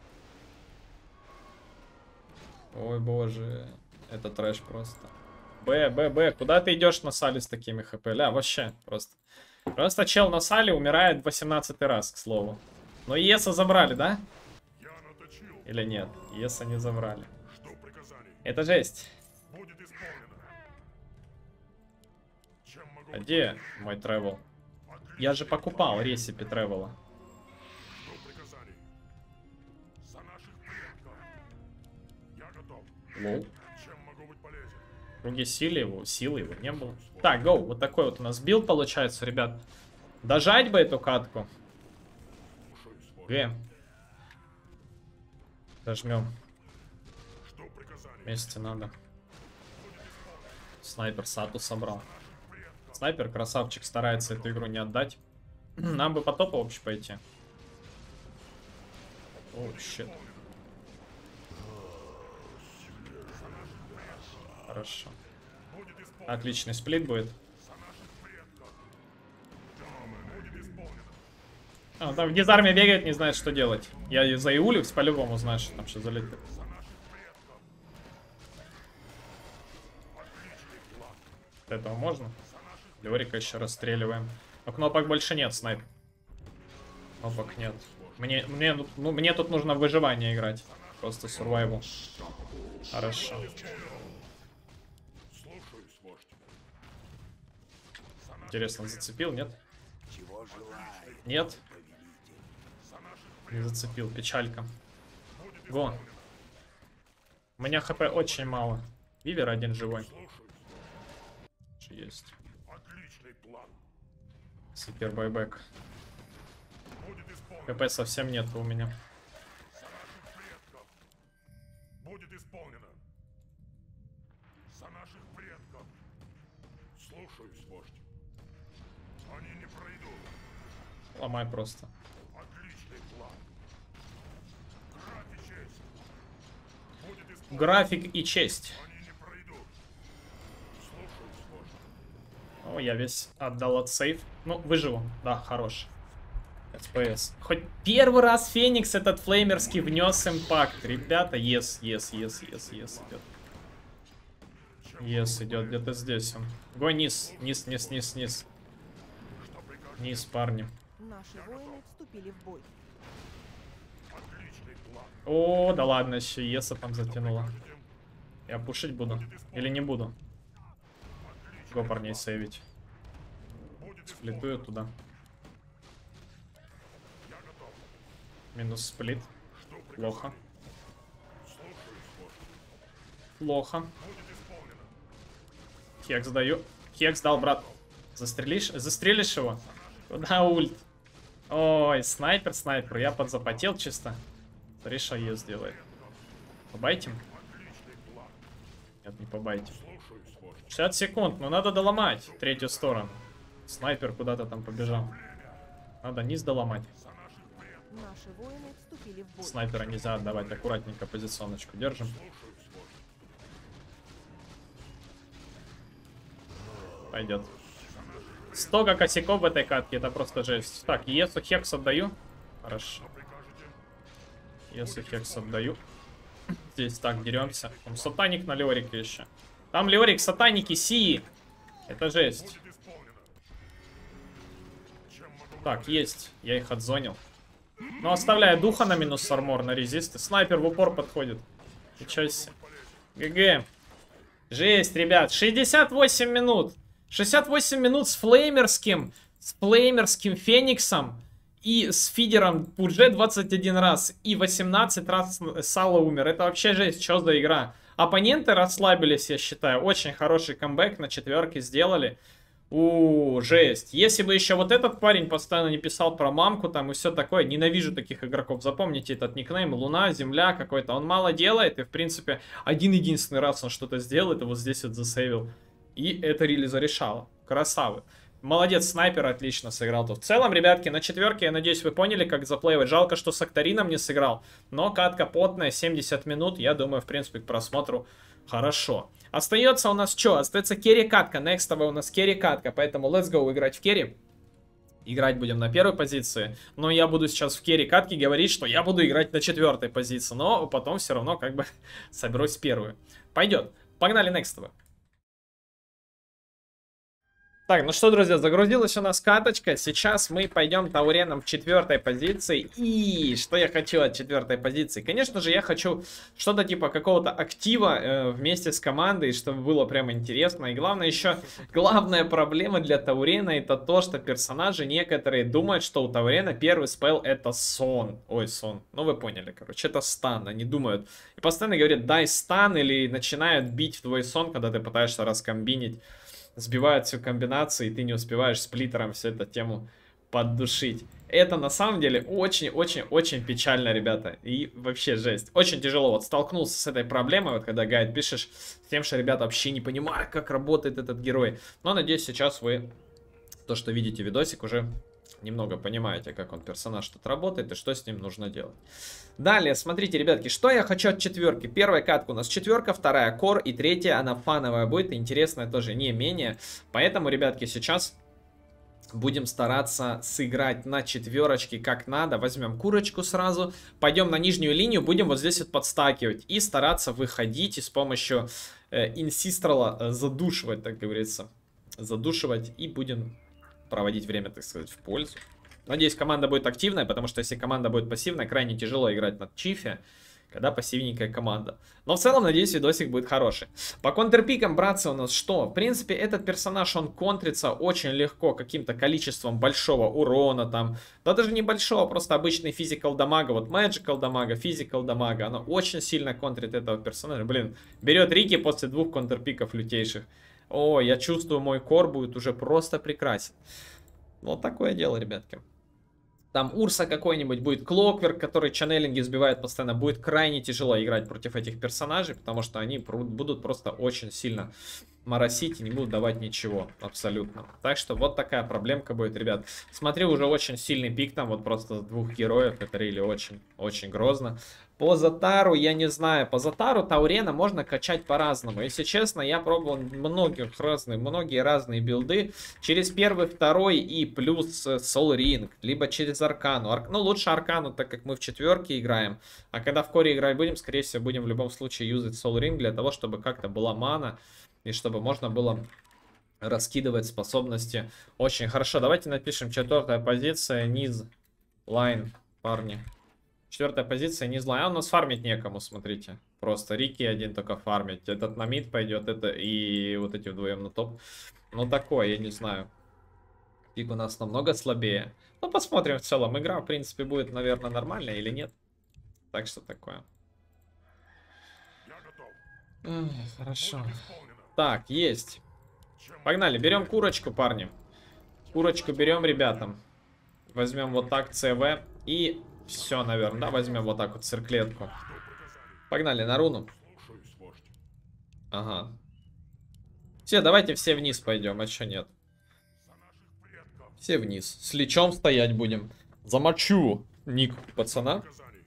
Ой, боже. Это трэш просто. Б, Б, Б. Куда ты идешь на сале с такими хп? Ля, вообще, просто. Просто чел на сале умирает восемнадцатый раз, к слову. Но Еса забрали, да? Или нет? Еса не забрали. Это жесть. А где мой тревел? Я же покупал ресипи тревела. Лоу. Круги силы его, силы его не было. Так, гоу, вот такой вот у нас билд получается, ребят. Дожать бы эту катку. Г. Дожмем. Вместе надо. Снайпер Сату собрал. Снайпер, красавчик, старается эту игру не отдать. Нам бы по топу вообще пойти. О, щит. Хорошо. Отличный сплит будет. А, там в дизарме бегает, не знает, что делать. Я за Иуликс по-любому знаю, что там что залетит. Этого можно? Лёрика еще расстреливаем. Но кнопок больше нет, снайп. Кнопок нет. Мне, мне, ну, мне тут нужно в выживание играть. Просто survival. Хорошо. Интересно, он зацепил, нет? Нет? Не зацепил, печалька. Го. У меня хп очень мало. Вивер один живой. Есть. Супер байбек. ХП совсем нет у меня. Будет исполнено. За наших предков. Слушаюсь, вождь. Они не пройдут. Ломай просто. Отличный план. График и честь. Будет исполнено. График и честь. Они не пройдут. Слушаюсь, вождь. О, я весь отдал от сейф. Ну, выживу. Да, хорош. эф пи эс. Хоть первый раз Феникс этот флеймерский внес импакт. Ребята, yes, yes, yes, yes, yes идет. Yes идет, где-то здесь он. Го низ, низ, низ, низ, низ. Низ, парни. Наши воины вступили в бой. О, да ладно, еще Еса там затянула. Я пушить буду? Или не буду? Го парней сейвить. Сплитую туда. Минус сплит. Плохо. Плохо. Хекс даю. Хекс дал, брат. Застрелишь? Застрелишь его? Куда ульт? Ой, снайпер, снайпер. Я подзапотел чисто. Смотри, что Ес делает. Побайтим? Нет, не побайтим. шестьдесят секунд, но надо доломать третью сторону. Снайпер куда-то там побежал. Надо низ доломать. Наши воины вступили в бой. Снайпера нельзя отдавать, аккуратненько позиционочку держим. Пойдет. Столько косяков в этой катке, это просто жесть. Так, Есу Хекс отдаю. Хорошо. Есу Хекс отдаю. Здесь так, деремся. Там сатаник на Леорике еще. Там Леорик, сатаники, Сии. Это жесть. Так, есть. Я их отзонил. Ну, оставляю духа на минус армор, на резисты. Снайпер в упор подходит. Ничего себе. ГГ. Жесть, ребят. шестьдесят восемь минут. шестьдесят восемь минут с флеймерским. С флеймерским Фениксом. И с фидером уже двадцать один раз. И восемнадцать раз Сало умер. Это вообще жесть. Что за игра? Оппоненты расслабились, я считаю. Очень хороший камбэк на четверке сделали. У, жесть. Если бы еще вот этот парень постоянно не писал про мамку там и все такое. Ненавижу таких игроков. Запомните этот никнейм. Луна, Земля какой-то. Он мало делает. И в принципе один-единственный раз он что-то сделает. И вот здесь вот засейвил. И это рели зарешало. Красавы. Молодец, снайпер отлично сыграл тут. В целом, ребятки, на четверке, я надеюсь, вы поняли, как заплеивать. Жалко, что с Акторином не сыграл. Но катка потная, семьдесят минут. Я думаю, в принципе, к просмотру хорошо. Остается у нас что? Остается керри-катка. Некстовая у нас керри-катка. Поэтому let's go играть в керри. Играть будем на первой позиции. Но я буду сейчас в керри-катке говорить, что я буду играть на четвертой позиции. Но потом все равно как бы соберусь в первую. Пойдет. Погнали некстовую. Так, ну что, друзья, загрузилась у нас каточка. Сейчас мы пойдем Тауреном в четвертой позиции. И что я хочу от четвертой позиции? Конечно же, я хочу что-то типа какого-то актива э, вместе с командой, чтобы было прям интересно. И главное еще, главная проблема для Таурена это то, что персонажи некоторые думают, что у Таурена первый спел это сон. Ой, сон. Ну вы поняли, короче, это стан. Они думают. И постоянно говорят, дай стан, или начинают бить в твой сон, когда ты пытаешься раскомбинить. Сбивают всю комбинацию, и ты не успеваешь сплиттером всю эту тему поддушить. Это на самом деле очень-очень-очень печально, ребята. И вообще жесть. Очень тяжело. Вот столкнулся с этой проблемой, вот когда гайд пишешь, с тем, что ребята вообще не понимают, как работает этот герой. Но надеюсь, сейчас вы, то, что видите видосик, уже немного понимаете, как он персонаж тут работает и что с ним нужно делать. Далее, смотрите, ребятки, что я хочу от четверки. Первая катка у нас четверка, вторая кор и третья, она фановая будет, интересная тоже не менее. Поэтому, ребятки, сейчас будем стараться сыграть на четверочке как надо. Возьмем курочку сразу, пойдем на нижнюю линию, будем вот здесь вот подстакивать и стараться выходить и с помощью э, инсистрала э, задушивать, так говорится. Задушивать и будем проводить время, так сказать, в пользу. Надеюсь, команда будет активная, потому что если команда будет пассивная, крайне тяжело играть на чифе, когда пассивненькая команда. Но в целом, надеюсь, видосик будет хороший. По контрпикам, братцы, у нас что? В принципе, этот персонаж, он контрится очень легко каким-то количеством большого урона там. Да даже не большого, просто обычный физикал дамага. Вот magical дамага, физикал дамага. Она очень сильно контрит этого персонажа. Блин, берет Рики после двух контрпиков лютейших. О, я чувствую, мой кор будет уже просто прекрасен. Вот такое дело, ребятки. Там Урса какой-нибудь будет, Клокверк, который чаннелинги сбивает постоянно. Будет крайне тяжело играть против этих персонажей, потому что они будут просто очень сильно моросить и не будут давать ничего абсолютно. Так что вот такая проблемка будет, ребят. Смотрю, уже очень сильный пик там, вот просто двух героев. Это рили очень-очень грозно. По Затару, я не знаю, по Затару Таурена можно качать по-разному. Если честно, я пробовал многих разные, многие разные билды. Через первый, второй и плюс Soul Ring, либо через Аркану. Ар... Ну, лучше Аркану, так как мы в четверке играем. А когда в коре играть будем, скорее всего, будем в любом случае юзать Soul Ring для того, чтобы как-то была мана. И чтобы можно было раскидывать способности очень хорошо. Давайте напишем четвертая позиция, низ, лайн, парни. Четвертая позиция, низ, лайн. А у нас фармить некому, смотрите. Просто Рики один только фармить. Этот на мид пойдет, это и вот эти вдвоем на топ. Ну такое, я не знаю. Пик у нас намного слабее. Ну посмотрим в целом. Игра, в принципе, будет, наверное, нормальная или нет. Так что такое. Эх, хорошо. Так, есть. Погнали, берем курочку, парни. Курочку берем, ребятам. Возьмем вот так ЦВ. И все, наверное, да, возьмем вот так вот цирклетку. Погнали на руну. Ага. Все, давайте все вниз пойдем, а что нет? Все вниз. С лечом стоять будем. Замочу ник пацана.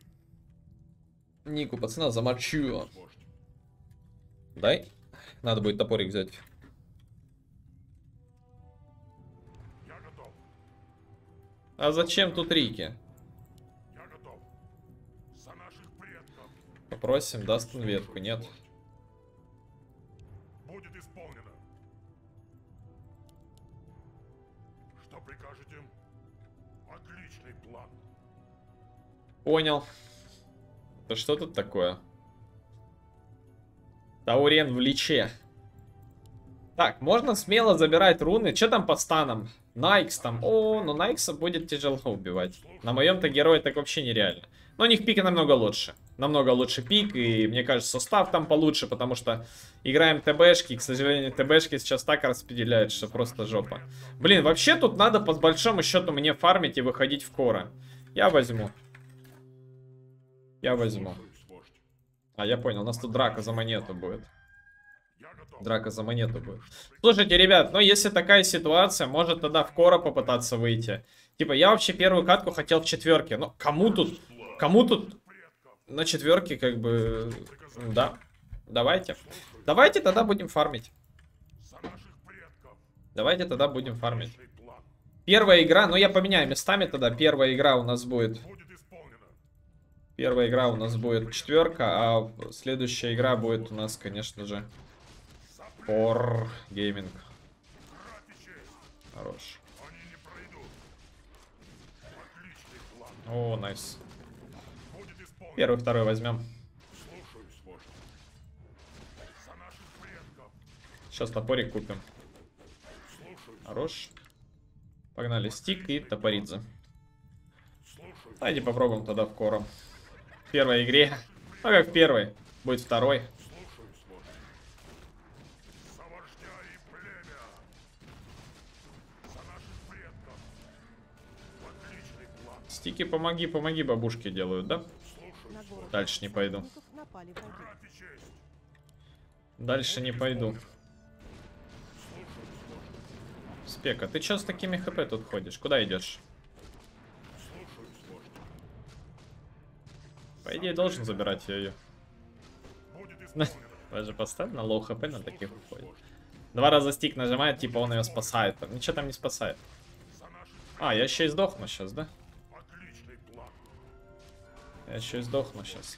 Нику пацана замочу. Дай. Надо будет топорик взять. А зачем тут Рики? Попросим, даст он ветку, нет? Будет исполнено. Что прикажете? Отличный план. Понял. Да что тут такое? Таурен в личе. Так, можно смело забирать руны. Что там по станам? Найкс там. О, ну Найкса будет тяжело убивать. На моем-то герое так вообще нереально. Но у них пики намного лучше. Намного лучше пик. И мне кажется, состав там получше. Потому что играем ТБшки. И, к сожалению, ТБшки сейчас так распределяют, что просто жопа. Блин, вообще тут надо по большому счету мне фармить и выходить в кора. Я возьму. Я возьму. А, я понял, у нас тут драка за монету будет. Драка за монету будет. Слушайте, ребят, ну если такая ситуация, может тогда в Кора попытаться выйти. Типа, я вообще первую катку хотел в четверке. Но кому тут, кому тут на четверке, как бы, да, давайте. Давайте тогда будем фармить. Давайте тогда будем фармить. Первая игра, ну я поменяю местами тогда. Первая игра у нас будет... Первая игра у нас будет четверка, а следующая игра будет у нас, конечно же, Core Gaming. Хорош. О, найс. Первый, второй возьмем. Сейчас топорик купим. Хорош. Погнали, стик и топоридзе. Давайте попробуем тогда в Кору. В первой игре. Ну как в первой. Будет второй. Стики, помоги, помоги, бабушки делают, да? Дальше не пойду. Дальше не пойду. Спека, ты чё с такими хп тут ходишь? Куда идешь? По идее, должен забирать я ее. Даже поставь на лоу хп на таких уходит. Два раза стик нажимает, типа он ее спасает. Ничего там не спасает. А, я еще и сдохну сейчас, да? Я еще и сдохну сейчас.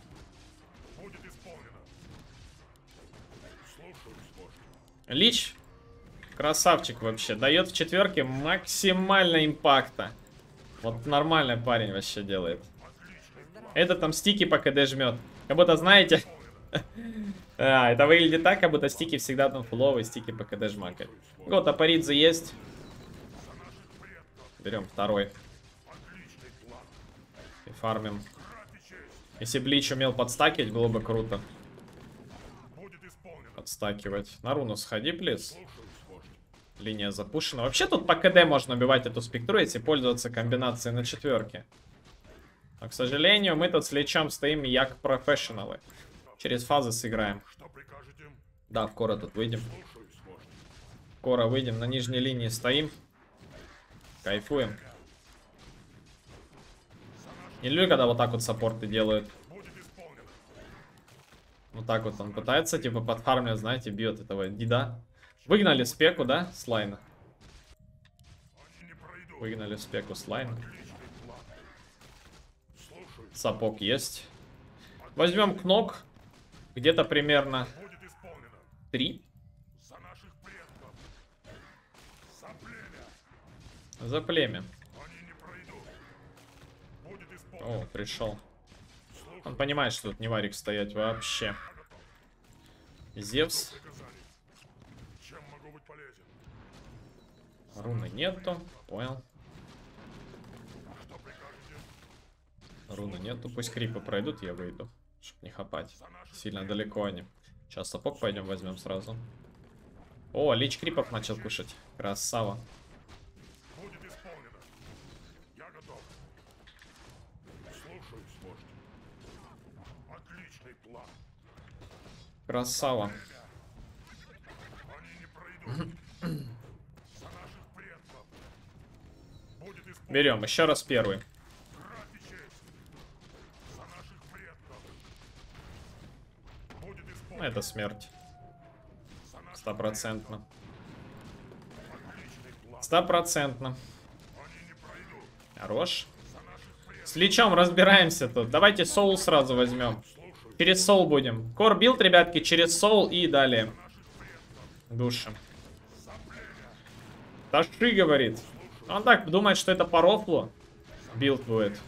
Лич, красавчик вообще. Дает в четверке максимально импакта. Вот нормальный парень вообще делает. Это там стики по КД жмет. Как будто, знаете... а, это выглядит так, как будто стики всегда там фуловые, стики по КД жмакают. Вот, топоридзе есть. Берем второй. И фармим. Если бы Лич умел подстакивать, было бы круто. Подстакивать. На руну сходи, плиз. Линия запушена. Вообще тут по КД можно убивать эту спектру, если пользоваться комбинацией на четверке. Но, к сожалению, мы тут с Личом стоим як профессионалы. Через фазы сыграем. Да, в Кора тут выйдем. В Кора выйдем, на нижней линии стоим. Кайфуем. Не люблю, когда вот так вот саппорты делают. Вот так вот он пытается, типа, подфармливать, знаете, бьет этого дида. Выгнали спеку, да, с лайна. Выгнали спеку с лайна. Сапог есть. Возьмем кнок. Где-то примерно три. За племя. О, пришел. Он понимает, что тут не варик стоять вообще. Зевс. Руны нету. Понял. Руны нету. Пусть крипы пройдут, я выйду. Чтоб не хапать. Сильно далеко они. Сейчас сапог пойдем возьмем сразу. О, Лич крипов начал кушать. Красава. Красава. Берем еще раз первый. Это смерть. Стопроцентно. Стопроцентно. Хорош. С Личом разбираемся тут. Давайте соул сразу возьмем. Через соул будем. Кор билд, ребятки, через соул и далее. Душим. Таши говорит. Он так думает, что это по рофлу билд будет.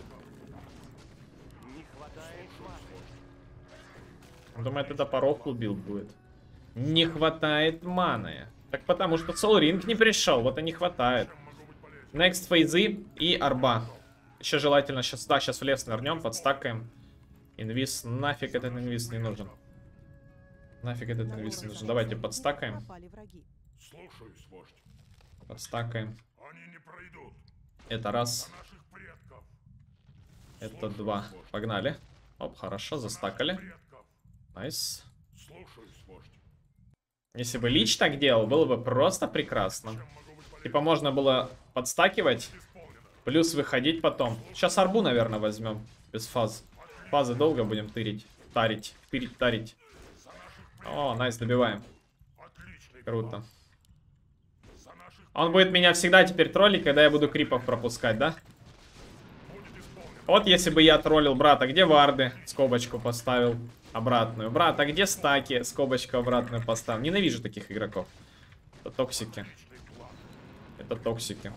Он думает, это по рофлу билд будет. Не хватает маны. Так потому что Soul Ring не пришел. Вот и не хватает. Next фейзы и арба. Еще желательно сейчас, да, сейчас в лес нырнем, подстакаем. Инвиз, нафиг этот инвиз не нужен. Нафиг этот инвиз не нужен. Давайте подстакаем. Подстакаем. Это раз. Это два. Погнали. Оп, хорошо, застакали. Найс. Если бы Лич так делал, было бы просто прекрасно. Типа можно было подстакивать, плюс выходить потом. Сейчас арбу, наверное, возьмем. Без фаз. Фазы долго будем тырить. Тарить. Тырить, тарить. О, найс, добиваем. Круто. Он будет меня всегда теперь троллить, когда я буду крипов пропускать, да? Вот если бы я троллил брата, где варды? Скобочку поставил обратную. Брат, а где стаки? Скобочку обратную поставил. Ненавижу таких игроков. Это токсики. Это токсики.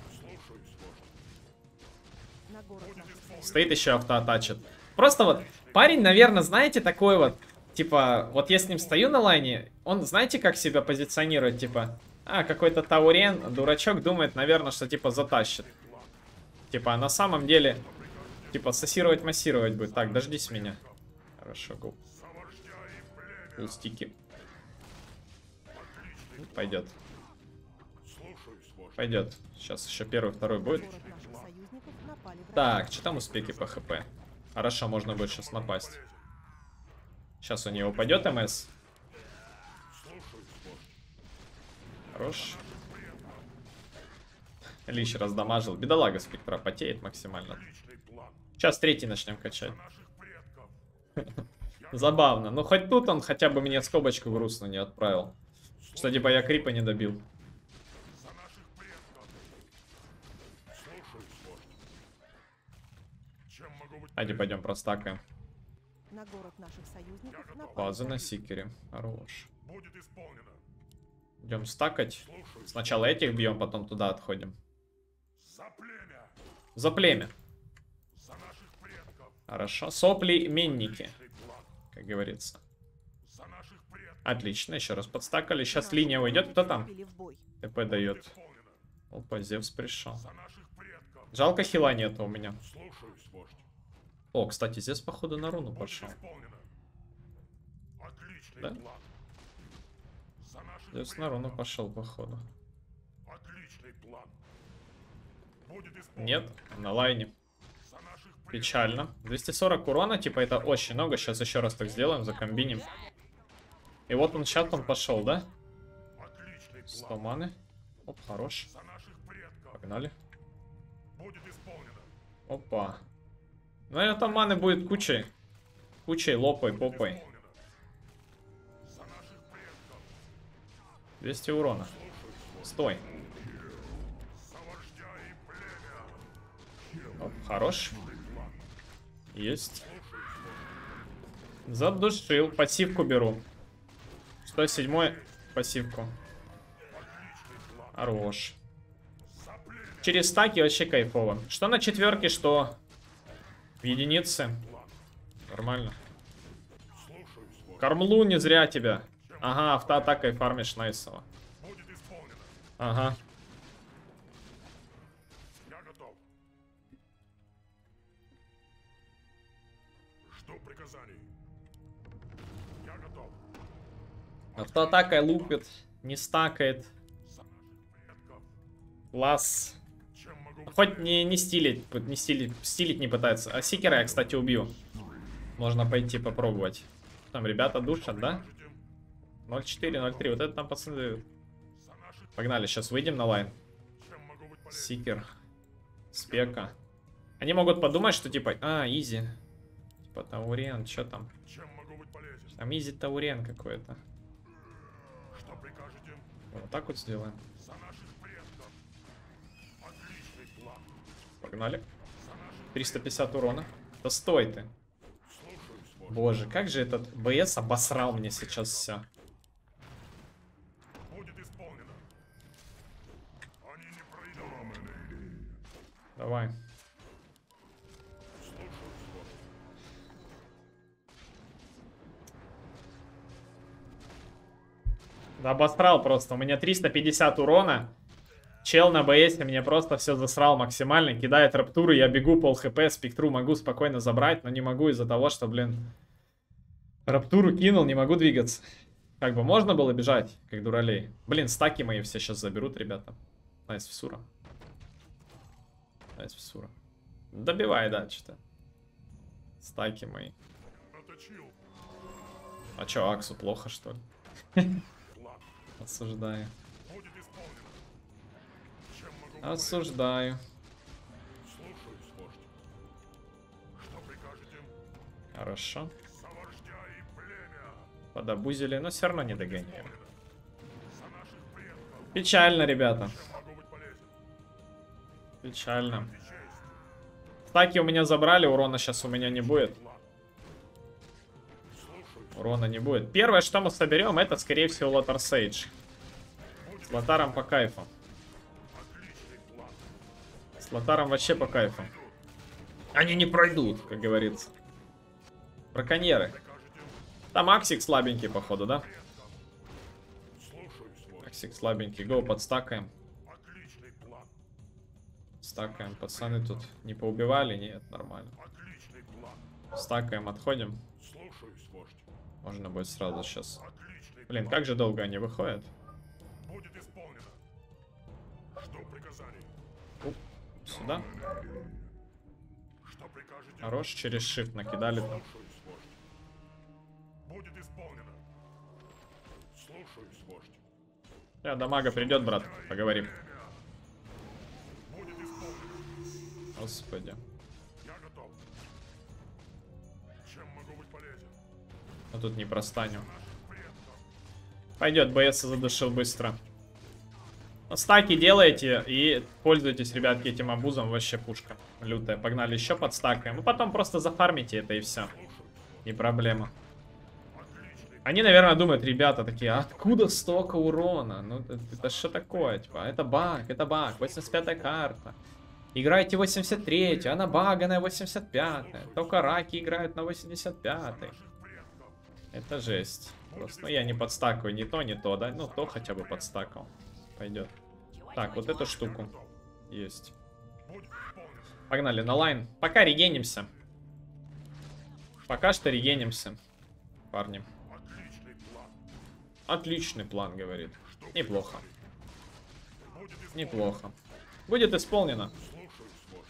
Стоит еще автоатачит. Просто вот парень, наверное, знаете, такой вот. Типа, вот я с ним стою на лайне, он, знаете, как себя позиционирует? Типа, а, какой-то таурен, дурачок, думает, наверное, что типа затащит. Типа, а на самом деле, типа, сассировать, массировать будет. Так, дождись меня. Хорошо, гоу. Пулстики. Пойдет. Пойдет. Сейчас еще первый, второй будет. Так, что там успехи по хп? Хорошо, можно будет сейчас напасть. Сейчас у него упадет МС. Хорош. Лич раздамажил. Бедолага спектра потеет максимально. Сейчас третий начнем качать. Забавно. Ну хоть тут он хотя бы мне скобочку грустно не отправил. Что типа я крипа не добил. Давайте пойдем простакаем. На город наших союзников напали. База на сикере. Хорош. Идем стакать. Сначала этих бьем, потом туда отходим. За племя. Хорошо. Сопли-менники, как говорится. Отлично, еще раз подстакали. Сейчас линия уйдет. Кто там? ТП дает. Опа, Зевс пришел. Жалко, хила нету у меня. О, кстати, Зевс, походу, на руну пошел. Да? Зевс на руну пошел, походу. Нет, на лайне. Печально. двести сорок урона, типа, это очень много. Сейчас еще раз так сделаем, закомбиним. И вот он, сейчас он пошел, да? сто маны. Оп, хорош. Погнали. Опа. Наверное, там маны будет кучей. Кучей, лопой, попой. двести урона. Стой. Оп, хорош. Есть. Задушил. Пассивку беру. сто семь пассивку. Хорош. Через стаки вообще кайфово. Что на четверке, что в единице. Нормально. Кормлу не зря тебя. Ага, автоатакой фармишь найсово. Ага. Автоатакой лупит, не стакает. Класс. Хоть не, не стилить, не стилить, стилить не пытается. А сикера я, кстати, убью. Можно пойти попробовать. Там ребята душат, да? ноль четыре, ноль три. Вот это там пацаны дают. Погнали, сейчас выйдем на лайн. Сикер. Спека. Они могут подумать, что типа... А, изи. Типа таурен, что там? Там изи таурен какой-то. Вот так вот сделаем. Погнали. триста пятьдесят урона. Да стой ты. Боже, как же этот БС обосрал мне сейчас все. Давай. Да обосрал просто. У меня триста пятьдесят урона. Чел на БС мне просто все засрал максимально. Кидает раптуру, я бегу пол хп, спектру могу спокойно забрать, но не могу из-за того, что, блин, раптуру кинул, не могу двигаться. Как бы можно было бежать, как дуралей. Блин, стаки мои все сейчас заберут, ребята. Найс фисура. Найс фисура. Добивай, да, что-то. Стаки мои. А чё, Аксу плохо, что ли? Осуждаю. Будет исполнено. Чем могу быть Осуждаю. полезен? Слушаюсь, вождь. Что прикажете? Хорошо. За вождя и племя. Подобузили, но все равно не догоняем. За наших предков. Печально, ребята. Чем могу быть полезен? Печально. И честь. Стаки у меня забрали, урона сейчас у меня не будет. План. Слушаюсь. Урона не будет. Первое, что мы соберем, это, скорее всего, Лотар Сейдж. С Лотаром по кайфу. Отличный план. С Лотаром вообще по кайфу. Они не пройдут, как говорится. Браконьеры. Прикажете? Там Аксик слабенький, походу, да? Слушаюсь, вождь. Аксик слабенький. Гоу, подстакаем. Отличный план. Стакаем. Пацаны тут не поубивали? Нет, нормально. Отличный план. Стакаем, отходим. Слушаюсь, вождь. Можно будет сразу сейчас. Отличный Блин, план. как же долго они выходят? Будет исполнено. Жду приказаний. Уп, сюда. Что прикажете? Хорош, через shift накидали там. Слушаюсь, вождь. Будет исполнено. Слушаюсь, вождь. Я до мага придет, брат, поговорим. Будет исполнено. Господи. Я готов. Чем могу быть полезен? А тут не простанем. Наших предков. Пойдет, БС задушил быстро. Ну, стаки делаете и пользуйтесь, ребятки, этим абузом. Вообще пушка лютая. Погнали еще под стакаем. И потом просто зафармите это и все. Не проблема. Они, наверное, думают, ребята такие, откуда столько урона? Ну, это, это что такое? Типа, это баг, это баг. восемьдесят пятая карта. Играйте восемьдесят третью, она баганая восемьдесят пятая. Только раки играют на восемьдесят пятой. Это жесть. Просто, ну, я не подстакаю ни то, ни то, да? Ну, то хотя бы подстакал. Пойдет. Так, вот эту штуку. Есть. Погнали на лайн. Пока регенимся. Пока что регенимся, парни. Отличный план. Отличный план, говорит. Неплохо. Неплохо. Будет исполнено. Слушаюсь, вождь.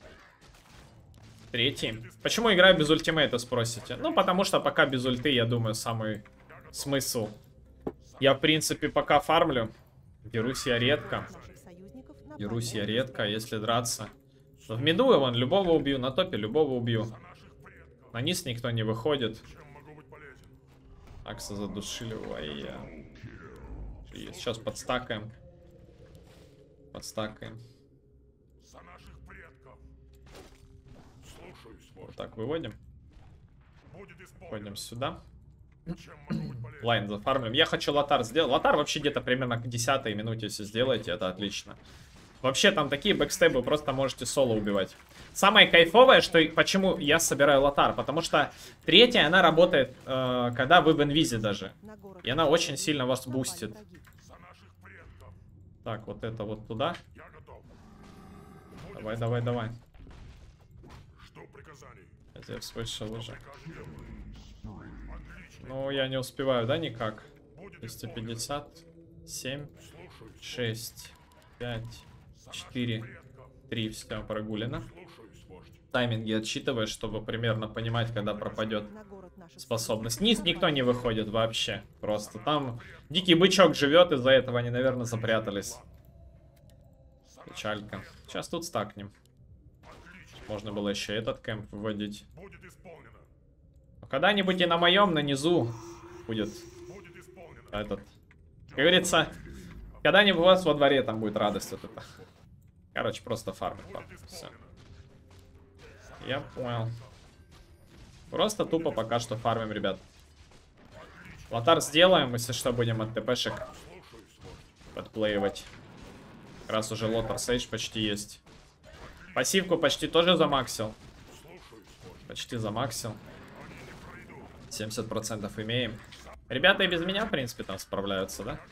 Третий. Почему играю без ультимейта, спросите? Ну, потому что пока без ульты, я думаю, самый смысл. Я, в принципе, пока фармлю. Дерусь я редко. Наших союзников напали. Дерусь я редко, если драться. В миду я вон любого убью, на топе любого убью. На низ никто не выходит. Чем могу быть полезен? Акса задушили. Ой, я... Сейчас подстакаем. Подстакаем. За наших предков. Слушаюсь, Вот вождь. так выводим. Будет исполнено. Ходим сюда. Чем могу быть полезен? Лайн зафармим. Я хочу лотар сделать. Лотар вообще где-то примерно к десятой минуте, если сделаете, это отлично. Вообще там такие бэкстепы, просто можете соло убивать. Самое кайфовое, что почему я собираю лотар, потому что третья, она работает, э, когда вы в инвизе даже. На город И она очень сильно вас напали бустит. враги. За наших предков. Так, вот это вот туда. Я готов. Давай, давай, давай. Жду приказаний. Я слышал уже. Прикажете? Отлично. Ну, я не успеваю, да, никак? Будет двести исполнено. пятьдесят, семь, Слушаюсь. шесть, пять, четыре, Предков. три. Все, прогулено. Слушаюсь, вождь. Тайминги отсчитываешь, чтобы примерно понимать, когда пропадет На город наших способность. союзников Низ никто не напали. выходит вообще. Просто там дикий бычок живет, из-за этого они, наверное, запрятались. Печалька. Сейчас тут стакнем. Можно было еще этот кэмп выводить. Будет исполнено. Но когда-нибудь и на моем, на низу будет Будет исполнено. этот. Как говорится, когда-нибудь у вас во дворе там будет радость вот эта. Короче, просто фармит там. Все. Я понял. Просто тупо пока что фармим, ребят. Лотар сделаем, если что, будем от ТПшек подплеивать. Как раз уже Лотар Сейдж почти есть. Пассивку почти тоже замаксил. Почти замаксил. семьдесят процентов имеем. Ребята и без меня, в принципе, там справляются, да?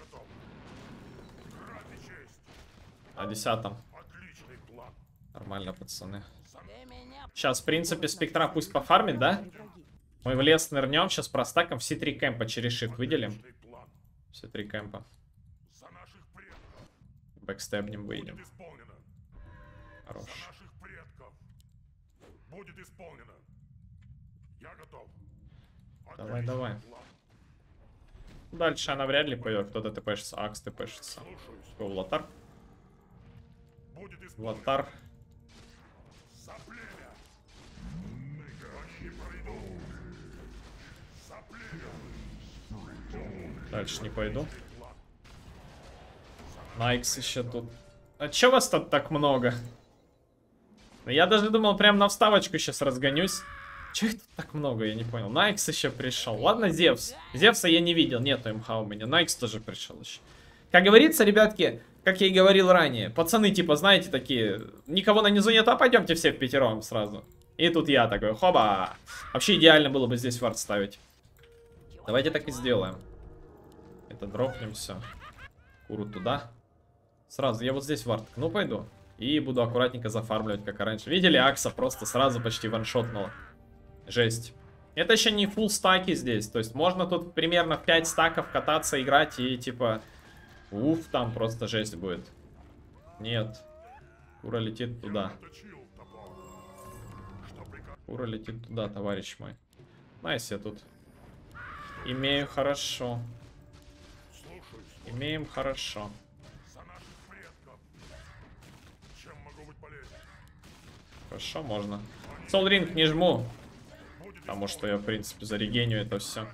На десятом. Отличный план. Нормально, пацаны. Сейчас, в принципе, спектра пусть пофармит, да? Мы в лес нырнем, сейчас простаком все три кемпа через shift выделим. Отличный план. Все три кемпа. За наших предков. Бэкстепнем выйдем. Будет исполнено. Хорош. За наших предков. Будет исполнено. Я готов. Давай, давай. План. Дальше она вряд ли пойдет. Кто-то тпшится. Акс тпшится. Лотар. Лотар. Дальше не пойду. Найкс еще тут. А чё вас тут так много? Я даже думал, прям на вставочку сейчас разгонюсь. Чё их тут так много, я не понял. Найкс еще пришел. Ладно, Зевс. Зевса я не видел, нету МХ у меня. Найкс тоже пришел еще. Как говорится, ребятки, как я и говорил ранее, пацаны, типа, знаете, такие, никого на низу нет, а пойдемте все в пятером сразу. И тут я такой, хоба. Вообще идеально было бы здесь вард ставить. Давайте так и сделаем. Это дропнем, все. Куру туда. Сразу, я вот здесь вард, ну пойду. И буду аккуратненько зафармливать, как и раньше. Видели, Акса просто сразу почти ваншотнула. Жесть. Это еще не фулл стаки здесь. То есть можно тут примерно в пять стаков кататься, играть и типа... Уф, там просто жесть будет. Нет. Кура летит туда. Кура летит туда, товарищ мой. Найс, я тут. Имею хорошо. Имеем хорошо. Хорошо, можно. Солринг не жму. Потому что я, в принципе, зарегеню это все.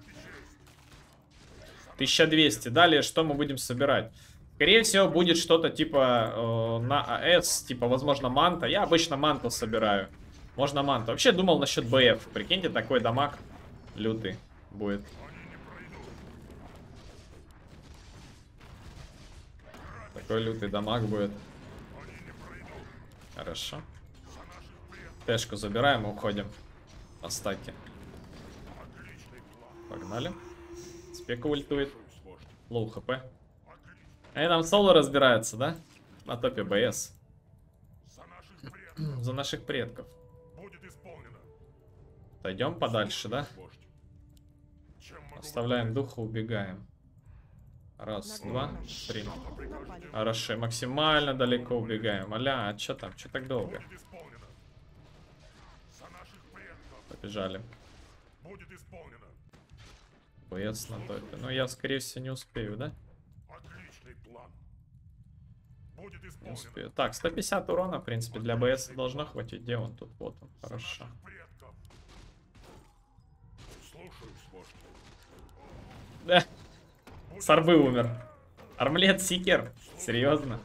тысяча двести. Далее, что мы будем собирать? Скорее всего, будет что-то типа э, на АС. Типа, возможно, манта. Я обычно манту собираю. Можно манту. Вообще, думал насчет БФ. Прикиньте, такой дамаг лютый будет. Такой лютый дамаг будет. Хорошо. Тэшку забираем и уходим по стаке. Погнали. Спека ультует. Лоу хп. Они там соло разбираются, да? На топе БС. За наших предков. Пойдем подальше, да? Оставляем духа, убегаем. Раз, два, три. Хорошо, максимально далеко убегаем. Аля, а что там? Что так долго? Побежали. БС на топе. Ну, я, скорее всего, не успею, да? Не успею. Так, сто пятьдесят урона, в принципе, для БС должно хватить. Где он тут? Вот он, хорошо. Да. Сорбы умер. Армлет Сикер. Серьезно?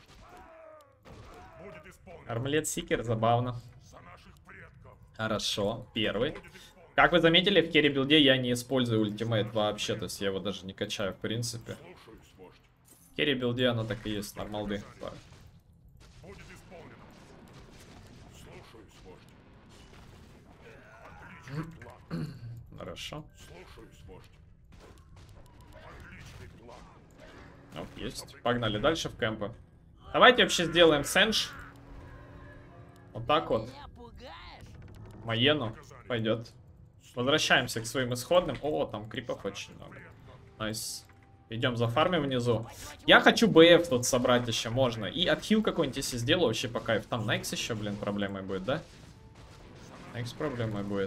Армлет Сикер, забавно. Хорошо, первый. Как вы заметили, в керри билде я не использую ультимейт вообще. То есть я его даже не качаю, в принципе. В керри билде оно так и есть, нормалды. Хорошо. Ну, есть. Погнали дальше в кемпы. Давайте вообще сделаем сенж. Вот так вот. Маену пойдет. Возвращаемся к своим исходным. О, там крипов очень много. Найс. Идем зафармим внизу. Я хочу БФ тут собрать еще можно. И отхил какой-нибудь если сделаю, вообще по кайфу. Там Найкс еще, блин, проблемой будет, да? Найкс проблемой будет.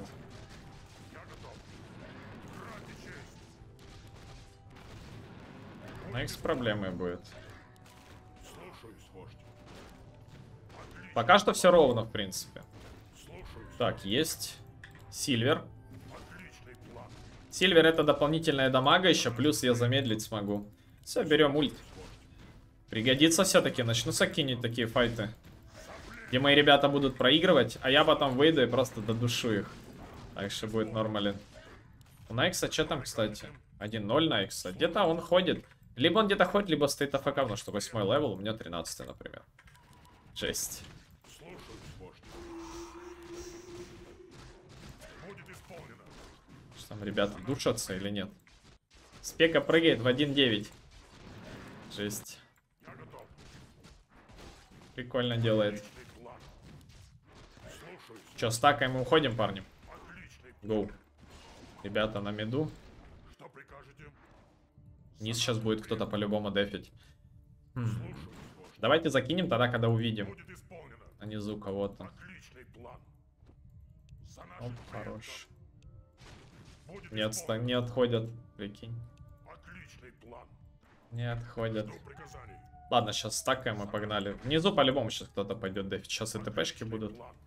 Найкс проблемой будет. Пока что все ровно, в принципе. Так, есть Сильвер. Сильвер это дополнительная дамага еще, плюс я замедлить смогу. Все, берем ульт. Пригодится все-таки, начну сакинить такие файты. Где мои ребята будут проигрывать, а я потом выйду и просто додушу их. Так что будет нормален. У Найкса что там, кстати? один ноль Найкса. Где-то он ходит. Либо он где-то ходит, либо стоит АФК, потому что восьмой левел, у меня тринадцатый, например. Жесть. Что там, ребята, душатся или нет? Спека прыгает в один девять. Жесть. Прикольно делает. Че, стакаем и уходим, парни? Гоу. Ребята на миду. Низ сейчас будет кто-то по-любому дефить. Хм. Давайте закинем тогда, когда увидим. А низу кого-то. Оп, хорош. Не, отста... не отходят, прикинь. Отличный план. Не отходят. Жду приказаний. Ладно, сейчас стакаем и погнали. Внизу по-любому сейчас кто-то пойдет дефить. Сейчас и ТПшки Отличный будут. план.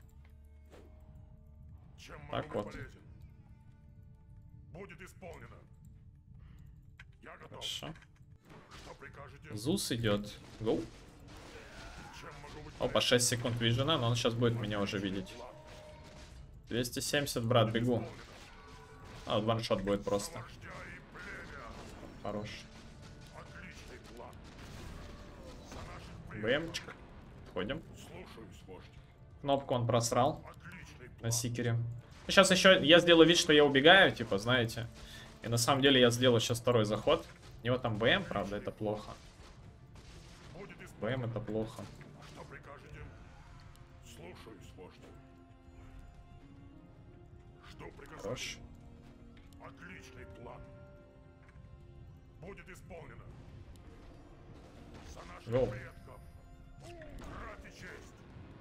Чем могу Так быть вот. полезен? Будет исполнено. Я готов. Хорошо. Что прикажете? Зус идет. Гоу. Чем могу быть Опа, шесть секунд вижена, но он сейчас будет меня уже видеть. двести семьдесят, брат, бегу. А, вот ваншот будет просто. вождя и племя? Хорош. Отличный план. За наших предков. БМчик. Входим. Слушаюсь, вождь. Кнопку он просрал Отличный план. на сикере. Сейчас еще я сделаю вид, что я убегаю, типа, знаете. И на самом деле я сделаю сейчас второй заход. У него там БМ, правда, это плохо. Будет исполнено. БМ это плохо. Что прикажете? Слушаюсь, вождь. Жду приказ. Хорош. Отличный план. Будет исполнено. За наших Гоу. предков. Кровь и честь.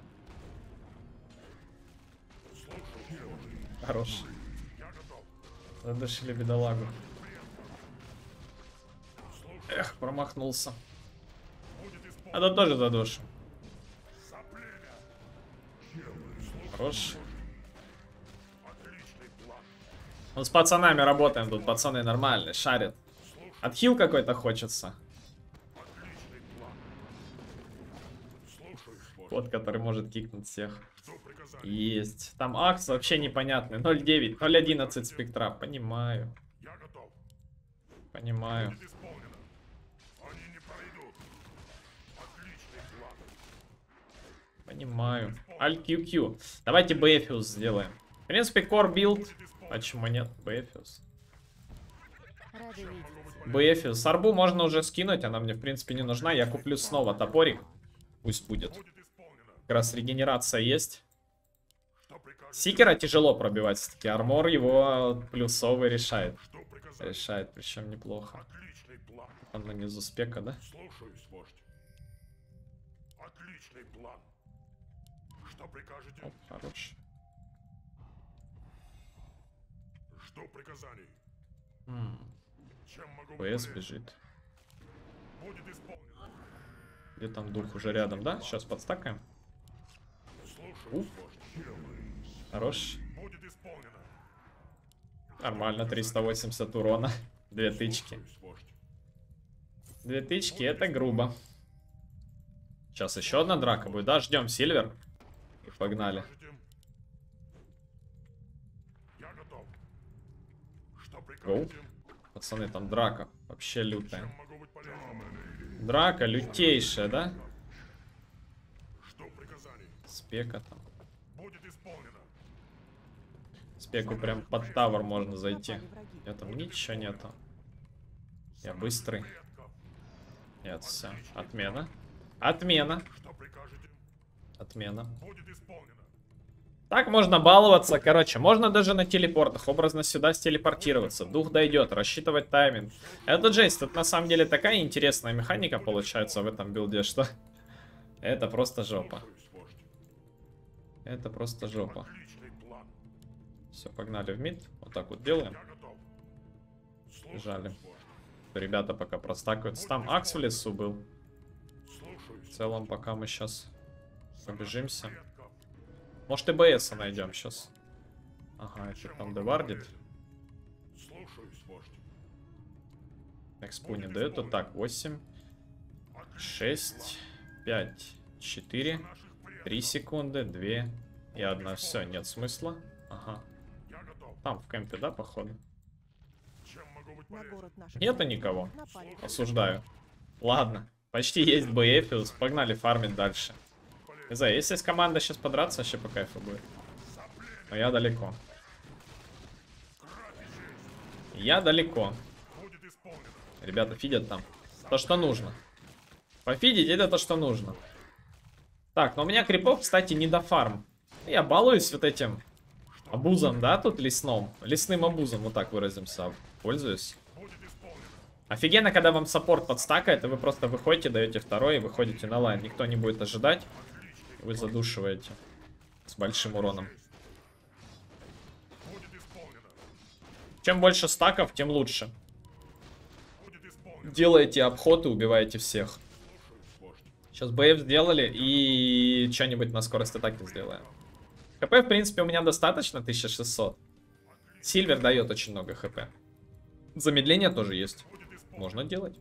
Слушаюсь, вождь. Хорош. Я готов. Задушили бедолагу. Слушаюсь. Эх, промахнулся. Будет исполнено. А тут тоже задушим. За племя. Хорош. Отличный план. Ну, с пацанами работаем тут, пацаны нормальные, шарят. Отхил какой-то хочется. Отличный план. Слушаюсь, вождь. Кот, который может кикнуть всех. Жду приказаний. Есть. Там акс вообще непонятный. ноль девять, ноль одиннадцать спектра. Понимаю. Я готов. Понимаю. Будет исполнено. Они не пройдут. Отличный план. Понимаю. Аль кью кью. Давайте Бэфиус сделаем. В принципе, core билд. Почему нет? Бэфиус. Рада видеть. Бэфиус. Арбу можно уже скинуть. Она мне, в принципе, не нужна. Я куплю снова топорик. Пусть будет. Будет исполнено. Как раз регенерация есть. Что прикажете? Сикера тяжело пробивать. Все-таки армор его плюсовый решает. Жду приказаний. Решает, причем неплохо. Отличный план. Там на низу спека, да? Слушаюсь, вождь. Отличный план. Что прикажете? Оп, хорош. Жду приказаний. М, Чем могу быть ПС полезен? бежит. Будет исполнено. Где там дух уже рядом, да? Сейчас подстакаем. Слушаюсь, вождь. Хорош. Будет исполнено. Нормально, триста восемьдесят урона. Две тычки. Слушаюсь, вождь. Две тычки, это грубо. Сейчас еще одна драка будет, да? Ждем Сильвер. И погнали. Прикажете? Я готов. Что Гоу. прикажете? Пацаны, там драка. Вообще лютая. Чем могу быть полезен? Драка лютейшая, да? Жду приказаний. Спека там. Будет исполнено. Спеку прям под тавер можно зайти. Напали враги. Я там ничего нету. Я быстрый. Предков. Нет, все. Отмена. Отмена. Что прикажете? Отмена. Будет исполнено. Так можно баловаться. Короче, можно даже на телепортах образно сюда стелепортироваться. Дух дойдет, рассчитывать тайминг. Это жесть. Тут на самом деле такая интересная механика получается в этом билде, что... Это просто жопа. Слушаюсь, вождь. Это просто жопа. Отличный план. Все, погнали в мид. Вот так вот делаем. Я готов. Слушаюсь, Бежали. вождь. Ребята пока простакаются. Там Акс в лесу был. В Слушаюсь. целом, пока мы сейчас побежимся. Предков. Может и БСа найдем сейчас. Ага, это Чем там могу девардит. полезен? Слушаюсь, вождь. Экспу не дает. Вот так, восемь, шесть, пять, четыре, три секунды, две и одна. Все, нет смысла. Ага. Я готов. Там в кемпе, да, походу? Чем могу быть На полезен? город наших Нету союзников никого. напали враги. Осуждаю. Ладно. Почти есть Бэфиус. Погнали фармить дальше. Не знаю, если есть команда сейчас подраться, вообще по кайфу будет. Но я далеко. Я далеко. Будет исполнено. Ребята фидят там. То, что нужно. Пофидить это то, что нужно. Так, но у меня крипов, кстати, не до фарм. Я балуюсь вот этим абузом, да, тут лесном. Лесным абузом, вот так выразимся. Пользуюсь. Будет исполнено. Офигенно, когда вам саппорт подстакает, и вы просто выходите, даете второй и выходите на лайн. Никто не будет ожидать. Вы задушиваете. С большим уроном. Будет исполнено. Чем больше стаков, тем лучше. Будет делаете обход и убиваете всех. Сейчас БФ сделали и что-нибудь на скорость атаки сделаем. ХП, в принципе, у меня достаточно, тысяча шестьсот. Сильвер дает очень много ХП. Замедление тоже есть. Можно делать.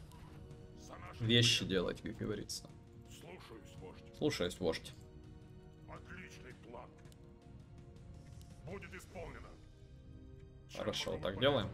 Вещи делать, как говорится. Слушаюсь, вождь. Отличный план. Будет исполнено. Хорошо, так делаем.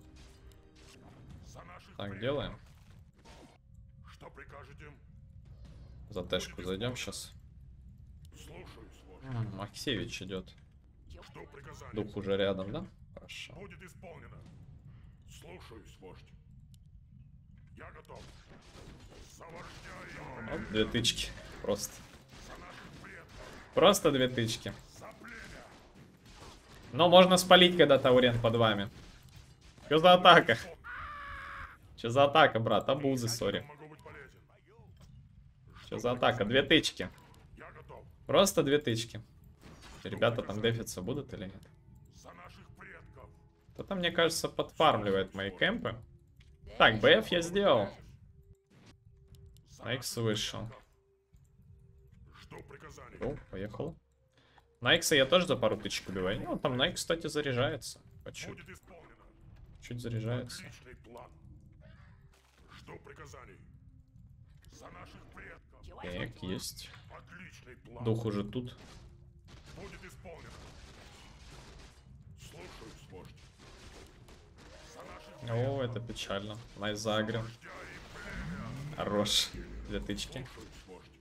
Так делаем. Что прикажете? За тэшку зайдем сейчас. Слушаюсь, вождь. Максевич идет. Жду приказания. Дух уже рядом, да? Хорошо. Будет исполнено. Слушаюсь, вождь. Я готов. За вождя и Вот две тычки. Просто. за наших предков. Просто две тычки. За племя. Но можно спалить, когда Таурен под вами. Что за атака? Что за атака, брат? Абузы, сори. Могу быть полезен. Что за атака? Две тычки. Я готов. Просто две тычки. Ребята там дефиться будут или нет? За наших предков. Кто-то, мне кажется, подфармливает мои кемпы. Так, БФ я сделал. Найкс вышел. Жду приказаний. О, поехал. Найкса я тоже за пару тычек убиваю. Ну, там Найкс, кстати, заряжается. По чуть. Будет исполнено. Чуть заряжается. Отличный план. Жду приказаний. За наших предков. Так, есть. Отличный план. Дух уже тут. Будет исполнено. Слушаюсь, вождь. За наших О, это печально. Найс загрел. вождя и племя. Хорош. Две тычки. Слушаюсь, вождь.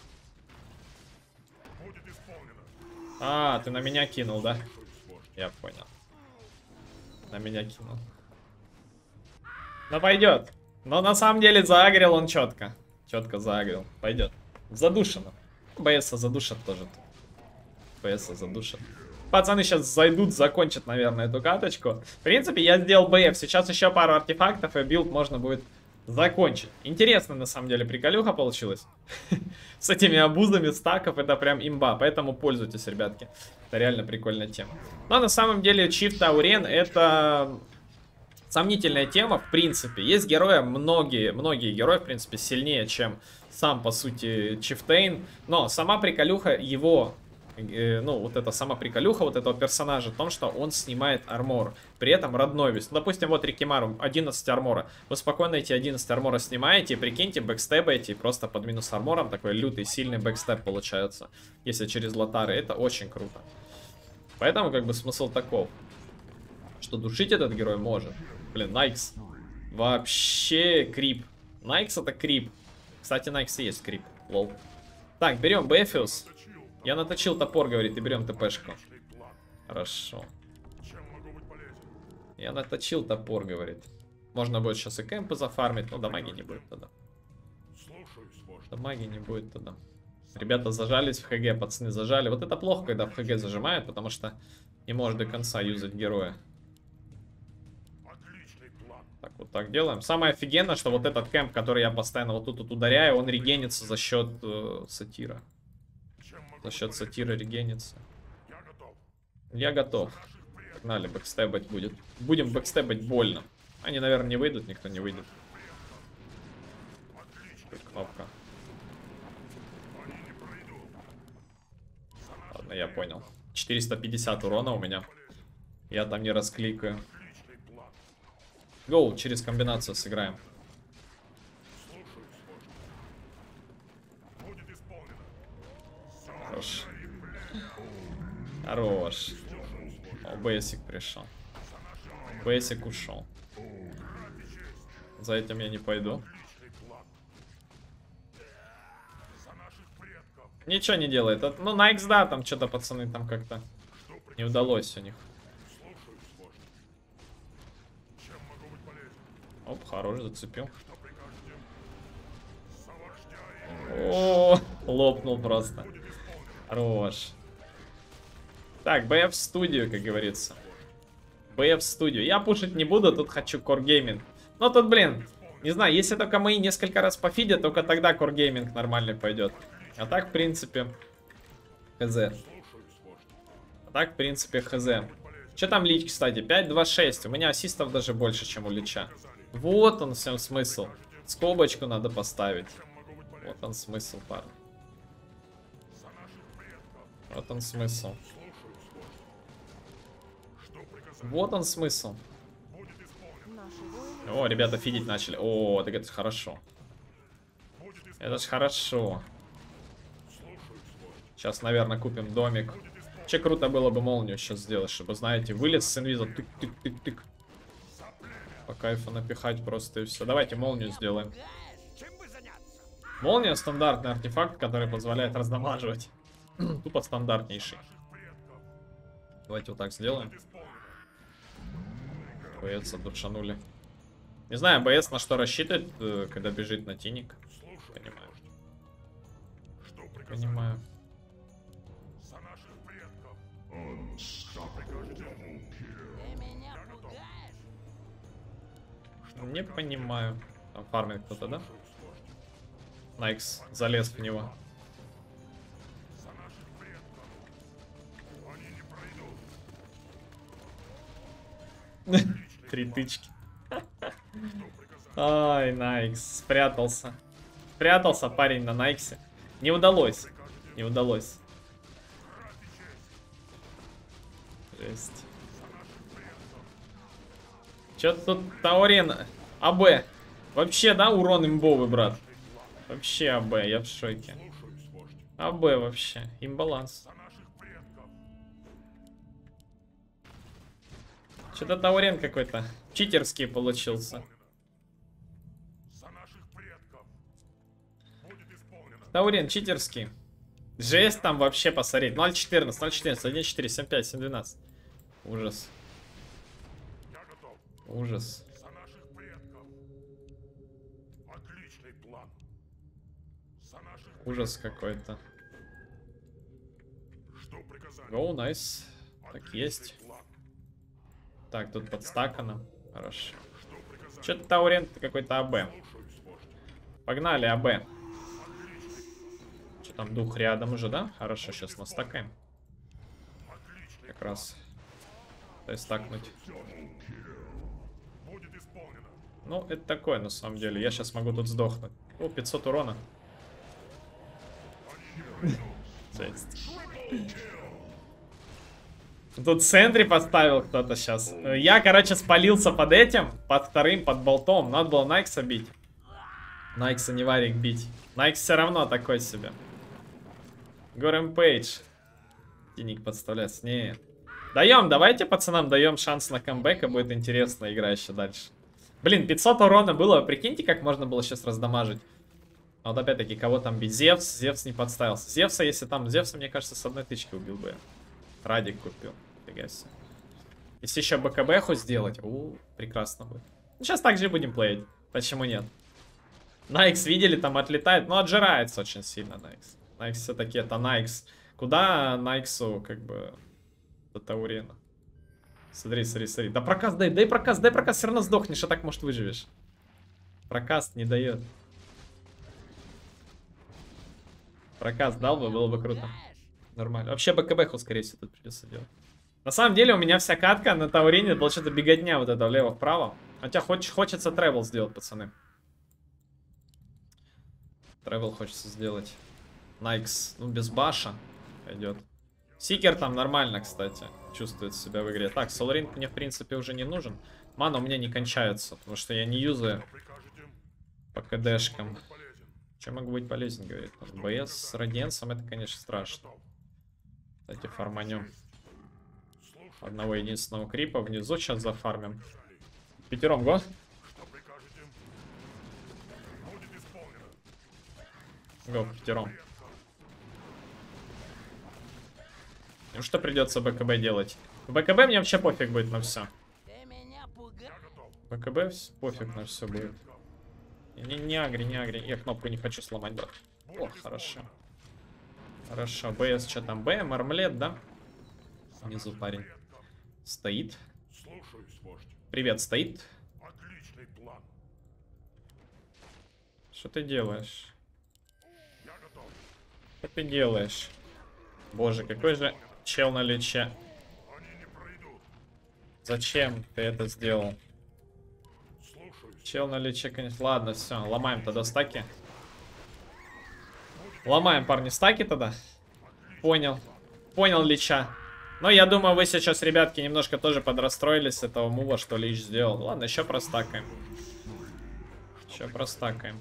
Будет исполнено. А, ты на меня кинул, да? Слушаюсь, вождь. Я понял. На меня кинул. Ну, пойдет. Но на самом деле заагрил он четко. Четко заагрил. Пойдет. Задушено. БСа задушат тоже. БСа задушат. Пацаны сейчас зайдут, закончат, наверное, эту каточку. В принципе, я сделал БФ. Сейчас еще пару артефактов, и билд можно будет закончить. Интересно, на самом деле, приколюха получилась. С этими обузами стаков это прям имба. Поэтому пользуйтесь, ребятки. Это реально прикольная тема. Но на самом деле, Чиф Таурен это сомнительная тема, в принципе. Есть герои, многие, многие герои, в принципе, сильнее, чем сам, по сути, Чифтейн. Но сама приколюха его... Ну, вот эта сама приколюха вот этого персонажа в том, что он снимает армор. При этом родной весь. Ну, допустим, вот Рикимару одиннадцать армора. Вы спокойно эти одиннадцать армора снимаете, и прикиньте, бэкстебаете, и просто под минус армором такой лютый, сильный бэкстеп получается. Если через лотары. Это очень круто. Поэтому, как бы, смысл таков. Что душить этот герой может. Блин, Найкс. Вообще крип. Найкс это крип. Кстати, Найкс и есть крип. Лол. Так, берем Бэфиус. Я наточил топор, говорит, и берем ТПшку. Отличный план. Хорошо. Чем могу быть полезен? Я наточил топор, говорит. Можно будет сейчас и кемпы зафармить, но дамаги не будет тогда. Слушаюсь, вождь. Дамаги не будет тогда. Ребята зажались в ХГ, пацаны зажали. Вот это плохо, когда в ХГ зажимают, потому что не может до конца юзать героя. Отличный план. Так, вот так делаем. Самое офигенное, что вот этот кемп, который я постоянно вот тут вот ударяю, он регенится за счет э, сатира. Чем могу За счет быть полезен? сатира регенится. Я готов. Я готов. Наших предков. Погнали, бэкстебать будет. Будем бэкстебать больно. Они, наверное, не выйдут, никто не выйдет. Тут кнопка. Они не пройдут. Ладно, я понял. четыреста пятьдесят урона у меня. Я там не раскликаю. Отличный план. Гоу, через комбинацию сыграем. Слушаюсь, вождь. Будет исполнено. За Хорош. вождя и племя. Хорош. Слушаюсь, вождь. О, Бейсик пришел. За наших Бейсик ушел. предков. Честь. За этим я не пойду. Отличный план. За наших предков. Ничего не делает. Это- Ну, Найкс, да, там что-то, пацаны, там как-то Жду не приказаний. удалось у них. Слушаюсь, вождь. Чем могу быть полезен? Оп, хорош, зацепил. Что прикажете? За вождя и О, лопнул просто. будет исполнено. Хорош. Так, БФ в студию, как говорится. БФ в студию. Я пушить не буду, тут хочу Core Gaming. Но тут, блин, не знаю, если только мои несколько раз пофидят, только тогда Core Gaming нормальный пойдет. А так, в принципе, хз. Слушаюсь, вождь. А так, в принципе, хз. Что там Лич, кстати? пять два шесть. У меня ассистов даже больше, чем у Лича. Приказаний. Вот он, всем смысл. Скобочку надо поставить. Вот он смысл, парни. Вот он смысл. Вот он смысл. О, ребята фидить начали. О, так это хорошо. Это ж хорошо. Сейчас, наверное, купим домик. Че круто было бы молнию сейчас сделать, чтобы, знаете, вылез с инвиза. Тык-тык-тык-тык. По кайфу напихать просто и все. Давайте молнию сделаем. Молния стандартный артефакт, который позволяет раздамаживать. Тупо стандартнейший. Давайте вот так сделаем. БС отдушанули. Не знаю, БС на что рассчитывает, когда бежит на тиник. Понимаю. Понимаю. Не понимаю. Там фармит кто-то, да? Найкс залез в него. Три тычки. Ай, Найкс. Спрятался. Спрятался парень на Найксе. Не удалось. Не удалось. Жесть. Чё-то тут Таурен. АБ. Вообще, да, урон имбовый, брат? Вообще АБ, я в шоке. АБ вообще. Имбаланс. Что-то Таурен какой-то читерский получился. Таурен читерский. Жесть там вообще посмотреть. ноль четырнадцать, ноль четырнадцать, один четыре, семь пять, семь двенадцать. Ужас. Ужас. Ужас какой-то. Гоу, найс. Так, есть. Так, тут подстакано. Хорошо. Что-то Таурен какой-то АБ. Погнали, АБ. Что там, дух рядом уже, да? Хорошо, сейчас настакаем. Как раз. Дай стакнуть. Ну, это такое, на самом деле. Я сейчас могу тут сдохнуть. О, пятьсот урона. Жесть. Тут в центре поставил кто-то сейчас. Я, короче, спалился под этим, под вторым, под болтом. Надо было Найкса бить. Найкса не варик бить. Найкс все равно такой себе. Горем Пейдж. Тиник подставляется. Не. Даем, давайте пацанам даем шанс на камбэк, и будет интересная игра еще дальше. Блин, пятьсот урона было. Прикиньте, как можно было сейчас раздамажить. А вот опять-таки, кого там бить? Зевс. Зевс не подставился. Зевса, если там Зевса, мне кажется, с одной тычки убил бы я. Радик купил. Фига себе. Если еще БКБ хоть сделать, у, прекрасно будет. Ну, сейчас так же будем плеить. Почему нет? Найкс, видели, там отлетает, но отжирается очень сильно Найкс. Найкс все-таки это Найкс. Куда Найксу, как бы, до Таурена? Смотри, смотри, смотри. Да прокаст дай, дай прокаст, дай прокаст, все равно сдохнешь, а так, может, выживешь. Прокаст не дает. Прокаст дал бы, было бы круто. Нормально. Вообще БКБ-ху, скорее всего, тут придется делать. На самом деле, у меня вся катка на Таурине была что-то беготня вот это влево-вправо. Хотя хоч хочется тревел сделать, пацаны. Тревел хочется сделать. Найкс, ну, без баша пойдет. Сикер там нормально, кстати, чувствует себя в игре. Так, Солринг мне, в принципе, уже не нужен. Мана у меня не кончается, потому что я не юзаю по КДшкам. Чем могу быть полезен, говорит. БС с Радиенсом, это, конечно, страшно. Кстати, фарманем. Одного единственного крипа внизу сейчас зафармим. Пятером, го? Го, пятером. Ну что придется БКБ делать? В БКБ мне вообще пофиг будет на все. БКБ пофиг на все будет. Не, не агри, не агри. Я кнопку не хочу сломать, брат. О, хорошо. Хорошо. БС, что там? Б, мармлет, да? Внизу парень. Стоит. Привет, стоит. Что ты делаешь? Что ты делаешь? Боже, какой же чел на лече. Зачем ты это сделал? Чел на личе, конечно. Ладно, все, ломаем тогда стаки. Ломаем, парни, стаки тогда. Понял. Понял лича. Но я думаю, вы сейчас, ребятки, немножко тоже подрастроились с этого мува, что Лич сделал. Ладно, еще простакаем. Еще простакаем.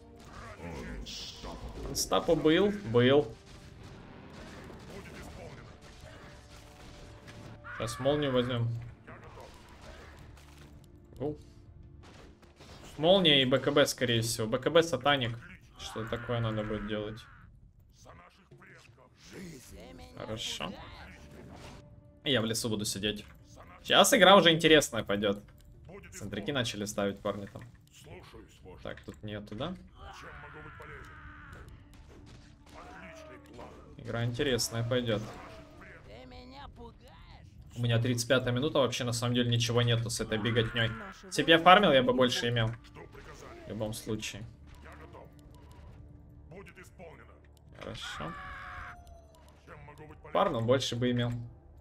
Стапу был? Был. Сейчас молнию возьмем. Гу. Молния и БКБ, скорее всего. БКБ сатаник. Что такое надо будет делать? Хорошо. Я в лесу буду сидеть. Сейчас игра уже интересная пойдет. Центрики начали ставить парни там. Так, тут нету, да? Игра интересная пойдет. У меня тридцать пятая минута, вообще на самом деле ничего нету с этой беготней. Если бы я фармил, я бы больше имел. В любом случае. Хорошо. Фармил, больше бы имел.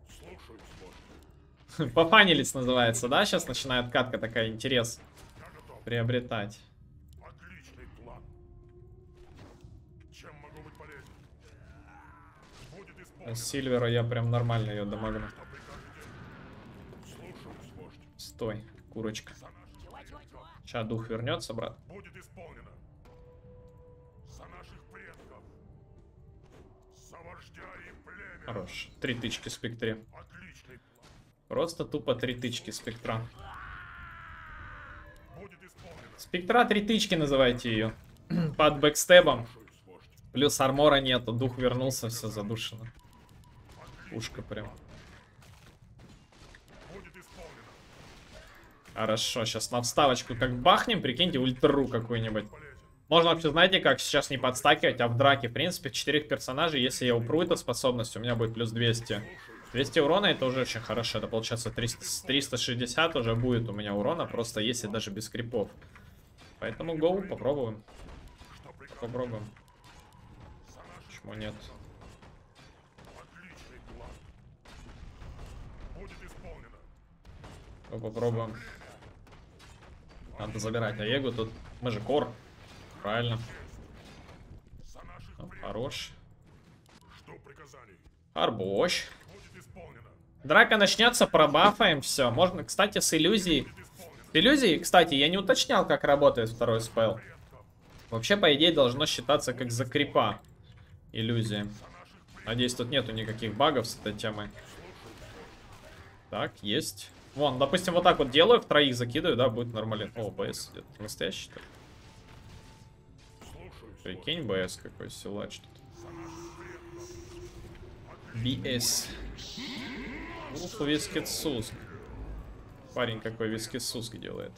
Пофанились называется, да? Сейчас начинает катка такая, интерес приобретать. Сильвера я прям нормально ее домогну. Стой, курочка. Сейчас дух вернется, брат. Хорош. Три тычки в спектре. Просто тупо три тычки спектра. Спектра три тычки называйте ее. Под бэкстебом. Плюс армора нету. Дух вернулся, все задушено. Пушка прям. Хорошо, сейчас на вставочку как бахнем, прикиньте, ультру какую-нибудь. Можно вообще, знаете, как сейчас не подстакивать, а в драке, в принципе, четырех персонажей, если я упру эту способность, у меня будет плюс двести. двести урона, это уже очень хорошо, это получается триста, триста шестьдесят уже будет у меня урона, просто если даже без крипов. Поэтому гоу, попробуем. Попробуем. Почему нет? Ну, попробуем. Надо забирать Аегу тут. Мы же кор. Правильно. Ну, хорош. Арбош. Драка начнется, пробафаем, все. Можно, кстати, с иллюзией. С иллюзией, кстати, я не уточнял, как работает второй спел. Вообще, по идее, должно считаться как закрепа. Иллюзия. Надеюсь, тут нету никаких багов с этой темой. Так, есть. Вон, допустим, вот так вот делаю, в троих закидываю, да, будет нормально. О, БС идет. Настоящий так. Прикинь, БС какой силач тут. БС. Ух, вискетсуск. Парень какой вискетсуск делает.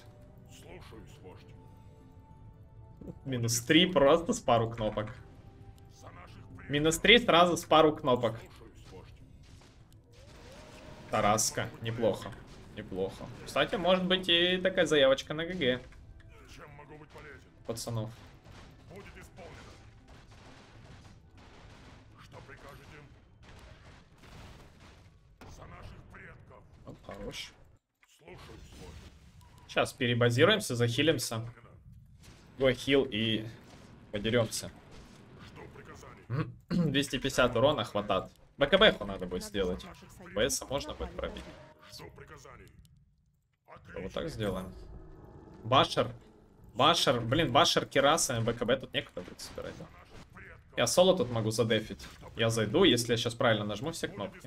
Минус три просто с пару кнопок. Минус три сразу с пару кнопок. Тараска. Неплохо. Неплохо. Кстати, может быть и такая заявочка на ГГ. Пацанов. Вот, хорош. Сейчас перебазируемся, захилимся. Го хил и подеремся. двести пятьдесят урона хватает. БКБ-ху надо будет сделать. БС можно будет пробить. Вот так сделаем. Башер. Башер. Блин, Башер керасами. БКБ тут некуда будет собирать. Да? Я соло тут могу задефить. Я зайду, если я сейчас правильно нажму все кнопки.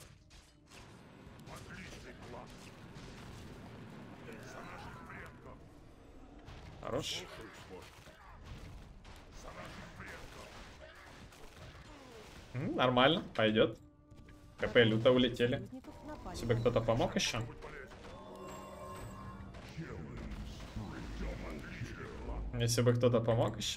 Хорош. М, нормально, пойдет. КП люто улетели. Если бы кто-то помог еще. Если бы кто-то помог еще.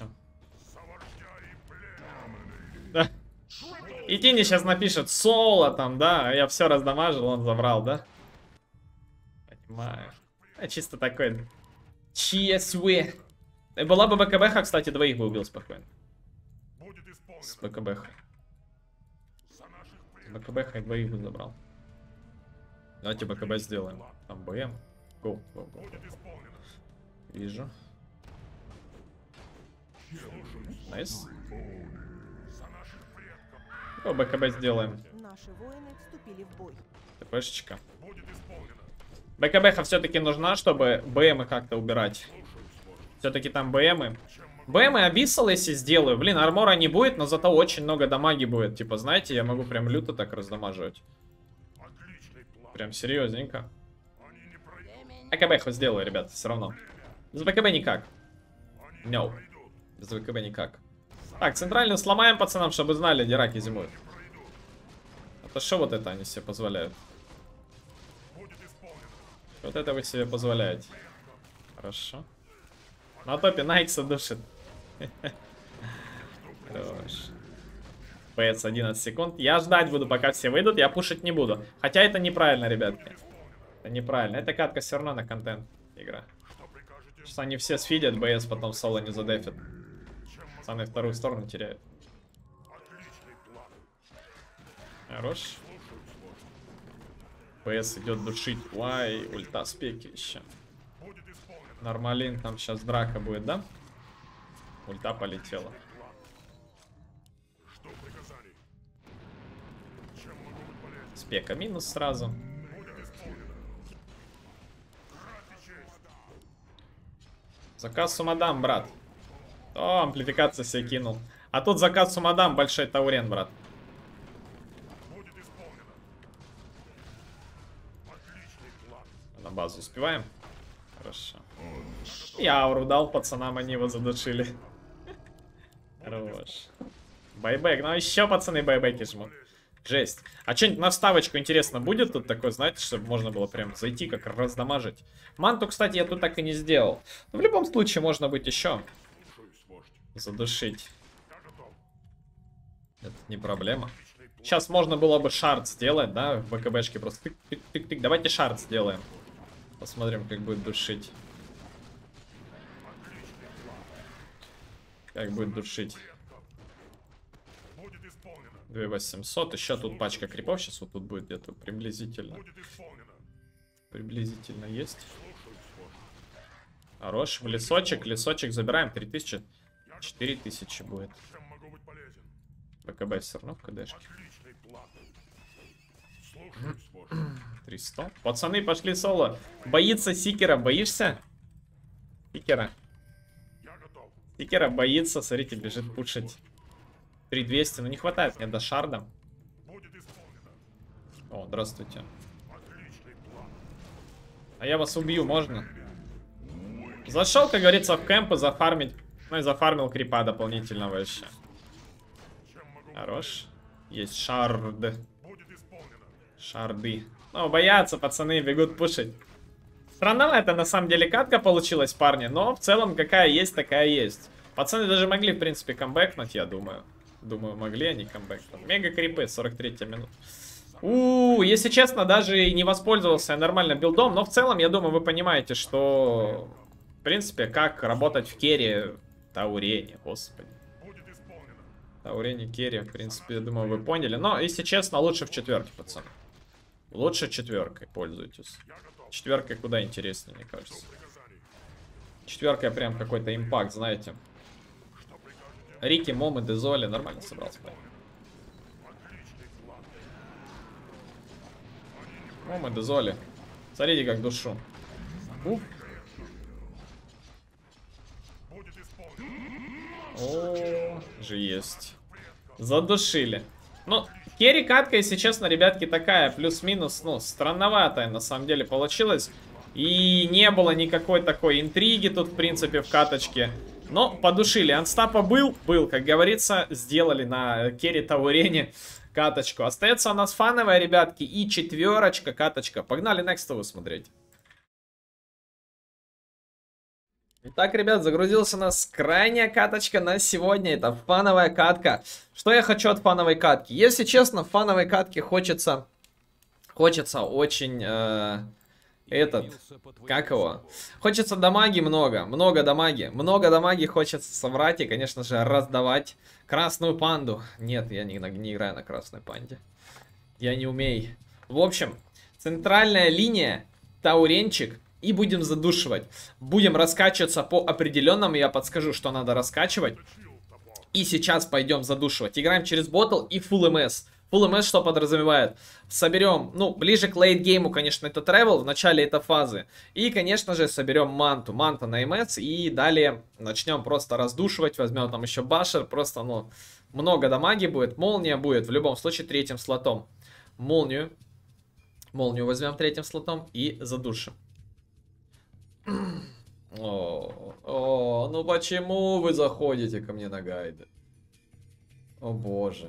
Да. И Тини сейчас напишет соло там, да. Я все раздамажил, он забрал, да? Понимаю. А чисто такой. ЧСВ. Была бы БКБХ, кстати, двоих бы убил спокойно. С БКБХ. БКБХ и двоих бы забрал. Давайте БКБ сделаем. Там БМ. Go, go, go, go. Вижу. Найс. О, БКБ сделаем. Наши воины вступили в бой. ТПшечка. БКБ все-таки нужна, чтобы БМы как-то убирать. Все-таки там БМы. БМы Абиссал, если сделаю. Блин, армора не будет, но зато очень много дамаги будет. Типа, знаете, я могу прям люто так раздамаживать. Прям серьезненько. БКБ хоть сделаю, ребят, все равно. Без БКБ никак. No. Без БКБ никак. Так, центральную сломаем пацанам, чтобы знали, где раки зимуют. А то что вот это они себе позволяют? Вот это вы себе позволяете. Хорошо. На топе Найкса душит. Хорош. ПС одиннадцать секунд. Я ждать буду, пока все выйдут. Я пушить не буду. Хотя это неправильно, ребятки. Это неправильно. Это катка все равно на контент игра. Сейчас они все сфидят, БС потом соло не задефят. Пацаны вторую сторону теряют. Хорош. ПС идет душить. Уай, ульта спеки еще. Нормалин, там сейчас драка будет, да? Ульта полетела. Спека минус сразу. Заказ Сумадам, брат. О, амплификация себе кинул. А тут заказ Сумадам, большой таурен, брат. На базу успеваем? Хорошо. Я ауру дал, пацанам они его задушили. Хорош. Байбек, ну еще пацаны байбеки жмут. Жесть. А что-нибудь на вставочку интересно будет тут такое, знаете, чтобы можно было прям зайти, как раздамажить. Манту, кстати, я тут так и не сделал. Но в любом случае можно быть еще задушить. Это не проблема. Сейчас можно было бы шард сделать, да, в БКБшке просто тык-тык-тык-тык. Давайте шард сделаем. Посмотрим, как будет душить. Как будет душить. две тысячи восемьсот. Еще тут пачка крипов. Сейчас вот тут будет где-то приблизительно. Приблизительно есть. Хорош. В лесочек. Лесочек забираем. три тысячи. четыре тысячи будет. БКБ все равно в КДшке. триста. Пацаны, пошли соло. Боится Сикера. Боишься? Сикера. Сикера боится. Смотрите, бежит пушить. три двести. Ну не хватает мне до шарда. О, здравствуйте. А я вас убью, можно? Зашел, как говорится, в кемп и зафармить. Ну и зафармил крипа дополнительного еще. Хорош. Есть шарды. Шарды. Ну, боятся, пацаны, бегут пушить. Странновато, на самом деле, катка получилась, парни. Но в целом, какая есть, такая есть. Пацаны даже могли, в принципе, камбэкнуть, я думаю. Думаю, могли они камбэкнуть. Мега крипы, сорок третья минута. У, если честно, даже и не воспользовался я нормально билдом. Но в целом, я думаю, вы понимаете, что... В принципе, как работать в керри Таурене, господи. Таурене керри, в принципе, я думаю, вы поняли. Но, если честно, лучше в четверке, пацаны. Лучше четверкой пользуйтесь. Четверкой куда интереснее, мне кажется. Четверка прям какой-то импакт, знаете. Рики, Момы, Дезоли. Нормально собрался. Момы, Дезоли. Смотрите, как душу. Уф. О, же есть. Задушили. Ну, керри катка, если честно, ребятки, такая плюс-минус, ну, странноватая на самом деле получилась. И не было никакой такой интриги тут, в принципе, в каточке. Но подушили. Анстапа был, был, как говорится, сделали на керри Таурене каточку. Остается у нас фановая, ребятки, и четверочка каточка. Погнали некстовую смотреть. Итак, ребят, загрузилась у нас крайняя каточка на сегодня. Это фановая катка. Что я хочу от фановой катки? Если честно, в фановой катке хочется... Хочется очень... Э, этот... Как его? Хочется дамаги много. Много дамаги. Много дамаги хочется собрать и, конечно же, раздавать. Красную панду. Нет, я не, не играю на красной панде. Я не умею. В общем, центральная линия. Тауренчик. и будем задушивать. Будем раскачиваться по определенному, я подскажу, что надо раскачивать. И сейчас пойдем задушивать. Играем через ботл и full эм эс. Full эм эс что подразумевает? Соберем, ну, ближе к лейтгейму, конечно, это тревел, в начале это фазы. И, конечно же, соберем манту. Манта на эм эс. И далее начнем просто раздушивать. Возьмем там еще башер. Просто, ну, много дамаги будет. Молния будет в любом случае третьим слотом. Молнию. Молнию возьмем третьим слотом и задушим. О, о, ну почему вы заходите ко мне на гайды? О боже.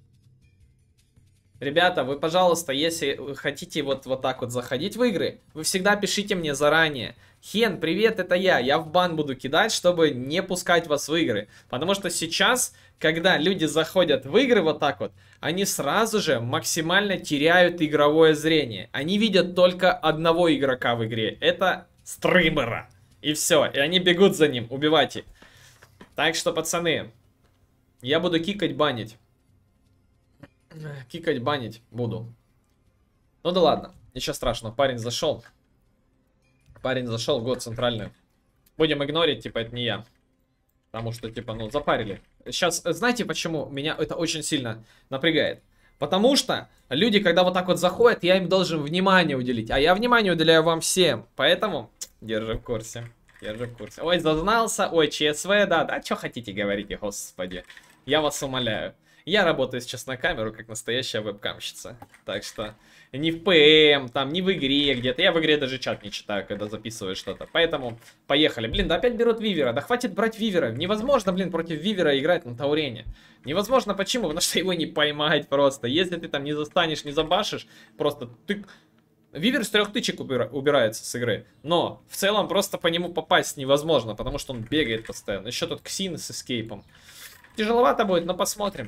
Ребята, вы, пожалуйста, если вы хотите вот, вот так вот заходить в игры, вы всегда пишите мне заранее. Хен, привет, это я. Я в бан буду кидать, чтобы не пускать вас в игры. Потому что сейчас, когда люди заходят в игры вот так вот, они сразу же максимально теряют игровое зрение. Они видят только одного игрока в игре. Это стримера. И все. И они бегут за ним. Убивайте. Так что, пацаны, я буду кикать, банить. Кикать, банить буду. Ну да ладно, ничего страшного, парень зашел. Парень зашел, год центральный. Будем игнорить, типа, это не я. Потому что, типа, ну, запарили. Сейчас, знаете, почему меня это очень сильно напрягает? Потому что люди, когда вот так вот заходят, я им должен внимание уделить. А я внимание уделяю вам всем. Поэтому держи в курсе. Держи в курсе. Ой, зазнался. Ой, ЧСВ, да, да, что хотите, говорите, господи. Я вас умоляю. Я работаю сейчас на камеру, как настоящая вебкамщица. Так что ни в ПМ, там, ни в игре где-то. Я в игре даже чат не читаю, когда записываю что-то. Поэтому поехали. Блин, да опять берут Вивера. Да хватит брать Вивера. Невозможно, блин, против Вивера играть на Таурене. Невозможно. Почему? Потому что его не поймать просто. Если ты там не застанешь, не забашишь, просто ты... Вивер с трех тычек убира... убирается с игры. Но в целом просто по нему попасть невозможно, потому что он бегает постоянно. Еще тут Ксин с эскейпом. Тяжеловато будет, но посмотрим.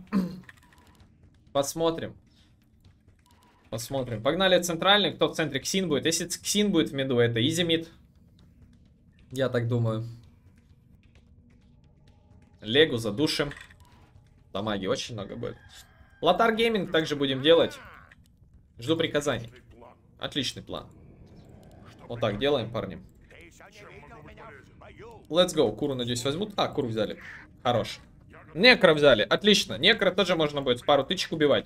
Посмотрим. Посмотрим. Погнали центральный. Кто в центре? Ксин будет. Если Ксин будет в миду, это изи мид. Я так думаю. Легу задушим. Дамаги очень много будет. Лотар гейминг также будем делать. Жду приказаний. Отличный план. Вот так делаем, парни. Let's go. Куру, надеюсь, возьмут. А, куру взяли. Хорош. Некро взяли. Отлично. Некро тоже можно будет пару тычек убивать.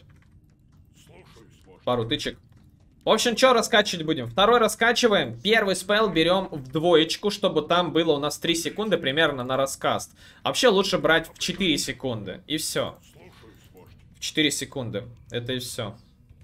Пару тычек. В общем, что раскачивать будем? Второй раскачиваем. Первый спел берем в двоечку, чтобы там было у нас три секунды примерно на раскаст. Вообще лучше брать в четыре секунды. И все. В четыре секунды. Это и все.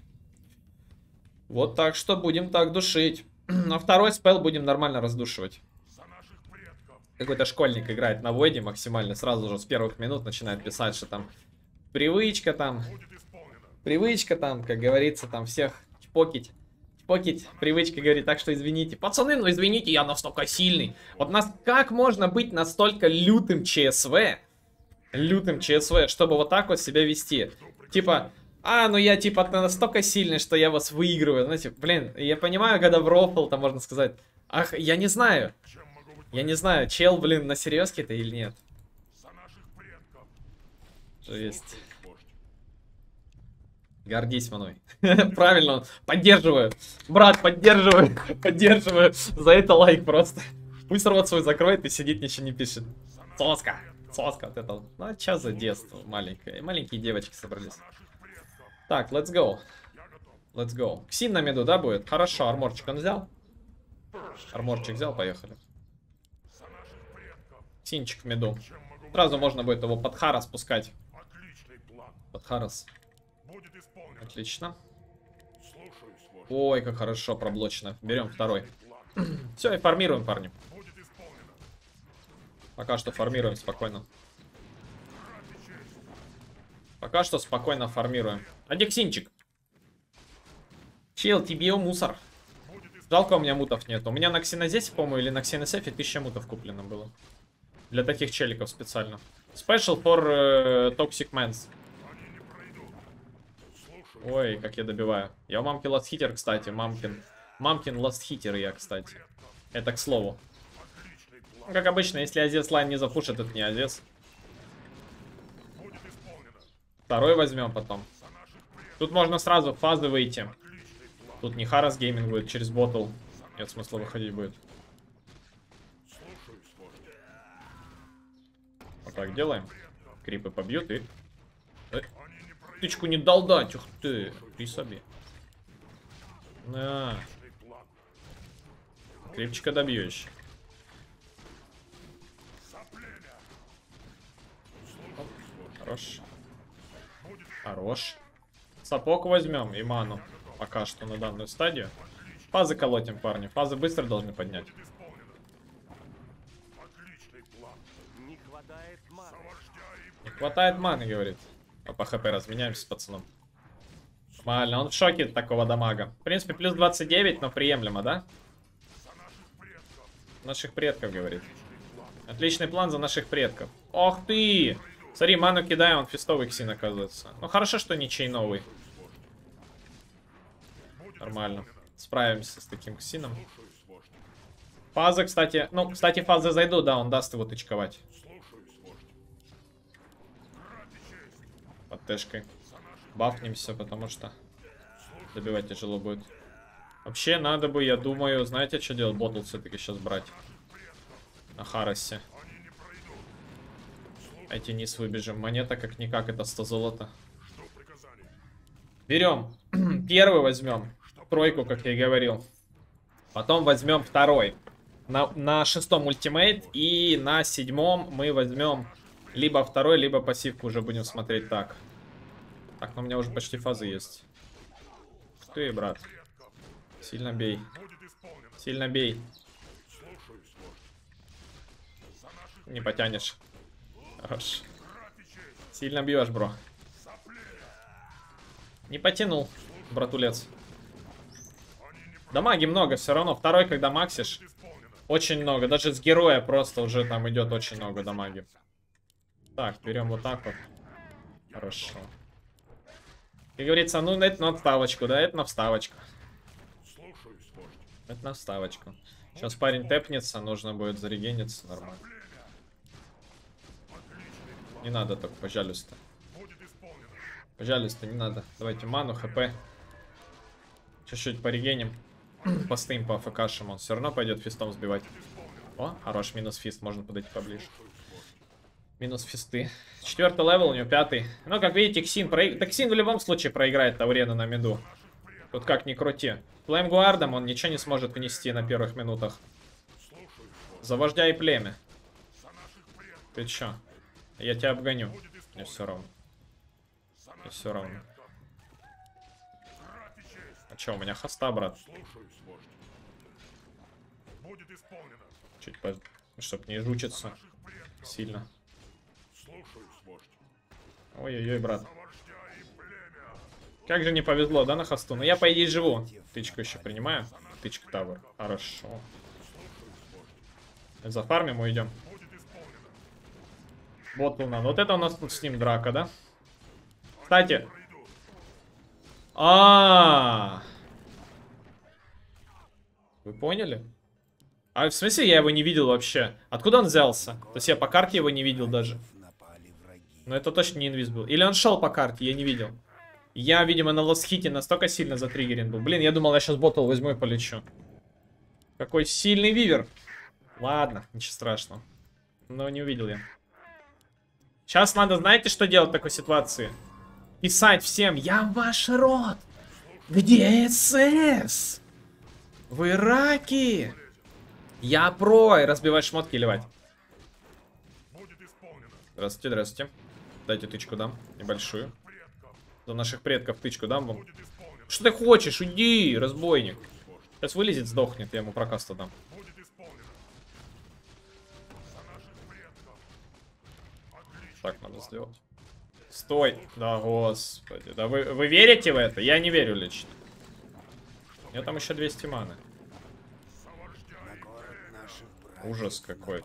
Вот так что будем так душить. На второй спел будем нормально раздушивать. Какой-то школьник играет на войде максимально. Сразу же с первых минут начинает писать, что там привычка там. Привычка там, как говорится, там всех чпокить. Чпокить, привычка говорит, так что извините. Пацаны, ну извините, я настолько сильный. Вот нас как можно быть настолько лютым ЧСВ? Лютым ЧСВ, чтобы вот так вот себя вести. Типа, а, ну я типа настолько сильный, что я вас выигрываю. Знаете, блин, я понимаю, когда в рофл, там можно сказать. Ах, я не знаю. Я не знаю, чел, блин, на серьезке-то или нет. Жесть. Гордись мной. Правильно, поддерживаю. Брат, поддерживаю. Поддерживаю. За это лайк просто. Пусть рот свой закроет и сидит, ничего не пишет. Соска. Соска вот это. Ну, а что за детство маленькое? Маленькие девочки собрались. Так, let's go. Let's go. Ксин на меду, да, будет? Хорошо, арморчик он взял? Арморчик взял, поехали. Синчик в меду. Сразу можно будет его под Хара спускать. Под Харас. Отлично. Ой, как хорошо проблочено. Берем второй. Все, и формируем, парни. Пока что формируем спокойно. Пока что спокойно формируем. А где Ксинчик? Чел, тебе мусор. Жалко, у меня мутов нет. У меня на Ксенозесе, по-моему, или на Ксеносефе тысяча мутов куплено было. Для таких челиков специально. Special for uh, Toxic Mans. Ой, как я добиваю. Я у мамки Last Hitter, кстати. Мамкин. Мамкин Last Hitter я, кстати. Это к слову. Как обычно, если Азес лайн не запушит, это не Азес. Второй возьмем потом. Тут можно сразу в фазы выйти. Тут не Харас гейминг будет через ботл. Нет смысла выходить будет. Вот так делаем. Крипы побьют и... Э, тычку не дал дать, ух ты. Ты соби. На. Крипчика добью еще. Оп, хорош. Хорош. Сапог возьмем и ману. Пока что на данную стадию. Фазы колотим, парни. Фазы быстро должны поднять. Не хватает маны. Не хватает маны, говорит. А по хп разменяемся с пацаном. Нормально, он в шоке от такого дамага. В принципе, плюс двадцать девять, но приемлемо, да? Наших предков, говорит. Отличный план за наших предков. Ох ты! Смотри, ману кидаю, он фистовый ксин, оказывается. Ну, хорошо, что не чейновый. Нормально. Справимся с таким ксином. Фазы, кстати... Ну, кстати, фазы зайдут, да, он даст его тычковать. Под тэшкой. Бафнемся, потому что добивать тяжело будет. Вообще, надо бы, я думаю, знаете, что делать? Ботл все-таки сейчас брать. На Харасе. Эти низ выбежим. Монета, как-никак, это сто золота. Берем. Первый возьмем. Тройку, как я и говорил. Потом возьмем второй. На, на шестом ультимейт. И на седьмом мы возьмем либо второй, либо пассивку уже будем смотреть так. Так, но у меня уже почти фазы есть. Ты, брат. Сильно бей. Сильно бей. Не потянешь. Хорош. Сильно бьешь, бро. Не потянул, братулец. Дамаги много, все равно. Второй, когда максишь, очень много. Даже с героя просто уже там идет очень много дамаги. Так, берем вот так вот. Хорошо. Как говорится, ну это на вставочку, да? Это на вставочку. Это на вставочку. Сейчас парень тэпнется, нужно будет зарегениться нормально. Не надо только, пожалуйста. Пожалуйста, не надо. Давайте ману, хп. Чуть-чуть порегеним. Постоим по АФКшам, он все равно пойдет фистом сбивать. О, хорош, минус фист, можно подойти поближе. Минус фисты. Четвертый левел, у него пятый. Ну, как видите, Ксин проиграет. Так Ксин в любом случае проиграет Таврену на миду. Тут как ни крути. Флеймгуардом он ничего не сможет внести на первых минутах. За вождя и племя. Ты чё? Я тебя обгоню. Мне все равно. Мне все равно. А чё, у меня хоста, брат? Чуть по... Чтоб не жучиться сильно. Ой-ой-ой, брат. Как же не повезло, да, на хосту? Но я, по идее, живу. Тычку еще принимаю. Тычка тавер. Хорошо. Зафармим, уйдем. Ботл надо. Вот это у нас тут с ним драка, да? Кстати. А, -а, а Вы поняли? А в смысле я его не видел вообще? Откуда он взялся? То есть я по карте его не видел даже. Но это точно не инвиз был. Или он шел по карте, я не видел. Я, видимо, на лосхите настолько сильно затриггерен был. Блин, я думал, я сейчас ботл возьму и полечу. Какой сильный вивер. Ладно, ничего страшного. Но не увидел я. Сейчас надо, знаете, что делать в такой ситуации? Писать всем: я ваш род. Где СС? В Ираке. Я про. И разбивать шмотки, ливать. Здравствуйте, здравствуйте. Дайте тычку дам. Небольшую. За наших предков тычку дам вам. Что ты хочешь? Уйди, разбойник. Сейчас вылезет, сдохнет. Я ему прокаста дам. Так надо сделать. Стой. Да, господи. Да вы, вы верите в это? Я не верю лично. У меня там еще двести маны. Ужас какой-то.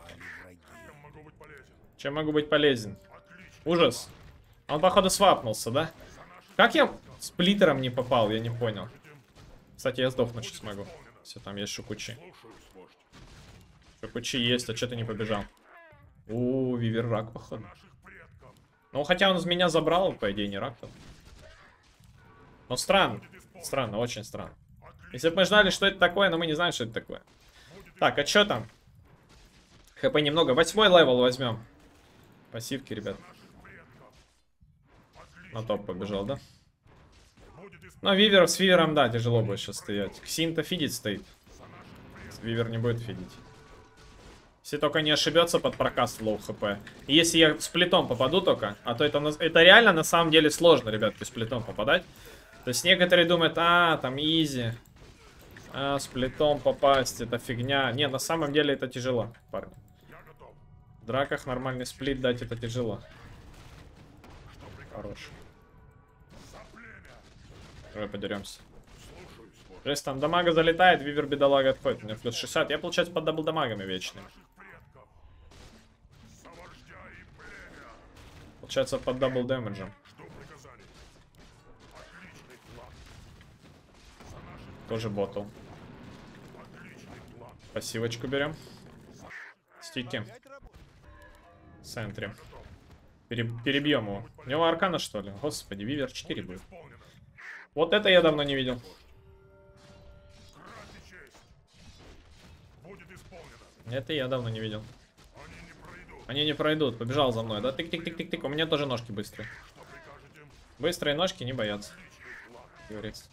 Чем могу быть полезен? Ужас. Он, походу, свапнулся, да? Как я сплиттером не попал? Я не понял. Кстати, я сдохнуть сейчас смогу. Все, там есть шукучи. Шукучи есть, а что ты не побежал? У, вивер рак, походу. Ну, хотя он из меня забрал, по идее, не рак-то. Но странно. Странно, очень странно. Если бы мы знали, что это такое, но мы не знаем, что это такое. Так, а что там? ХП немного. Восьмой левел возьмем. Пассивки, ребят. На топ побежал, да? Но Вивер с Вивером, да, тяжело будет сейчас стоять. Ксин-то фидить стоит. Вивер не будет фидить. Если только не ошибется под прокаст лоу хп. И если я с плитом попаду только, а то это, это реально на самом деле сложно, ребятки, с плитом попадать. То есть некоторые думают, а, там изи. А, с плитом попасть, это фигня. Не, на самом деле это тяжело, парни. В драках нормальный сплит дать это тяжело. Хорош. Давай подеремся. Жесть, там дамага залетает, Вивер бедолага отходит. У меня плюс шестьдесят. Я, получается, под дабл дамагами вечными. Получается, под дабл дэмэджем. Тоже ботл. Пассивочку берем. Стики. В центре. Пере перебьем его. У него аркана, что ли? Господи, Вивер четыре будет. Вот это я давно не видел. Это я давно не видел. Они не пройдут. Побежал за мной, да? Тык-тык-тык-тык-тык. У меня тоже ножки быстрые. Быстрые ножки не боятся. Говорится.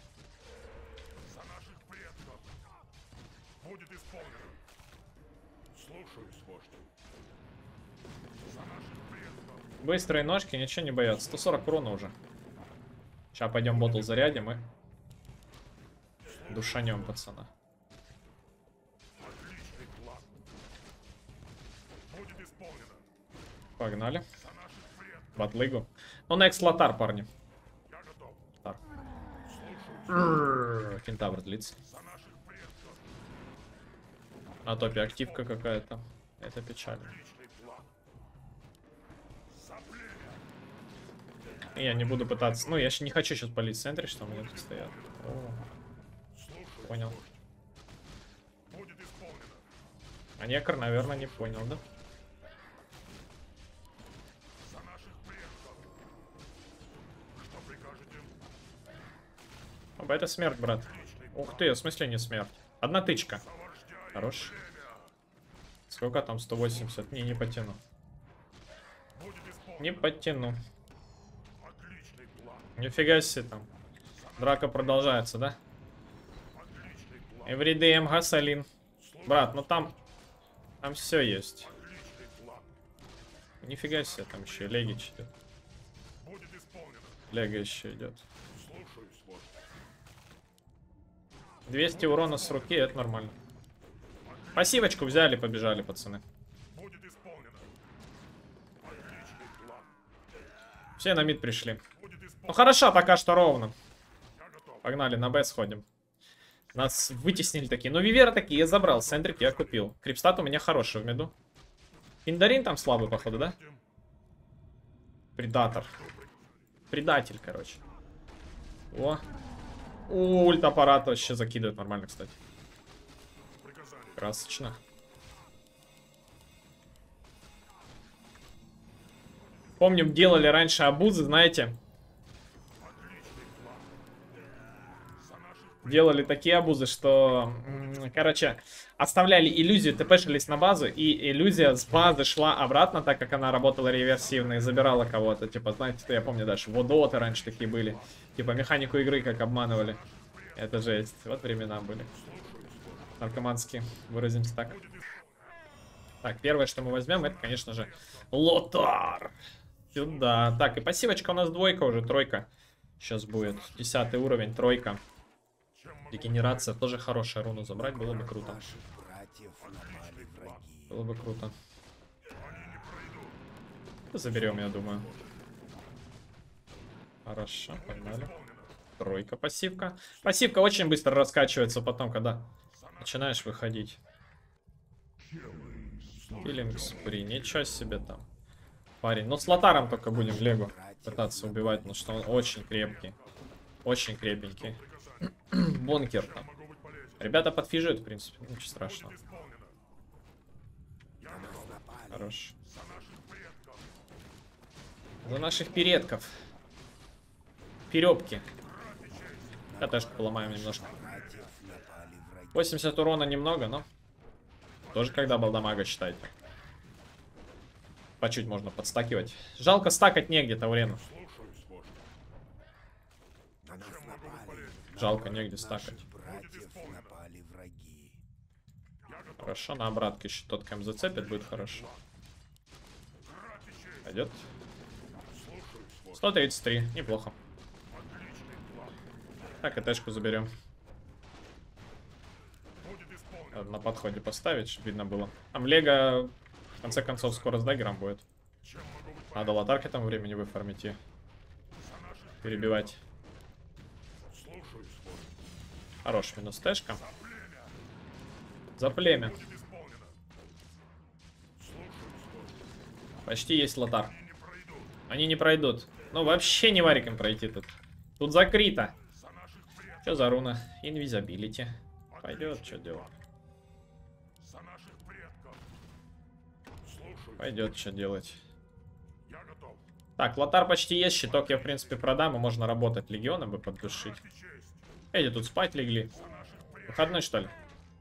Быстрые ножки ничего не боятся. сто сорок урона уже. Сейчас пойдем ботл зарядим и душанем пацана. Погнали. Батлыгу. Ну, next лотар, парни. Так. Кентавр длится. На топе активка какая-то. Это печально. Я не буду пытаться. Ну, я не хочу сейчас палить в центре, что у меня тут стоят. О. Понял. А некр, наверное, не понял, да? Оба, это смерть, брат. Ух ты, в смысле не смерть? Одна тычка. Хорош. Сколько там? сто восемьдесят. Не, не потяну. Не потяну. Нифига себе там. Драка продолжается, да? Everyday I'm hustling. Брат, ну там... Там все есть. Нифига себе, там еще Легич идет. Лего еще идет. двести урона с руки, это нормально. Пассивочку взяли, побежали, пацаны. Все на мид пришли. Ну хорошо, пока что ровно. Погнали, на Б сходим. Нас вытеснили такие. Ну, Вивера такие я забрал. Сентрик я купил. Крипстат у меня хороший в миду. Пиндарин там слабый, походу, да? Предатор. Предатель, короче. О. Ульт аппарат вообще закидывает нормально, кстати. Красочно. Помним, делали раньше абузы, знаете. Делали такие абузы, что, короче, оставляли иллюзию, тпшились на базу, и иллюзия с базы шла обратно, так как она работала реверсивно и забирала кого-то. Типа, знаете, я помню дальше, водоты раньше такие были. Типа, механику игры как обманывали. Это жесть. Вот времена были. Наркоманские, выразимся так. Так, первое, что мы возьмем, это, конечно же, лотар. Сюда. Так, и пассивочка у нас двойка уже, тройка. Сейчас будет десятый уровень, тройка. Регенерация тоже хорошая, руну забрать было бы круто. Было бы круто. Заберем, я думаю. Хорошо, погнали. Тройка, пассивка. Пассивка очень быстро раскачивается потом, когда начинаешь выходить. Киллинг спри, ничего себе там. Парень, ну с лотаром только будем Лего пытаться убивать, потому что он очень крепкий. Очень крепенький. Бункер там. Ребята подфижают, в принципе, ничего страшного. Хорош. За наших передков. Перебки. КТшку поломаем немножко. восемьдесят урона немного, но тоже когда был дамага, считайте. По чуть можно подстакивать. Жалко стакать негде Таурену. Жалко негде стакать. Хорошо, на обратке еще тот кем зацепит, будет хорошо. Пойдет. сто тридцать три, неплохо. Так, ЭТшку заберем. Надо на подходе поставить, чтобы видно было. Там Лего, в конце концов, скоро с даггером будет. Надо лотарки там времени выфармить и перебивать. Хорош, минус тэшка. За племя. Почти есть лотар. Они не пройдут. Ну, вообще не варик им пройти тут. Тут закрыто. Что за руна? Инвизабилити. Пойдет, что делать? Пойдет, что делать. Так, лотар почти есть. Щиток я, в принципе, продам. И можно работать легионом бы поддушить. Эти тут спать легли. Выходной, что ли?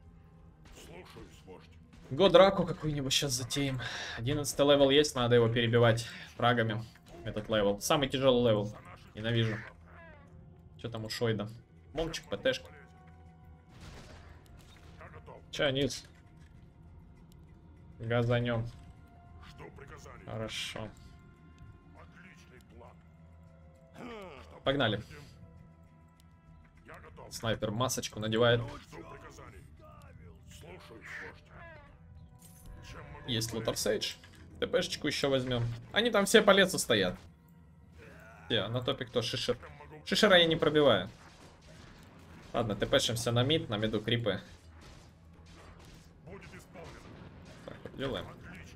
Годраку какую-нибудь сейчас затеем. одиннадцатый левел есть, надо его перебивать фрагами. Этот левел. Самый тяжелый левел. Ненавижу. Что там у Шойда? Момчик, ПТшка. Че, низ? Газанем. Хорошо. Погнали. Снайпер масочку надевает. Есть Лутер Сейдж. ТПшечку еще возьмем. Они там все по лесу стоят. Где? На топе кто? Шишер. Шишера я не пробиваю. Ладно, ТПшимся на мид, на миду крипы. Так, вот делаем.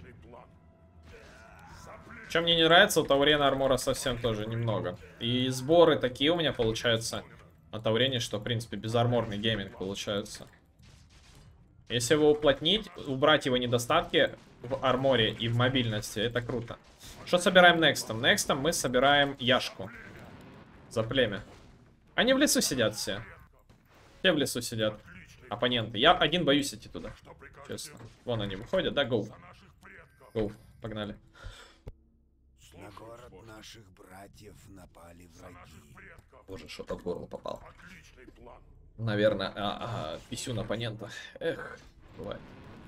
Что мне не нравится, у Таурена армора совсем тоже немного. И сборы такие у меня получаются на Таурене, что в принципе безарморный гейминг получается. Если его уплотнить, убрать его недостатки в арморе и в мобильности, это круто. Что собираем некстом? Некстом мы собираем Яшку. За племя. Они в лесу сидят все. Все в лесу сидят. Оппоненты. Я один боюсь идти туда. Честно. Вон они выходят, да? Гоу. Гоу. Погнали. На город наших братьев напали враги. Боже, что-то в горло попало. Наверное, а, а, писюн оппонента. Эх, бывает.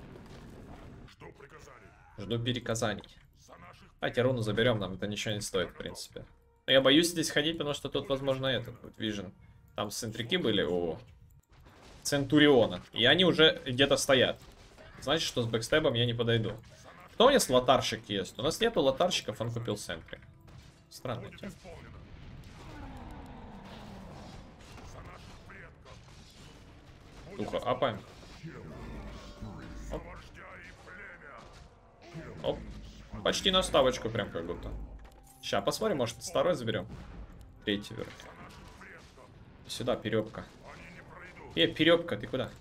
Жду переказаний. Давайте руну заберем, нам это ничего не стоит, в принципе. Но я боюсь здесь ходить, потому что тут, возможно, этот вот Вижен. Там центрики были у Центуриона. И они уже где-то стоят. Значит, что с бэкстебом я не подойду. Кто у нас лотарщик есть? У нас нету лотарщиков, он купил центри. Странная тема. Духа, апаем. Оп. Оп. Почти на ставочку прям как будто. Сейчас посмотрим, может второй заберем. Третий верх. Сюда, перебка. Э, перебка, ты куда?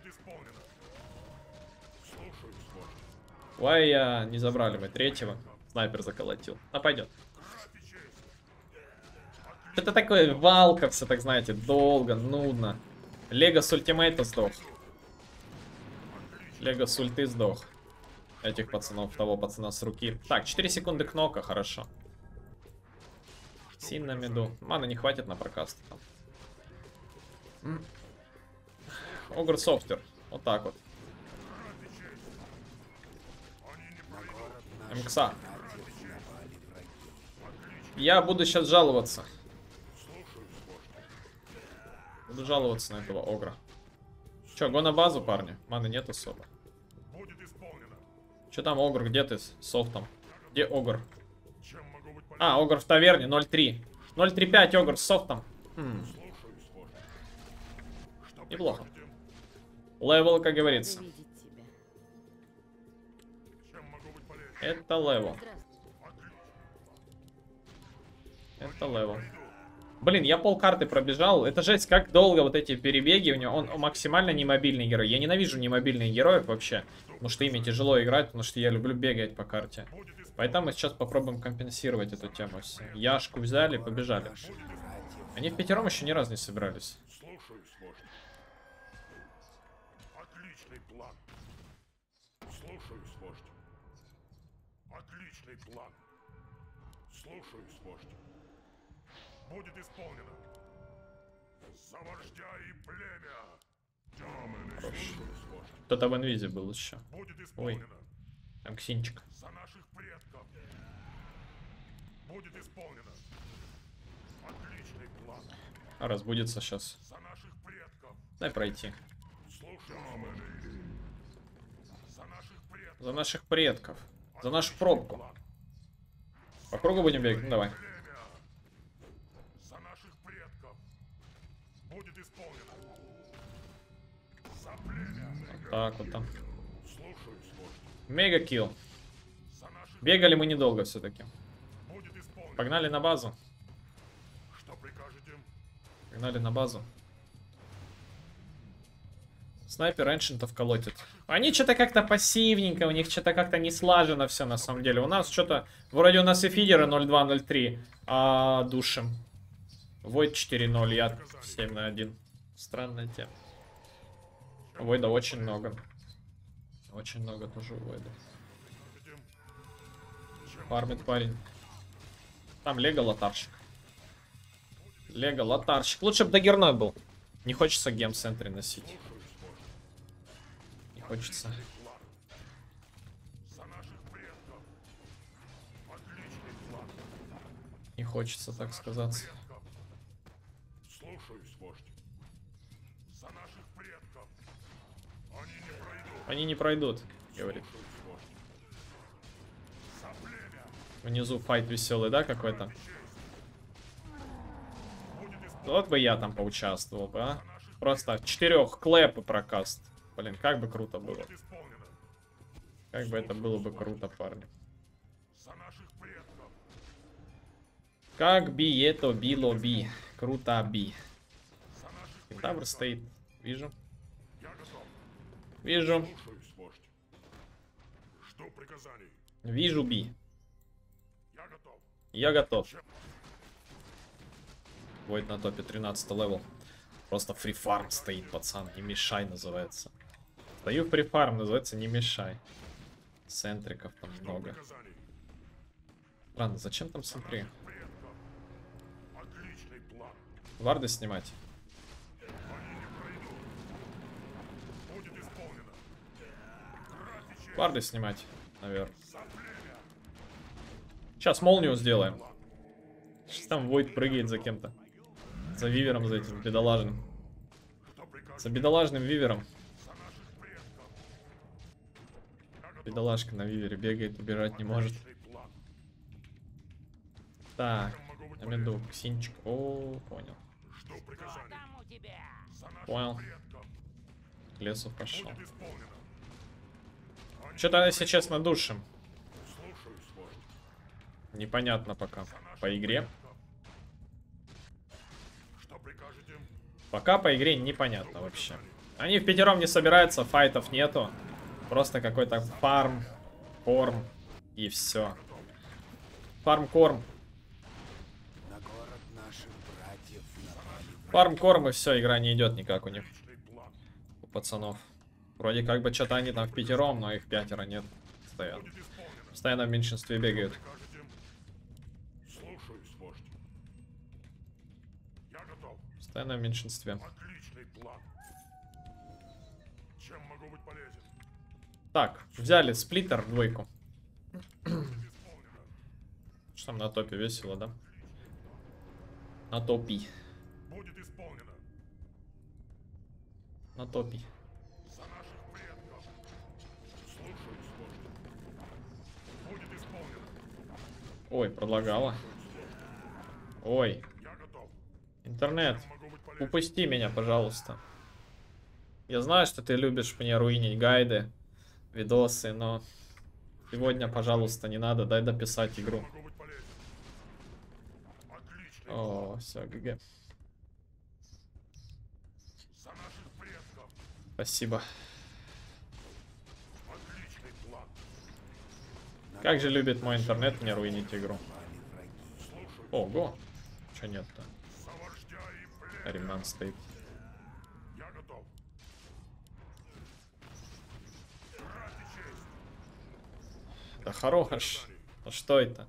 Ой, я не забрали мы третьего. Снайпер заколотил. А пойдет. Это такое валка, все так знаете, долго, нудно. Лего с ультимейта сдох. Лего с ульты сдох. Этих пацанов, того пацана с руки. Так, четыре секунды кнока, хорошо. Син на миду. Мана не хватит на прокаст. Огр софтер. Вот так вот. МКСа. Я буду сейчас жаловаться. Буду жаловаться на этого Огра. Че, го на базу, парни? Маны нет особо. Че там, Огр? Где ты с софтом? Где Огр? А, Огр в таверне, ноль три. ноль три пять, Огр с софтом. Хм. Неплохо. Левел, как говорится. Это левел. Это левел. Блин, я полкарты пробежал. Это жесть, как долго вот эти перебеги у него. Он максимально немобильный герой. Я ненавижу немобильных героев вообще. Потому что ими тяжело играть, потому что я люблю бегать по карте. Поэтому мы сейчас попробуем компенсировать эту тему. Яшку взяли, побежали. Они в пятером еще ни разу не собирались. Слушаюсь, вождь. Отличный план. Слушаюсь, вождь. Будет исполнено. За вождя и племя. Слушаюсь, вождь. Кто-то в инвизе был еще. Будет Ой, исполнено. там Ксинчик. За наших предков. Будет исполнено. Отличный план. А разбудится сейчас. За наших предков. Дай пройти. Слушаюсь. За наших предков. За наших предков. За нашу пробку. По кругу будем бегать? Ну давай. Племя. За наших предков. Будет исполнено. За племя. Вот так вот там. Слушаюсь, вождь. Мега килл. За наших Бегали мы недолго все-таки. будет исполнено. Погнали на базу. Что прикажете? Погнали на базу. Снайпер эншентов колотит. Они что-то как-то пассивненько, у них что-то как-то не слажено все на самом деле. У нас что-то, вроде у нас и фидеры ноль два ноль три, а душим. Войд четыре ноль, я семь на один. Странная тема. Войда очень много. Очень много тоже у Войда. Фармит парень. Там Лего лотарщик. Лего лотарщик. Лучше бы дагерной был. Не хочется гейм-центре носить. Не хочется. За наших предков. Отличный план. Не хочется, так сказать. Слушаюсь, вождь. За наших предков. Они не пройдут. Они не пройдут, говорит. Слушаюсь, вождь. За племя. Внизу файт веселый, да, какой-то? Будет исполнено. Вот бы я там поучаствовал бы, а? Просто четырех клэп и прокаст. Блин, как бы круто было. Будет исполнено. Как бы это было бы круто, парни. За наших предков. Как би это било би. Круто би. За наших Кентавр стоит. Вижу. Я готов. Вижу. Слушаюсь, вождь. Жду приказаний. Вижу би. Я готов. Я готов. Войд на топе, тринадцатый левел. Просто фрифарм стоит, пацан. Не мешай, называется. Стою в фрифарм, называется не мешай. Центриков там много. Приказаний. Ладно, зачем там центри? Предков. Отличный план. Варды снимать. Они не пройдут. Будет исполнено. Кровь и честь. Варды снимать, наверное. За племя. Сейчас молнию сделаем. Сейчас там Войд прыгает за кем-то. За вивером, за этим бедолажным. Что прикажете? За бедолажным вивером. За наших предков. Я готов. Бедолажка на вивере бегает, убирать не может. Отличный план. Так, Чем могу быть я имею в виду Ксинчик. О, понял. Жду приказаний. Там у тебя. За наших Понял. предков. К лесу пошел. Будет исполнено. Они Что-то, если честно, душим. Слушаюсь, вождь. Непонятно пока. За наших По игре. предков. Что прикажете? Пока по игре непонятно вообще. Они в пятером не собираются, файтов нету. Просто какой-то фарм, корм и все. Фарм-корм. На город наших братьев напали. Фарм-корм и все, игра не идет никак у них. Отличный план. У пацанов. Вроде как бы что-то они там в пятером, но их пятеро нет. Постоянно. Будет исполнено. Постоянно в меньшинстве бегают. Прикажете? Слушаюсь, вождь. Я готов. Постоянно в меньшинстве. Отличный план. Чем могу быть полезен? Так, взяли сплиттер двойку. Исполнено. Что там на топе, весело, да? На топи. Будет исполнено. На топи. За наших предков. Слушаюсь, вождь. Будет исполнено. Ой, предлагала. Ой, Я готов. интернет. Чем могу быть полезен? Упусти меня, пожалуйста. Я знаю, что ты любишь мне руинить гайды, видосы, но сегодня, пожалуйста, не надо, дай дописать игру. Могу быть полезен. Отличный. О, все, ГГ. За наших предков. Спасибо. Отличный план. Как же любит мой интернет мне руинить игру. Напали враги. Слушаюсь. Ого. Че нет-то? За вождя и племя. Ремнант стоит. Я готов. Кровь и честь. Да хорош. Ну что это?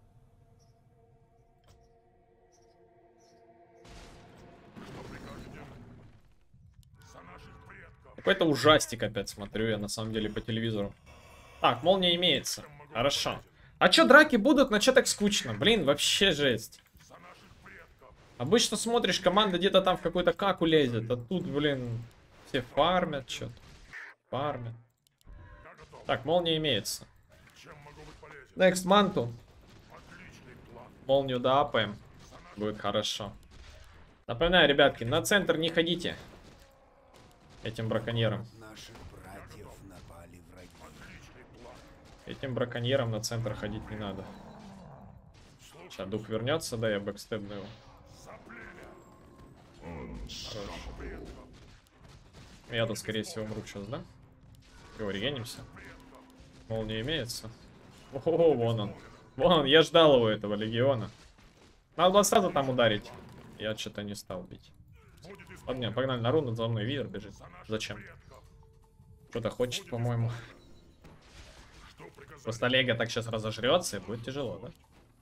Какой-то ужастик опять смотрю я на самом деле по телевизору. Так, молния имеется. Хорошо. А чё, драки будут? Но чё так скучно? Блин, вообще жесть. Обычно смотришь, команда где-то там в какой-то каку лезет. А тут, блин, все фармят что-то. Фармят. Так, молния имеется. Next манту. Молнию доапаем. Будет хорошо. Напоминаю, ребятки, на центр не ходите. Этим браконьерам. Наших братьев напали враги. Этим браконьерам на центр ходить не надо. Сейчас дух вернется, да, я бэкстепну его. Хорош. Я тут, скорее всего, умру сейчас, да? Его регенимся. Молния имеется. О, вон он. Вон он, я ждал его, этого легиона. Надо было сразу там ударить. Я что-то не стал бить. Ладно, погнали на руну, за мной визор бежит. Зачем? Что-то хочет, по-моему. Просто Лего так сейчас разожрется, и будет тяжело, да?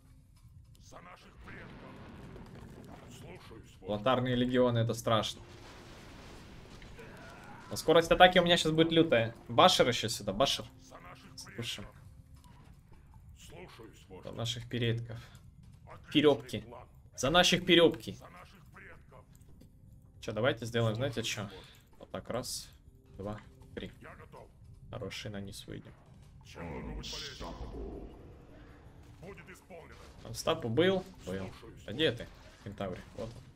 Лотарные легионы, это страшно. Но скорость атаки у меня сейчас будет лютая. Башер еще сюда, башер. Слушай. За наших передков. Перебки. За наших перебки. Че, давайте сделаем, знаете что? Вот так, раз, два, три. Хороший на низ выйдем. Анстапу был? Был. А где ты, Кентаври? Вот он.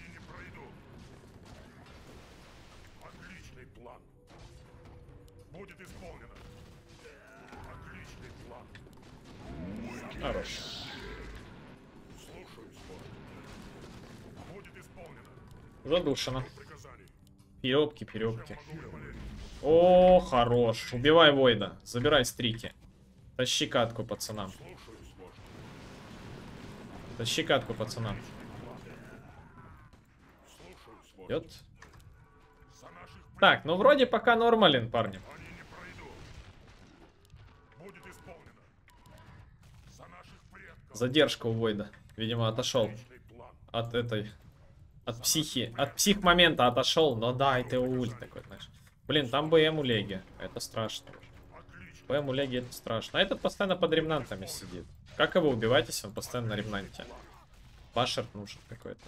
Хорош. Задушено. Перебки, перебки. О, хорош. Убивай Войда. Забирай стрики. Тащи катку пацанам. Тащи катку пацанам. Идет. Так, ну вроде пока нормален, парни. Задержка у Войда. Видимо, отошел от этой... От психи. От псих-момента отошел. Но да, это ульт такой, знаешь. Блин, там БМ у Леги. Это страшно. БМ у Леги это страшно. А этот постоянно под ремнантами сидит. Как его убивать, если он постоянно на ремнанте? Башер нужен какой-то.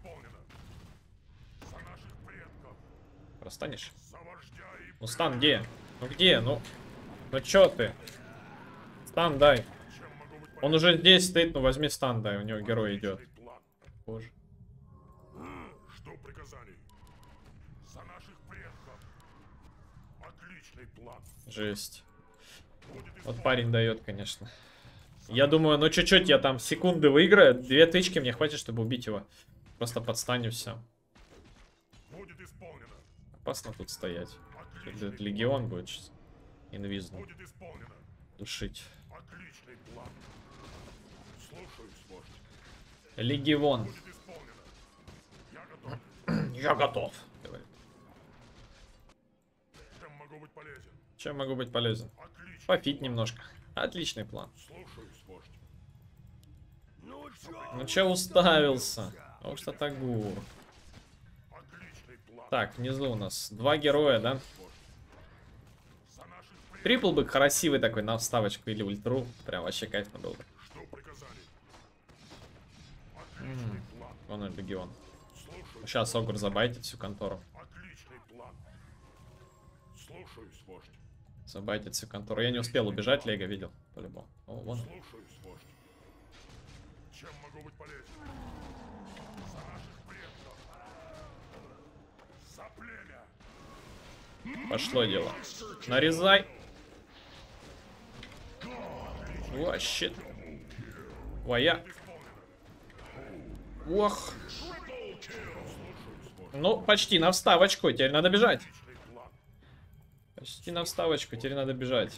Простанешь? Ну стан где? Ну где? Ну, ну чё ты? Стан дай. Он уже здесь стоит, ну возьми стан дай. У него герой идет. Боже. Что приказаний? За наших предков. Отличный план. Жесть. Вот парень дает, конечно. Я думаю, ну чуть-чуть я там секунды выиграю. Две тычки мне хватит, чтобы убить его. Просто подстаню все. Будет исполнено. Опасно тут стоять. Этот легион будет сейчас. Инвизну. Будет исполнено. Душить. Отличный план. Слушаюсь, вождь. Легион. Будет исполнено. Я готов. Я готов. Говорит. Чем могу быть полезен? Чем могу быть полезен? Отлично. Пофить немножко. Отличный план. Слушаюсь, вождь. Ну че уставился? Потому что Тагур. Отличный план. Так, внизу у нас два героя, да? За наших предков. Трипл бы красивый такой на вставочку или ультру. Прям вообще кайфно был бы. Что приказали? Отличный план. Вон он, легион. Слушаюсь. Сейчас Огур забайтит всю контору. Отличный план. Слушаюсь, вождь. Забайтит всю контору. Я не успел убежать, Лего видел. По-любому. О, вон. Слушаюсь, вождь. Чем могу быть полезен? За наших предков. За племя. Пошло дело. Нарезай. О, щит. Твоя. Ох. Ну, почти на вставочку. Теперь надо бежать. Почти на вставочку. Теперь надо бежать.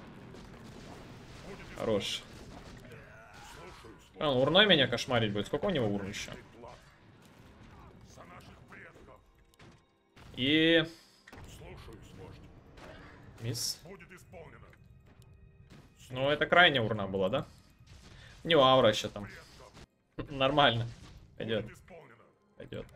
Хорош. А, он урной меня кошмарить будет. Сколько у него урн еще? За наших предков. И... Слушаюсь, вождь. Мисс. Будет исполнено. Ну, это крайняя урна была, да? Не аура еще там. Нормально. Пойдет. Пойдет.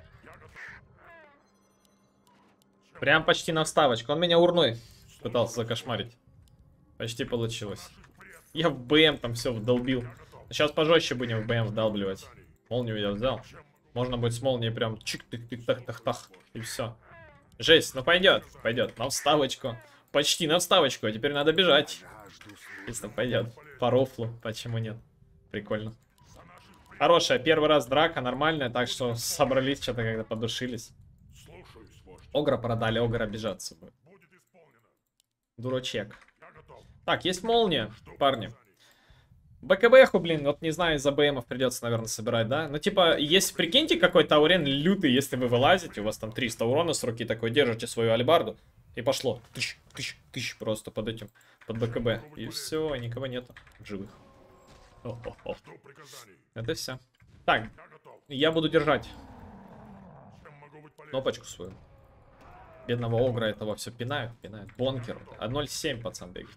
Прям почти на вставочку. Он меня урной пытался закошмарить. Почти получилось. Я в БМ там все вдолбил. Сейчас пожестче будем в БМ вдалбливать. Молнию я взял. Можно будет с молнией прям чик-тык-тык-тах-тах-тах. И все. Жесть, ну пойдет. Пойдет. На вставочку. Почти на вставочку. А теперь надо бежать. Если пойдет. По рофлу. Почему нет? Прикольно. Хорошая. Первый раз драка. Нормальная. Так что собрались что-то когда подушились. Огра продали. Огра обижаться будет. Дурачек. Так, есть молния, парни. БКБху, блин, вот не знаю, из-за БМов придется, наверное, собирать, да? Ну, типа, есть, прикиньте, какой-то аурен лютый, если вы вылазите, у вас там триста урона с руки, такой, держите свою альбарду, и пошло. Тыщ, тыщ, тыщ, просто под этим, под БКБ. И все, никого нету живых. О-о-о. Это все. Так, я буду держать кнопочку свою. Бедного огра этого все пинают, пинают. Бонкер. ноль семь, пацан, бегает.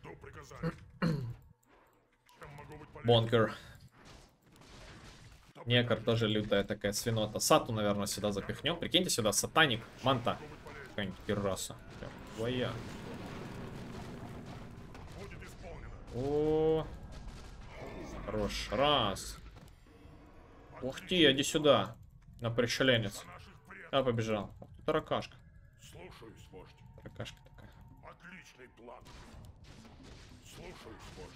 Бонкер. Некор тоже лютая такая свинота. Сату, наверное, сюда запихнем. Прикиньте сюда, сатаник, манта. Какая-нибудь пираса. Твоя. О, хорош. Раз. Ух ты, иди сюда. На пришеленец. Я побежал. Таракашка. Слушаюсь, вождь. Таракашка такая. Отличный план. Слушаюсь, вождь.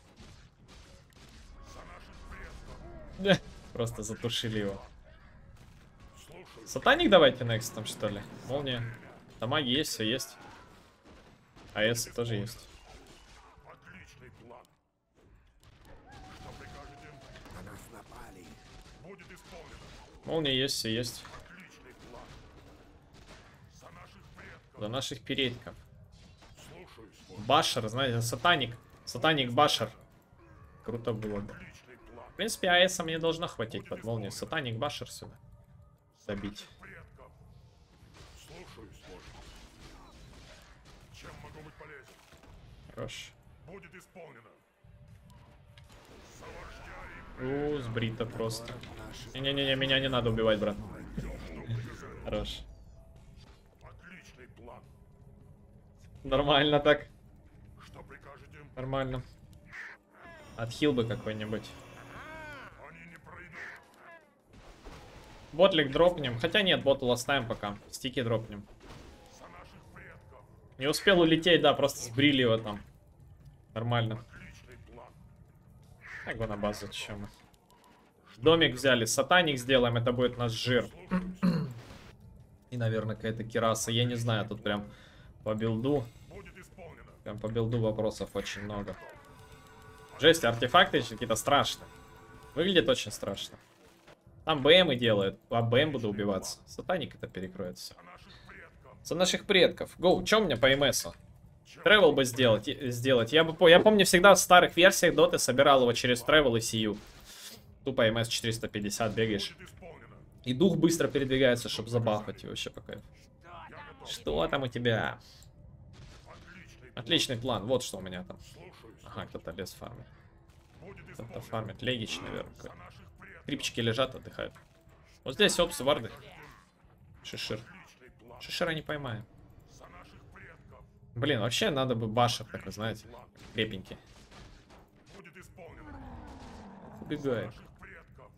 За наших предков. Просто затушили его. Слушаюсь. Сатаник давайте next там, что ли? Молния. Дамаги есть, все есть. АС тоже есть. Отличный план. Что прикажете? На нас напали. Будет исполнено. Молния есть, все есть. Отличный план. За наших предков. За наших передков. Слушаюсь, вождь. Башер, знаете, сатаник. Сатаник Башер. Круто было бы. Отличный план. В принципе, АСа мне должно хватить под молнией. Сатаник Башер сюда. Забить. Предков. Слушаюсь, вождь. Чем могу быть полезен? Хорош. Будет исполнено. За вождя и У, сбрита просто. Не-не-не, меня не надо убивать, брат. Хорош. отличный план. Нормально так. Что прикажете? Нормально. Отхил бы какой-нибудь. Они не пройдут. Ботлик дропнем. Хотя нет, ботл оставим пока. Стики дропнем. За наших предков. Не успел улететь, да, просто сбрили его там. Нормально. Отличный план. Так бы на базу, чем мы. Домик взяли, сатаник сделаем, это будет наш жир. И, наверное, какая-то кираса. Я не знаю, тут прям по билду. Будет исполнено. Прям по билду вопросов очень много. Жесть, артефакты какие-то страшные. Выглядит очень страшно. Там БМы делают, а БМ буду убиваться. Сатаник это перекроет все. За наших предков. За наших предков. Гоу, что у меня по МСу? Тревел бы сделать, сделать. Я, бы, я помню, всегда в старых версиях доты собирал его через тревел и сию. Тупо МС четыреста пятьдесят бегаешь. Будет исполнено. И дух быстро передвигается, чтобы забахать его вообще пока. Что там у тебя? Отличный. Отличный план. Вот что у меня там. Слушаюсь. Ага, кто-то лес фармит. Будет Кто-то исполнено. фармит. Легич, наверное. За наших предков. Крипчики лежат, отдыхают. Вот здесь опсы, варды. Шишир. Отличный план. Шишира не поймаем. За наших предков. Блин, вообще надо бы башер такой, знаете, крепенький. Будет исполнено. Убегает. Наших предков.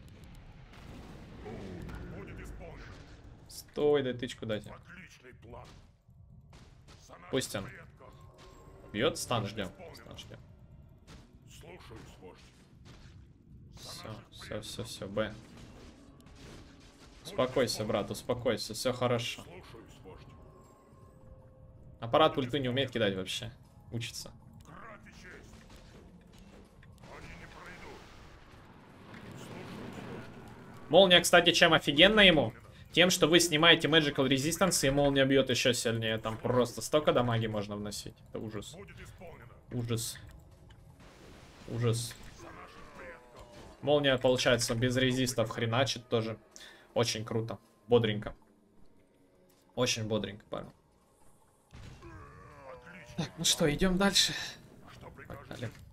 Будет исполнено. Стой, дай тычку дать. Отличный план. За наших Пусть он предков. бьет, стан ждем. Стан ждем. Слушаюсь, вождь. Все, все, все, все, Б. Успокойся, брат, успокойся, все хорошо. Слушаюсь, вождь. Аппарат ульту не умеет кидать вообще. Учится. Кровь и честь. Они не пройдут. Слушаюсь, вождь. Молния, кстати, чем офигенно ему? Тем, что вы снимаете Magical Resistance, и молния бьет еще сильнее. Там просто столько дамаги можно вносить. Это ужас. Будет исполнено. Ужас. Ужас. За наших предков. Молния, получается, без резистов хреначит тоже. Очень круто. Бодренько. Очень бодренько, парень. Отлично. Ну что, идем дальше. Что прикажете? Погнали.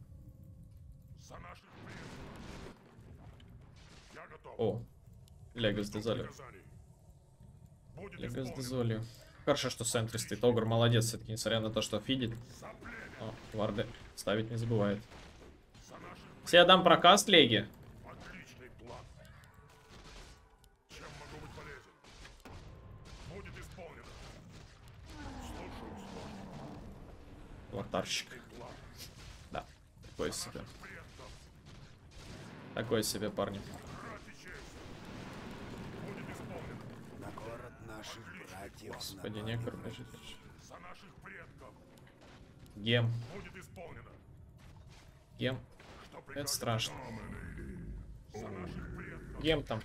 наших предков. Я готов. О, Лего с дезолью. Приказаний. Будет Лего с исполнено. дезолью. Хорошо, что в центре стоит. Огр молодец, все-таки, несмотря на то, что фидит. О, варды ставить не забывает. За наших Все отдам прокаст Леги. отличный план. Чем могу быть полезен? Будет исполнено. Слушаюсь, вождь. Лотарщик. План. Да, такой себе. Предков. Такой себе, парни. Ради чести. Будет исполнено. На город наших братьев Господи, напали некор враги. бежит. За наших предков. Гем. Будет исполнено. Гем. Что Это прикажете? страшно. За наших предков. Гем там.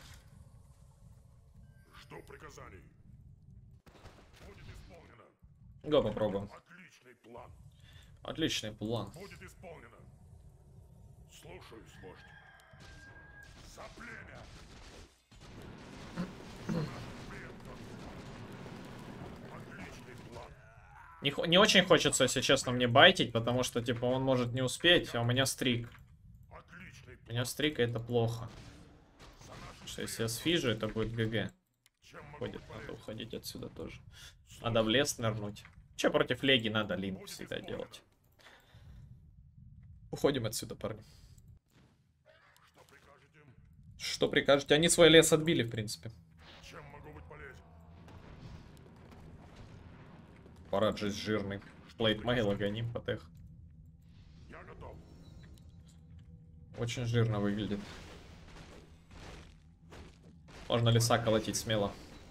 Что приказаний? Будет исполнено. Го попробуем. Отличный план. Отличный план. Будет исполнено. Слушаюсь, вождь. За племя. За наших предков. Отличный план. Не, хо- не очень хочется, если честно, мне байтить, потому что, типа, он может не успеть, а у меня стрик. Отличный У меня стрик, и это плохо. Потому что если я сфижу, это будет ГГ. Чем могу Ходит, быть надо полезен? уходить отсюда тоже. Надо в лес нырнуть. Че, против Леги надо линк всегда делать. Уходим отсюда, парни. Что прикажете? Что прикажете? Они свой лес отбили, в принципе. Чем могу быть полезен? Параджис жирный. Плейт Мейла гоним по тех. Я готов. Очень жирно выглядит. Можно леса колотить смело.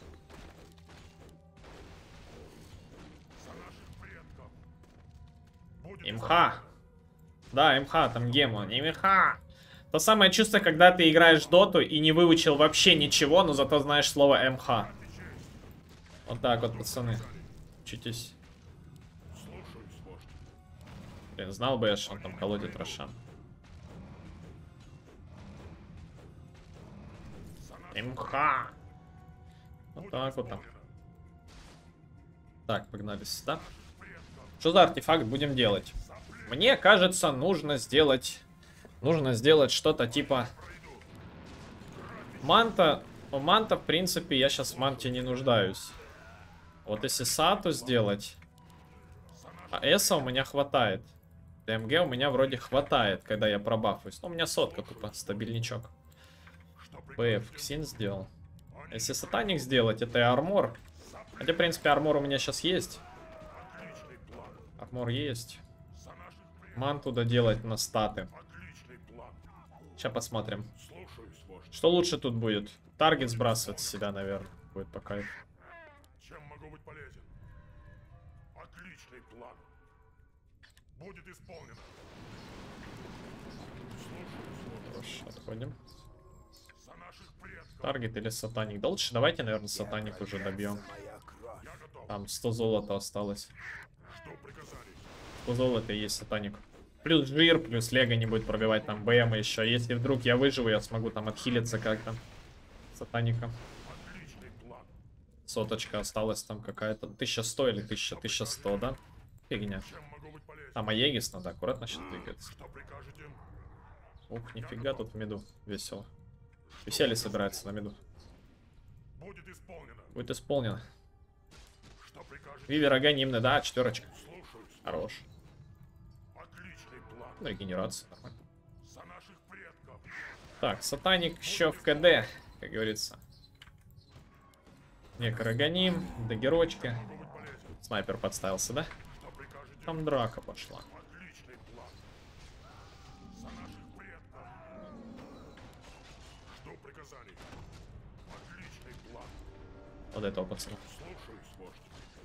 За наших предков. Будет Имха. Да, имха, там гема. Не имха. То самое чувство, когда ты играешь в доту и не выучил вообще ничего, но зато знаешь слово МХ. Вот так вот, пацаны. Учитесь. Слушаюсь, вождь. Блин, знал бы я, что он там колотит Рошан. МХ. Вот так вот там. Так, погнали сюда. Что за артефакт будем делать? Мне кажется, нужно сделать... Нужно сделать что-то типа... Манта... У манта, в принципе, я сейчас в манте не нуждаюсь. Вот если Сату сделать... А Эса у меня хватает. ДМГ у меня вроде хватает, когда я пробафуюсь. Ну, у меня сотка тупо, стабильничок. ПФ Ксин сделал. Если сатаник сделать, это и армор. Хотя, в принципе, армор у меня сейчас есть. Армор есть. Манту доделать на статы. Отличный план. Сейчас посмотрим. Слушаюсь, вождь. Что лучше тут будет? Таргет сбрасывать с себя, наверное. Будет по кайфу. Чем могу быть полезен? Отличный план. Будет исполнено. Слушаюсь, вождь. Хорошо, отходим. За наших предков. Таргет или сатаник? Да лучше давайте, наверное, сатаник уже добьем. Моя кровь. Я готов. Там сто золота осталось. Что приказали? сто золота и есть сатаник. Плюс жир, плюс лего не будет пробивать там БМ еще. Если вдруг я выживу, я смогу там отхилиться как-то. Сатаника. Отличный план. Соточка осталась там какая-то. тысяча сто или тысяча, тысяча сто, да? Фигня. Чем могу быть полезен? Там Аегис надо аккуратно сейчас двигаться. Что прикажете? Ух, нифига тут в миду. Весело. Веселье собирается на миду. Будет исполнено. Будет исполнено. Что прикажете? Вивер аганимный, да, четверочка. Слушаюсь. Хорош. Отличный план. Ну и генерация. Нормально. За наших предков. Так, сатаник еще в КД, как говорится. Некороганим, дагерочка. Могу быть полезен. Снайпер подставился, да? Что прикажете? Там драка пошла. Отличный план. За наших предков. Жду приказаний. Отличный план. Вот этого пацана. Слушаюсь, вождь.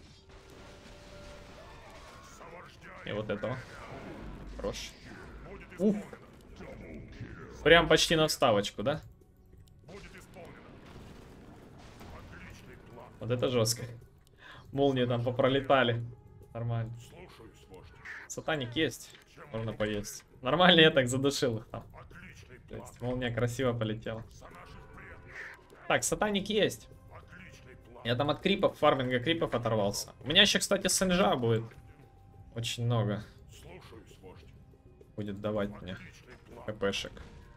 За вождя И вот этого. Хорош. будет Ух. исполнено. Прям почти на вставочку, да? Будет исполнено. Отличный план. Вот это жестко. Молнии там попролетали. Нормально. Слушаюсь, вождь. Сатаник есть. Можно поесть. Нормально я так задушил их там. Отличный То план. есть молния красиво полетела. За наших предков. Так, сатаник есть. Отличный план. Я там от крипов, фарминга крипов оторвался. У меня еще, кстати, сенжа будет. Очень много Слушаюсь, вождь. будет давать мне. Отличный план. ХПшек.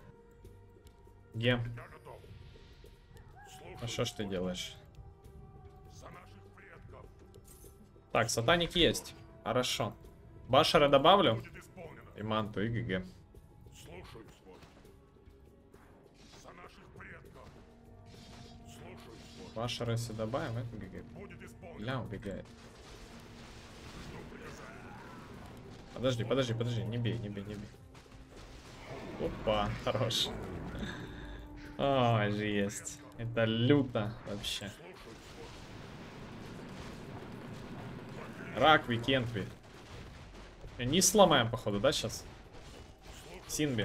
Гем. Я готов. А что ж ты делаешь? За наших предков. Так, сатаник есть. Хорошо. Башера добавлю. Будет исполнено. И манту, и ГГ. Слушаюсь, вождь. За наших предков. Слушаюсь, вождь. Башера если добавим, это ГГ. Будет исполнено. Ля, убегает. Подожди, подожди, подожди. Не бей, не бей, не бей. Опа, хорош. Ой, жесть. Это люто вообще. Рак, Викентви. Не сломаем, походу, да, сейчас? Синби.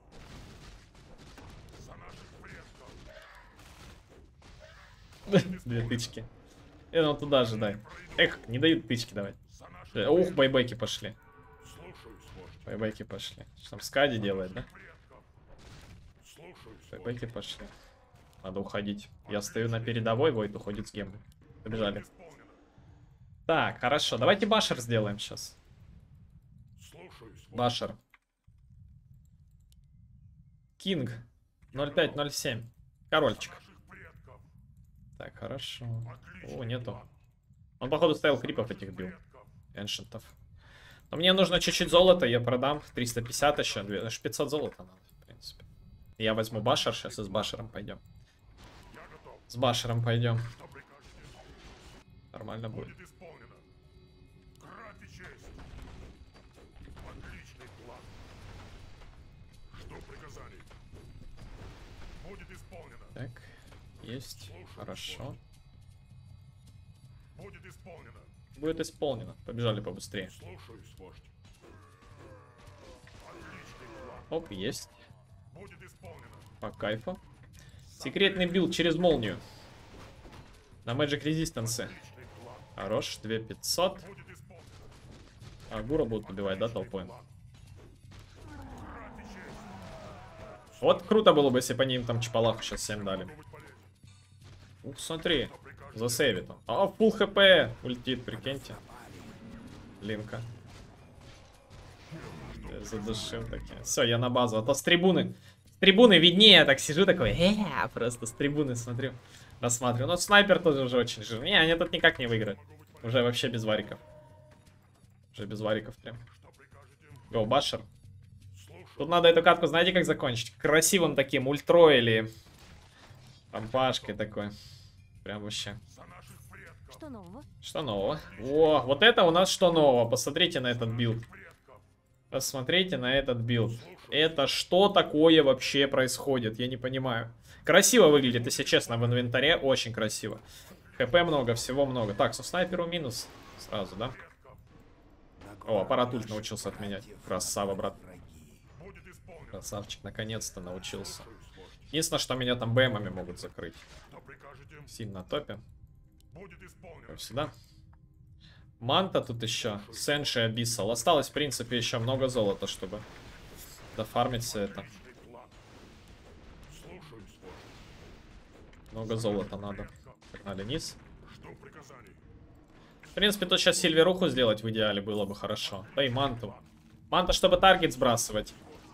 Две тычки. И ну туда же дай. Эх, не дают тычки давать. Ух, байбеки пошли. Байбеки пошли. Что там Скади делает, да? Байбеки пошли. Надо уходить. Я стою на передовой, Войт уходит с гемом. Побежали. Так, хорошо. Давайте башер сделаем сейчас. Башер. Кинг. ноль пять ноль семь. Корольчик. Так, хорошо. О, нету. Он, походу, ставил крипов этих бил. Эншентов. Но мне нужно чуть-чуть золота, я продам. триста пятьдесят еще. пятьсот золота надо, в принципе. Я возьму башер, сейчас и с башером пойдем. С башером пойдем. Нормально будет. Так, есть. Хорошо. Будет исполнено. Будет исполнено. Побежали побыстрее. Слушаюсь, вождь. Оп, есть. Будет исполнено. По кайфу. Секретный билд через молнию. На Magic Resistance. Хорош, две тысячи пятьсот. А Гура будут убивать, да, толпой? Вот круто было бы, если по ним там чпалаху сейчас всем дали. Ух, смотри. Засейвит он. А, фулл хп ультит, прикиньте. Линка. Задушил такие. Все, я на базу. А то с трибуны. С трибуны виднее, я так сижу такой. Э, просто с трибуны смотрю. Рассматриваю. Но снайпер тоже уже очень жирный. Не, они тут никак не выиграют. Уже вообще без вариков. Уже без вариков прям. Го, башер. Тут надо эту катку, знаете, как закончить? Красивым таким ультро или помпашкой такой. Прям вообще. Что нового? Что нового? О, вот это у нас что нового. Посмотрите на этот билд. Посмотрите на этот билд. Это что такое вообще происходит? Я не понимаю. Красиво выглядит, если честно, в инвентаре. Очень красиво. ХП много, всего много. Так, со снайперу минус. Сразу, да? О, аппарат ульт научился отменять. Красава, брат. Красавчик, наконец-то научился. Единственное, что меня там БМами могут закрыть. Сильно топе. Как сюда. Манта тут еще. Сенши Абиссал. Осталось, в принципе, еще много золота, чтобы дофармить все это. Много золота надо. Погнали вниз. В принципе, тут сейчас сильверуху сделать в идеале было бы хорошо. Да и манту. Манта, чтобы таргет сбрасывать.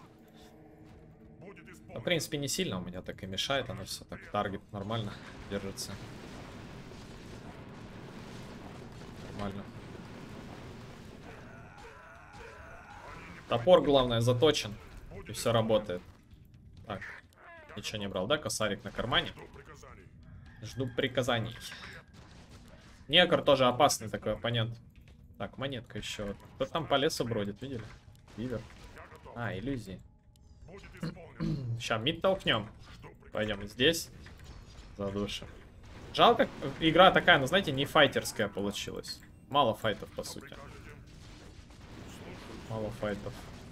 В принципе, не сильно у меня так и мешает. Оно все так. Таргет нормально держится. Нормально. Топор, главное, заточен. И все работает. Так. Ничего не брал, да? Косарик на кармане. Жду приказаний. Некор тоже опасный такой оппонент. Так, монетка еще. Кто там по лесу бродит, видели? Вивер. А, иллюзии. Сейчас мид толкнем. Пойдем здесь. Задушим. Жалко, игра такая, ну знаете, не файтерская получилась. Мало файтов, по сути. Мало файтов.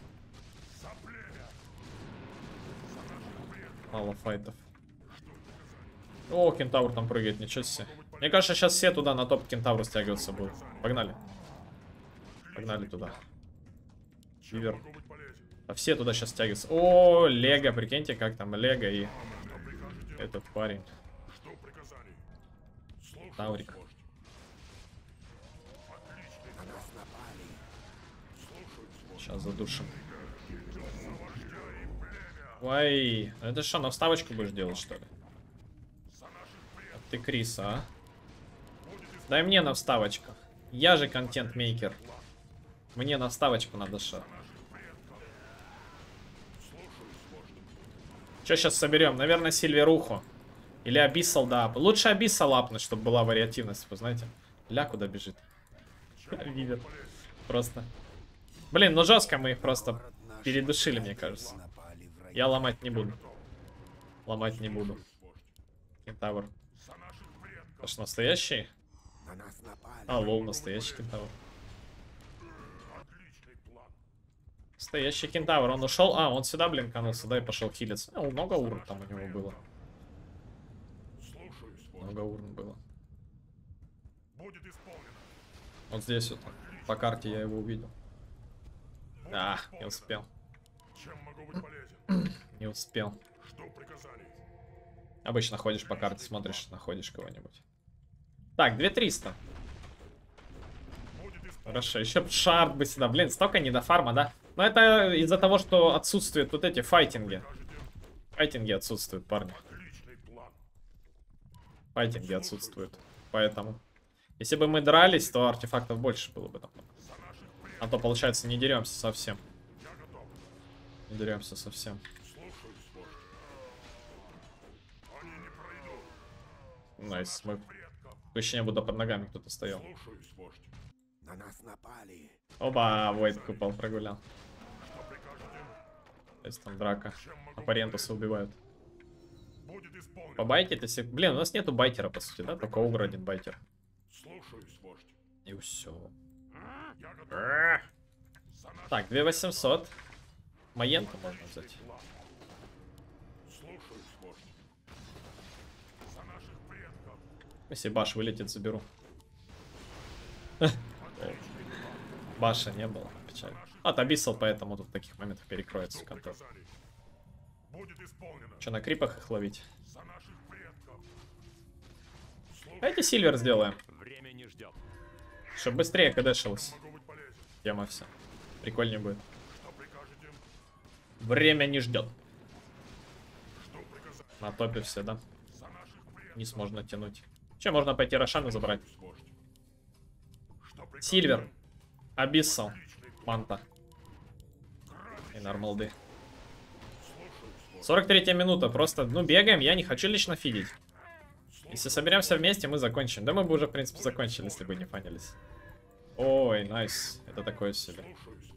Мало файтов. О, кентавр там прыгает, ничего себе. Мне кажется, сейчас все туда на топ кентавра стягиваться будут. Погнали. Погнали туда. Вивер. А все туда сейчас стягиваются. О, Лего, прикиньте, как там Лего и этот парень. Таурик. Сейчас задушим. Ой, это что, на вставочку будешь делать, что ли? Ты Криса, а? Дай мне на вставочках. Я же контент-мейкер. Мне на вставочку надо что. Что сейчас соберем? Наверное, Сильверуху. Или Абиссал, да. Лучше Абиссал лапнуть, чтобы была вариативность, вы знаете. Ля куда бежит? Вивер. Просто. Блин, ну жестко мы их просто передушили, мне кажется. Я ломать не буду. Ломать не буду. Кентавр. Это что, настоящий? А, лол, настоящий кентавр. Настоящий кентавр. Он ушел. А, он сюда, блин, канулся, да, и пошел хилиться. А, много урн там у него было. Много урн было. Вот здесь вот. По карте я его увидел. А, не успел. Не успел. Обычно ходишь по карте, смотришь, находишь кого-нибудь. Так, две триста. Хорошо, еще шард бы сюда. Блин, столько не до фарма, да? Но это из-за того, что отсутствуют вот эти файтинги. Файтинги отсутствуют, парни. Файтинги отсутствуют. Поэтому. Если бы мы дрались, то артефактов больше было бы там. А то, получается, не деремся совсем. Не деремся совсем. Найс, мы... Ощущение, будто под ногами кто-то стоял. На нас напали. Оба, Войд купол прогулял. То есть там драка. Аппарентуса убивают. Побайтить, если... Блин, у нас нету байтера, по сути, да? Только Огр один байтер. И все. Так, две восемьсот. Маенту можно взять. Если баш вылетит, заберу. Баша не было, печально. А, Табиссал, поэтому тут в таких моментах перекроется контент. Че, на крипах их ловить? Давайте Сильвер сделаем. Чтобы быстрее кдэшилось. Тема вся. Прикольнее будет. Время не ждет. На топе все, да? Низ можно тянуть. Че, можно пойти Рошану забрать? Сильвер. Абиссал. Манта. И нормалды. сорок третья минута. Просто, ну, бегаем. Я не хочу лично фидить. Если соберемся вместе, мы закончим. Да мы бы уже, в принципе, закончили, если бы не фанились. Ой, найс. Это такое себе.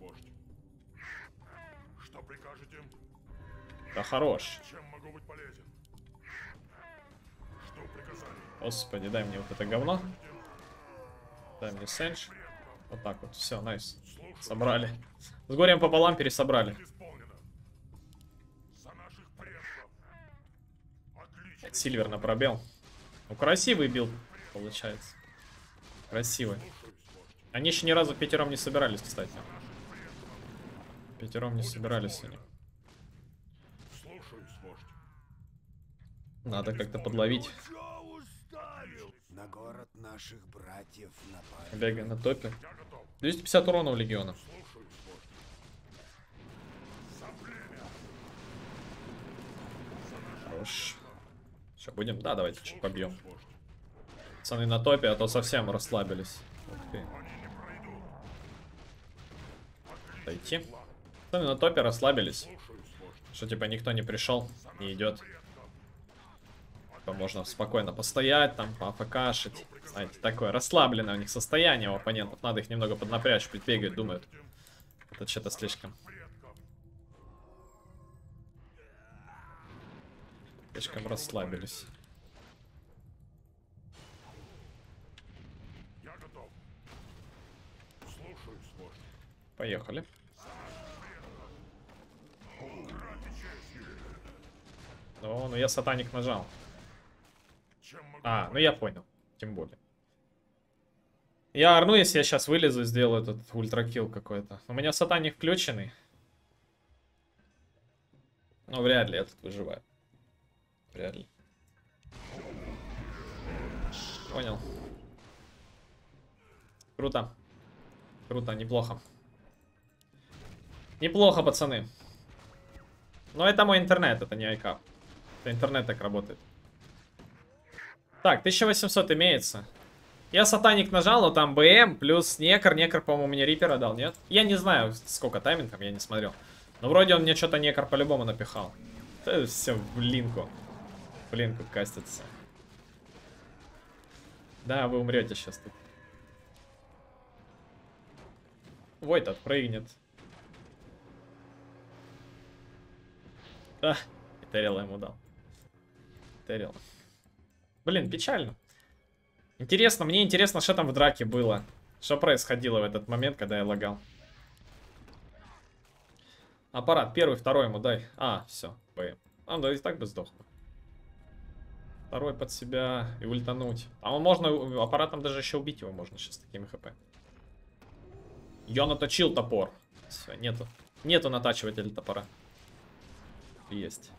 Да хорош. Господи, дай мне вот это говно. Дай мне сэндж. Вот так вот. Все, найс. Собрали. С горем пополам пересобрали. Сильвер на пробел. Ну, красивый билд, получается. Красивый. Они еще ни разу пятером не собирались, кстати. Пятером не собирались они. Надо как-то подловить. На город наших братьев напали. Бегай на топе. двести пятьдесят урона у легиона. Хорош. Что, будем? Да, давайте чуть побьем. Пацаны на топе, а то совсем расслабились. Дойти. Пацаны на топе расслабились. Что типа никто не пришел, не идет. Типа можно спокойно постоять, там, поафкашить. Знаете, такое расслабленное у них состояние у оппонентов. Надо их немного поднапрячь, бегают, думают. Это что-то слишком. Слишком расслабились. Поехали. Ну, ну я сатаник нажал. А, ну я понял. Тем более. Я орну, если я сейчас вылезу и сделаю этот ультракилл какой-то. У меня сатаник включенный. Ну, вряд ли я тут выживаю. Вряд ли. Понял. Круто. Круто, неплохо. Неплохо, пацаны. Но это мой интернет, это не айкап. Это интернет так работает. Так, тысяча восемьсот имеется. Я сатаник нажал, но там БМ плюс некр. Некр, по-моему, мне рипера дал, нет? Я не знаю, сколько тайминг там, я не смотрел. Но вроде он мне что-то некр по-любому напихал. Это все в линку. В линку кастится. Да, вы умрете сейчас тут. Войт отпрыгнет. А, Террила ему дал. Террил. Блин, печально. Интересно, мне интересно, что там в драке было. Что происходило в этот момент, когда я лагал. Аппарат, первый, второй ему дай. А, все, БМ. А, да и так бы сдох. Второй под себя и ультануть. А можно, аппаратом даже еще убить его можно сейчас с такими хп. Я наточил топор. Все, нету. Нету натачивателя топора. Есть.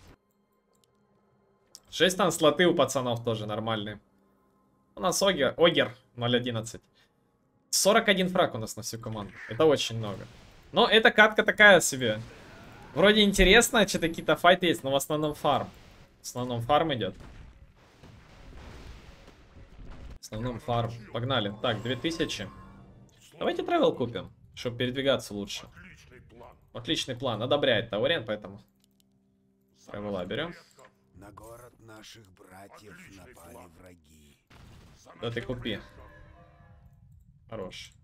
шесть там слоты у пацанов тоже нормальные. У нас Огер, Огер ноль одиннадцать. сорок один фраг у нас на всю команду. Это очень много. Но эта катка такая себе. Вроде интересно, что-то какие-то файты есть, но в основном фарм. В основном фарм идет. В основном фарм. Погнали. Так, две тысячи. Давайте тревел купим, чтобы передвигаться лучше. Отличный план. Одобряет Таурен, поэтому тревела берем. На город наших братьев напали враги. Да ты купи. Хорош.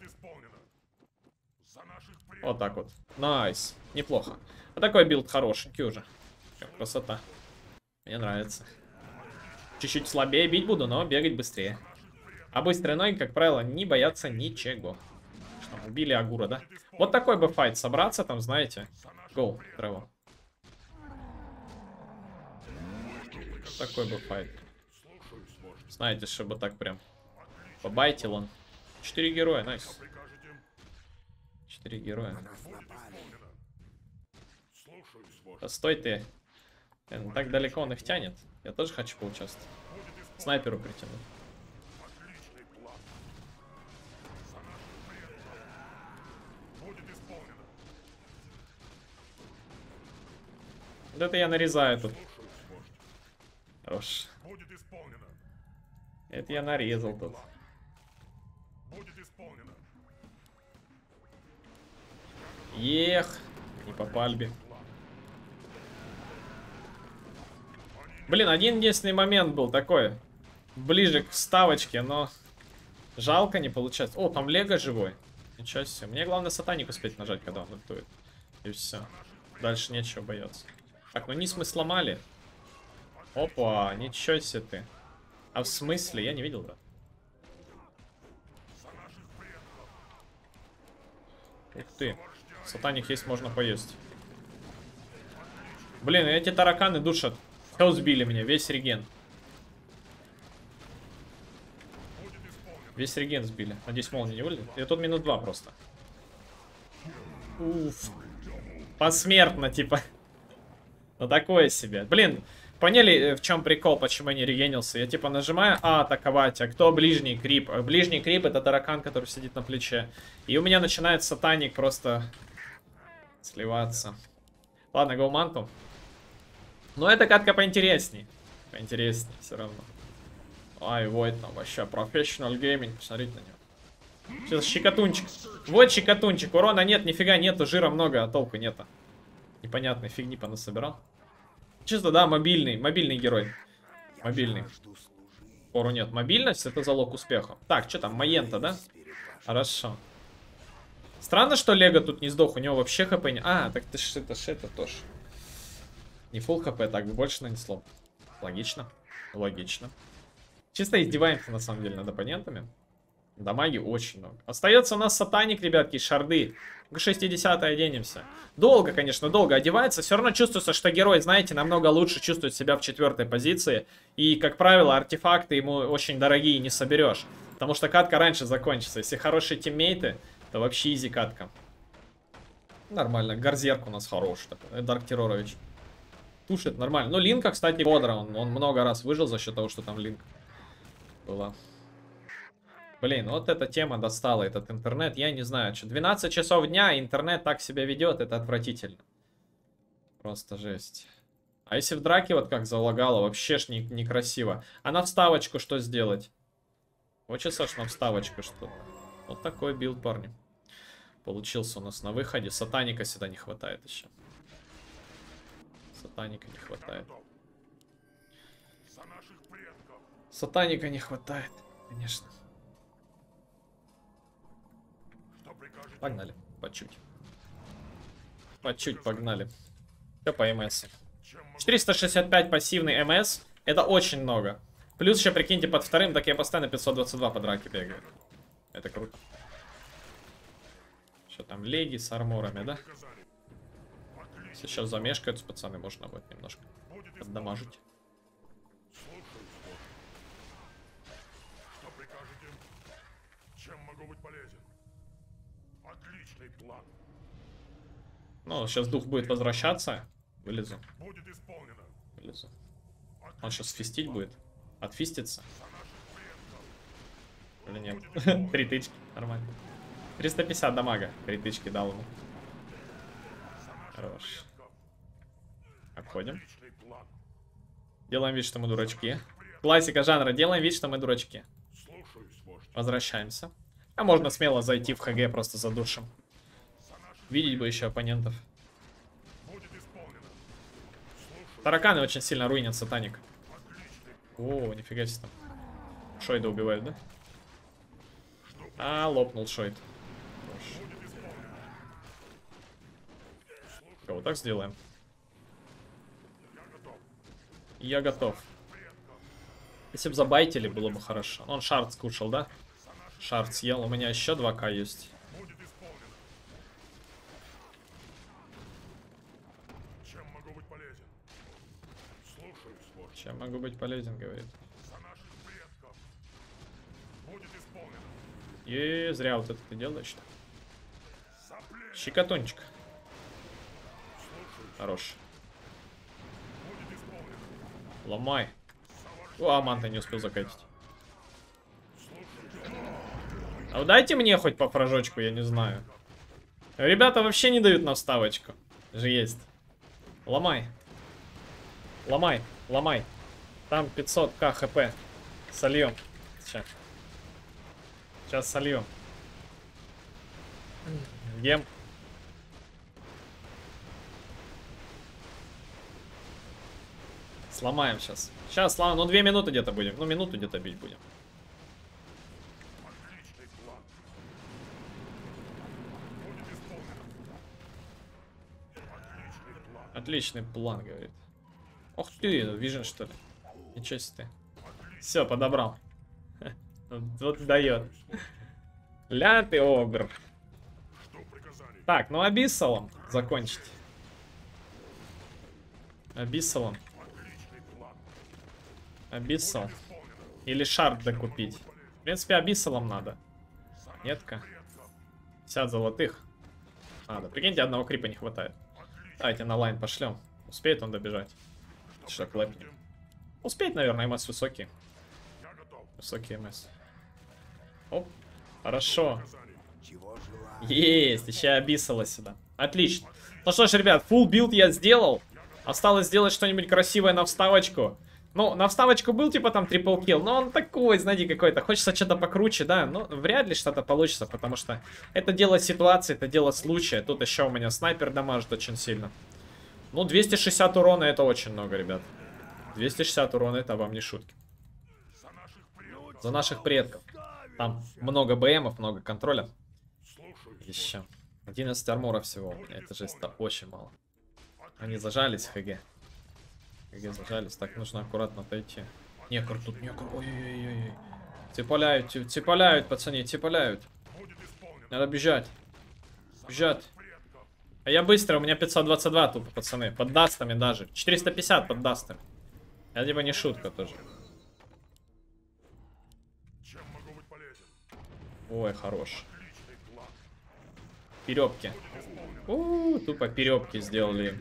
Вот так вот. Найс. Неплохо. Вот такой билд хорошенький уже. Красота. Мне нравится. Чуть-чуть слабее бить буду, но бегать быстрее. А быстрые ноги, как правило, не боятся ничего. Что, убили Агура, да? Вот такой бы файт. Собраться там, знаете. Гоу, тревел. Такой бы файт. Знаете, чтобы так прям побайтил он. Четыре героя, найс. Четыре героя. Да стой ты. Блин, так далеко он их тянет. Я тоже хочу поучаствовать. Снайперу притянуть. Вот это я нарезаю тут. Хорош. Это я нарезал тут. Ех, не попали бы. Блин, один единственный момент был такой. Ближе к вставочке, но жалко не получается. О, там Лего живой. Ничего себе. Мне главное сатаник успеть нажать, когда он ультует. И все. Дальше нечего бояться. Так, ну низ мы сломали. Опа, ничего себе ты. А в смысле? Я не видел, да? Ух ты. Сатаник есть, можно поесть. Блин, эти тараканы душат. Все сбили мне, весь реген. Весь реген сбили. Надеюсь, молния не вылезет. И тут минут два просто. Уф. Посмертно, типа. Ну такое себе. Блин, поняли, в чем прикол, почему я не регенился? Я типа нажимаю А, атаковать, а кто ближний крип? Ближний крип это таракан, который сидит на плече. И у меня начинает сатаник просто сливаться. Ладно, гоуманту. Но эта катка поинтересней. Поинтересней все равно. Ай, вот там вообще профессионал гейминг. Посмотрите на него. Сейчас щекотунчик. Вот щекотунчик. Урона нет, нифига нету. Жира много, а толку нету. Непонятной фигни понасобирал. Чисто, да, мобильный. Мобильный герой. Мобильный. Пору нет. Мобильность это залог успеха. Так, что там? Маента, да? Хорошо. Странно, что Лего тут не сдох. У него вообще хп не... А, так ты ж это, это тоже. Не фулл хп, так бы больше нанесло. Логично. Логично. Чисто издеваемся, на самом деле, над оппонентами. Дамаги очень много. Остается у нас сатаник, ребятки, шарды. К шестидесятой оденемся. Долго, конечно, долго одевается. Все равно чувствуется, что герой, знаете, намного лучше чувствует себя в четвертой позиции. И, как правило, артефакты ему очень дорогие не соберешь. Потому что катка раньше закончится. Если хорошие тиммейты, то вообще изи катка. Нормально. Горзерк у нас хороший. Дарк Террорович. Тушит нормально. Ну, Линка, кстати, бодро. Он, он много раз выжил за счет того, что там Линк была. Блин, вот эта тема достала, этот интернет. Я не знаю, что двенадцать часов дня интернет так себя ведет. Это отвратительно. Просто жесть. А если в драке вот как залагало, вообще ж не, некрасиво. А на вставочку что сделать? Хочется аж на вставочку что-то. Вот такой билд, парни. Получился у нас на выходе. Сатаника сюда не хватает еще. Сатаника не хватает. Сатаника не хватает, конечно. Погнали, по чуть. По чуть погнали. Все по МС. четыреста шестьдесят пять пассивный МС. Это очень много. Плюс еще, прикиньте, под вторым, так я постоянно пятьсот двадцать два по драке бегаю. Это круто. Что там, леги с арморами, да? Сейчас замешкаются, пацаны, можно будет немножко поддамажить. Что прикажете? Чем могу быть полезен? Отличный план. Ну, сейчас дух будет возвращаться. Вылезу. Будет исполнено. Вылезу. Он сейчас фистить будет. Отфистится. Или нет? Три тычки. Нормально. триста пятьдесят дамага. Три тычки дал ему. Хорош. Обходим. Делаем вид, что мы дурачки. Классика жанра. Делаем вид, что мы дурачки. Возвращаемся. А можно смело зайти в ХГ, просто задушим. Видеть бы еще оппонентов. Тараканы очень сильно руинят сатаник. О, нифига себе там. Шойда убивают, да? А, лопнул Шойд. Вот так сделаем. Я готов. Если бы забайтили, было бы хорошо. Он шард скушал, да? Шард съел. У меня еще два ка есть. Чем могу быть полезен? Слушаюсь, вождь. Чем могу быть полезен, говорит. За наших предков. Будет исполнено. И зря вот это ты делаешь. Щекотунчик. Хорош. Ломай. О, Аманта не успел закатить. А вы дайте мне хоть по фражочку, я не знаю. Ребята вообще не дают на вставочку. Же есть. Ломай. Ломай, ломай. Там пятьсот ка хп. Сольем. Сейчас. Сейчас сольем. Гем. Сломаем сейчас. Сейчас сломаем. Ну, две минуты где-то будем. Ну, минуту где-то бить будем. Отличный план, говорит. Ох ты, вижен, что ли? Ничего себе ты. Все, подобрал. Вот дает. Ля ты огр. Так, ну Абиссалом закончить. Абиссалом. Абиссал. Или шард докупить. В принципе, Абиссалом надо. Нетка. пятьдесят золотых. Надо. Прикиньте, одного крипа не хватает. Давайте на лайн пошлем. Успеет он добежать? Что, клэпнем? Успеет, наверное, МС высокий. Высокий МС. Оп. Хорошо. Есть, еще Абиссала сюда. Отлично. Ну что ж, ребят, full билд я сделал. Осталось сделать что-нибудь красивое на вставочку. Ну, на вставочку был типа там трипл килл, но он такой, знаете, какой-то. Хочется что-то покруче, да. Но вряд ли что-то получится, потому что это дело ситуации, это дело случая. Тут еще у меня снайпер дамажит очень сильно. Ну, двести шестьдесят урона это очень много, ребят. двести шестьдесят урона это вам не шутки. За наших предков. Там много БМов, много контроля. Еще. одиннадцать армора всего. Это же это очень мало. Они зажались, ХГ. ХГ зажались. Так, нужно аккуратно отойти. Некор тут, некор. Ой-ой-ой. Цепаляют, цепаляют, пацаны, цепаляют. Надо бежать. Бежать. А я быстро, у меня пятьсот двадцать два тупо, пацаны. Под дастами даже. четыреста пятьдесят под дастами. Это типа не шутка тоже. Ой, хорош. Перебки. У-у-у, тупо перебки сделали.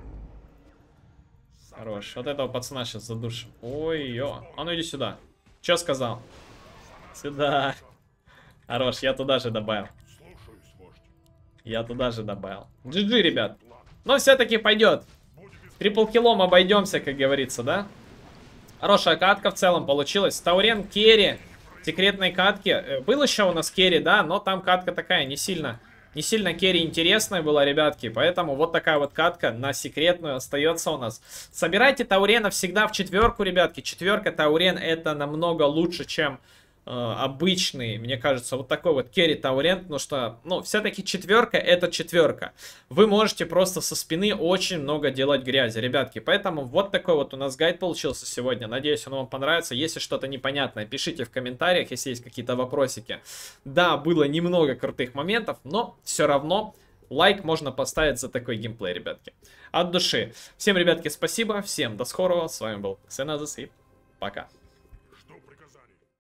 Хорош. Вот этого пацана сейчас задушим. Ой-ё. А ну иди сюда. Чё сказал? Сюда. Хорош, я туда же добавил. Я туда же добавил. джи джи, ребят. Но все-таки пойдет. Трипл киллом обойдемся, как говорится, да? Хорошая катка в целом получилась. Таурен, керри, секретной катки. Был еще у нас керри, да, но там катка такая не сильно, не сильно керри интересная была, ребятки. Поэтому вот такая вот катка на секретную остается у нас. Собирайте Таурена всегда в четверку, ребятки. Четверка Таурен это намного лучше, чем... обычный, мне кажется, вот такой вот керри Таурен, потому что, ну, все-таки четверка это четверка. Вы можете просто со спины очень много делать грязи, ребятки. Поэтому вот такой вот у нас гайд получился сегодня. Надеюсь, он вам понравится. Если что-то непонятное, пишите в комментариях, если есть какие-то вопросики. Да, было немного крутых моментов, но все равно лайк можно поставить за такой геймплей, ребятки. От души. Всем, ребятки, спасибо. Всем до скорого. С вами был Xenazis и пока.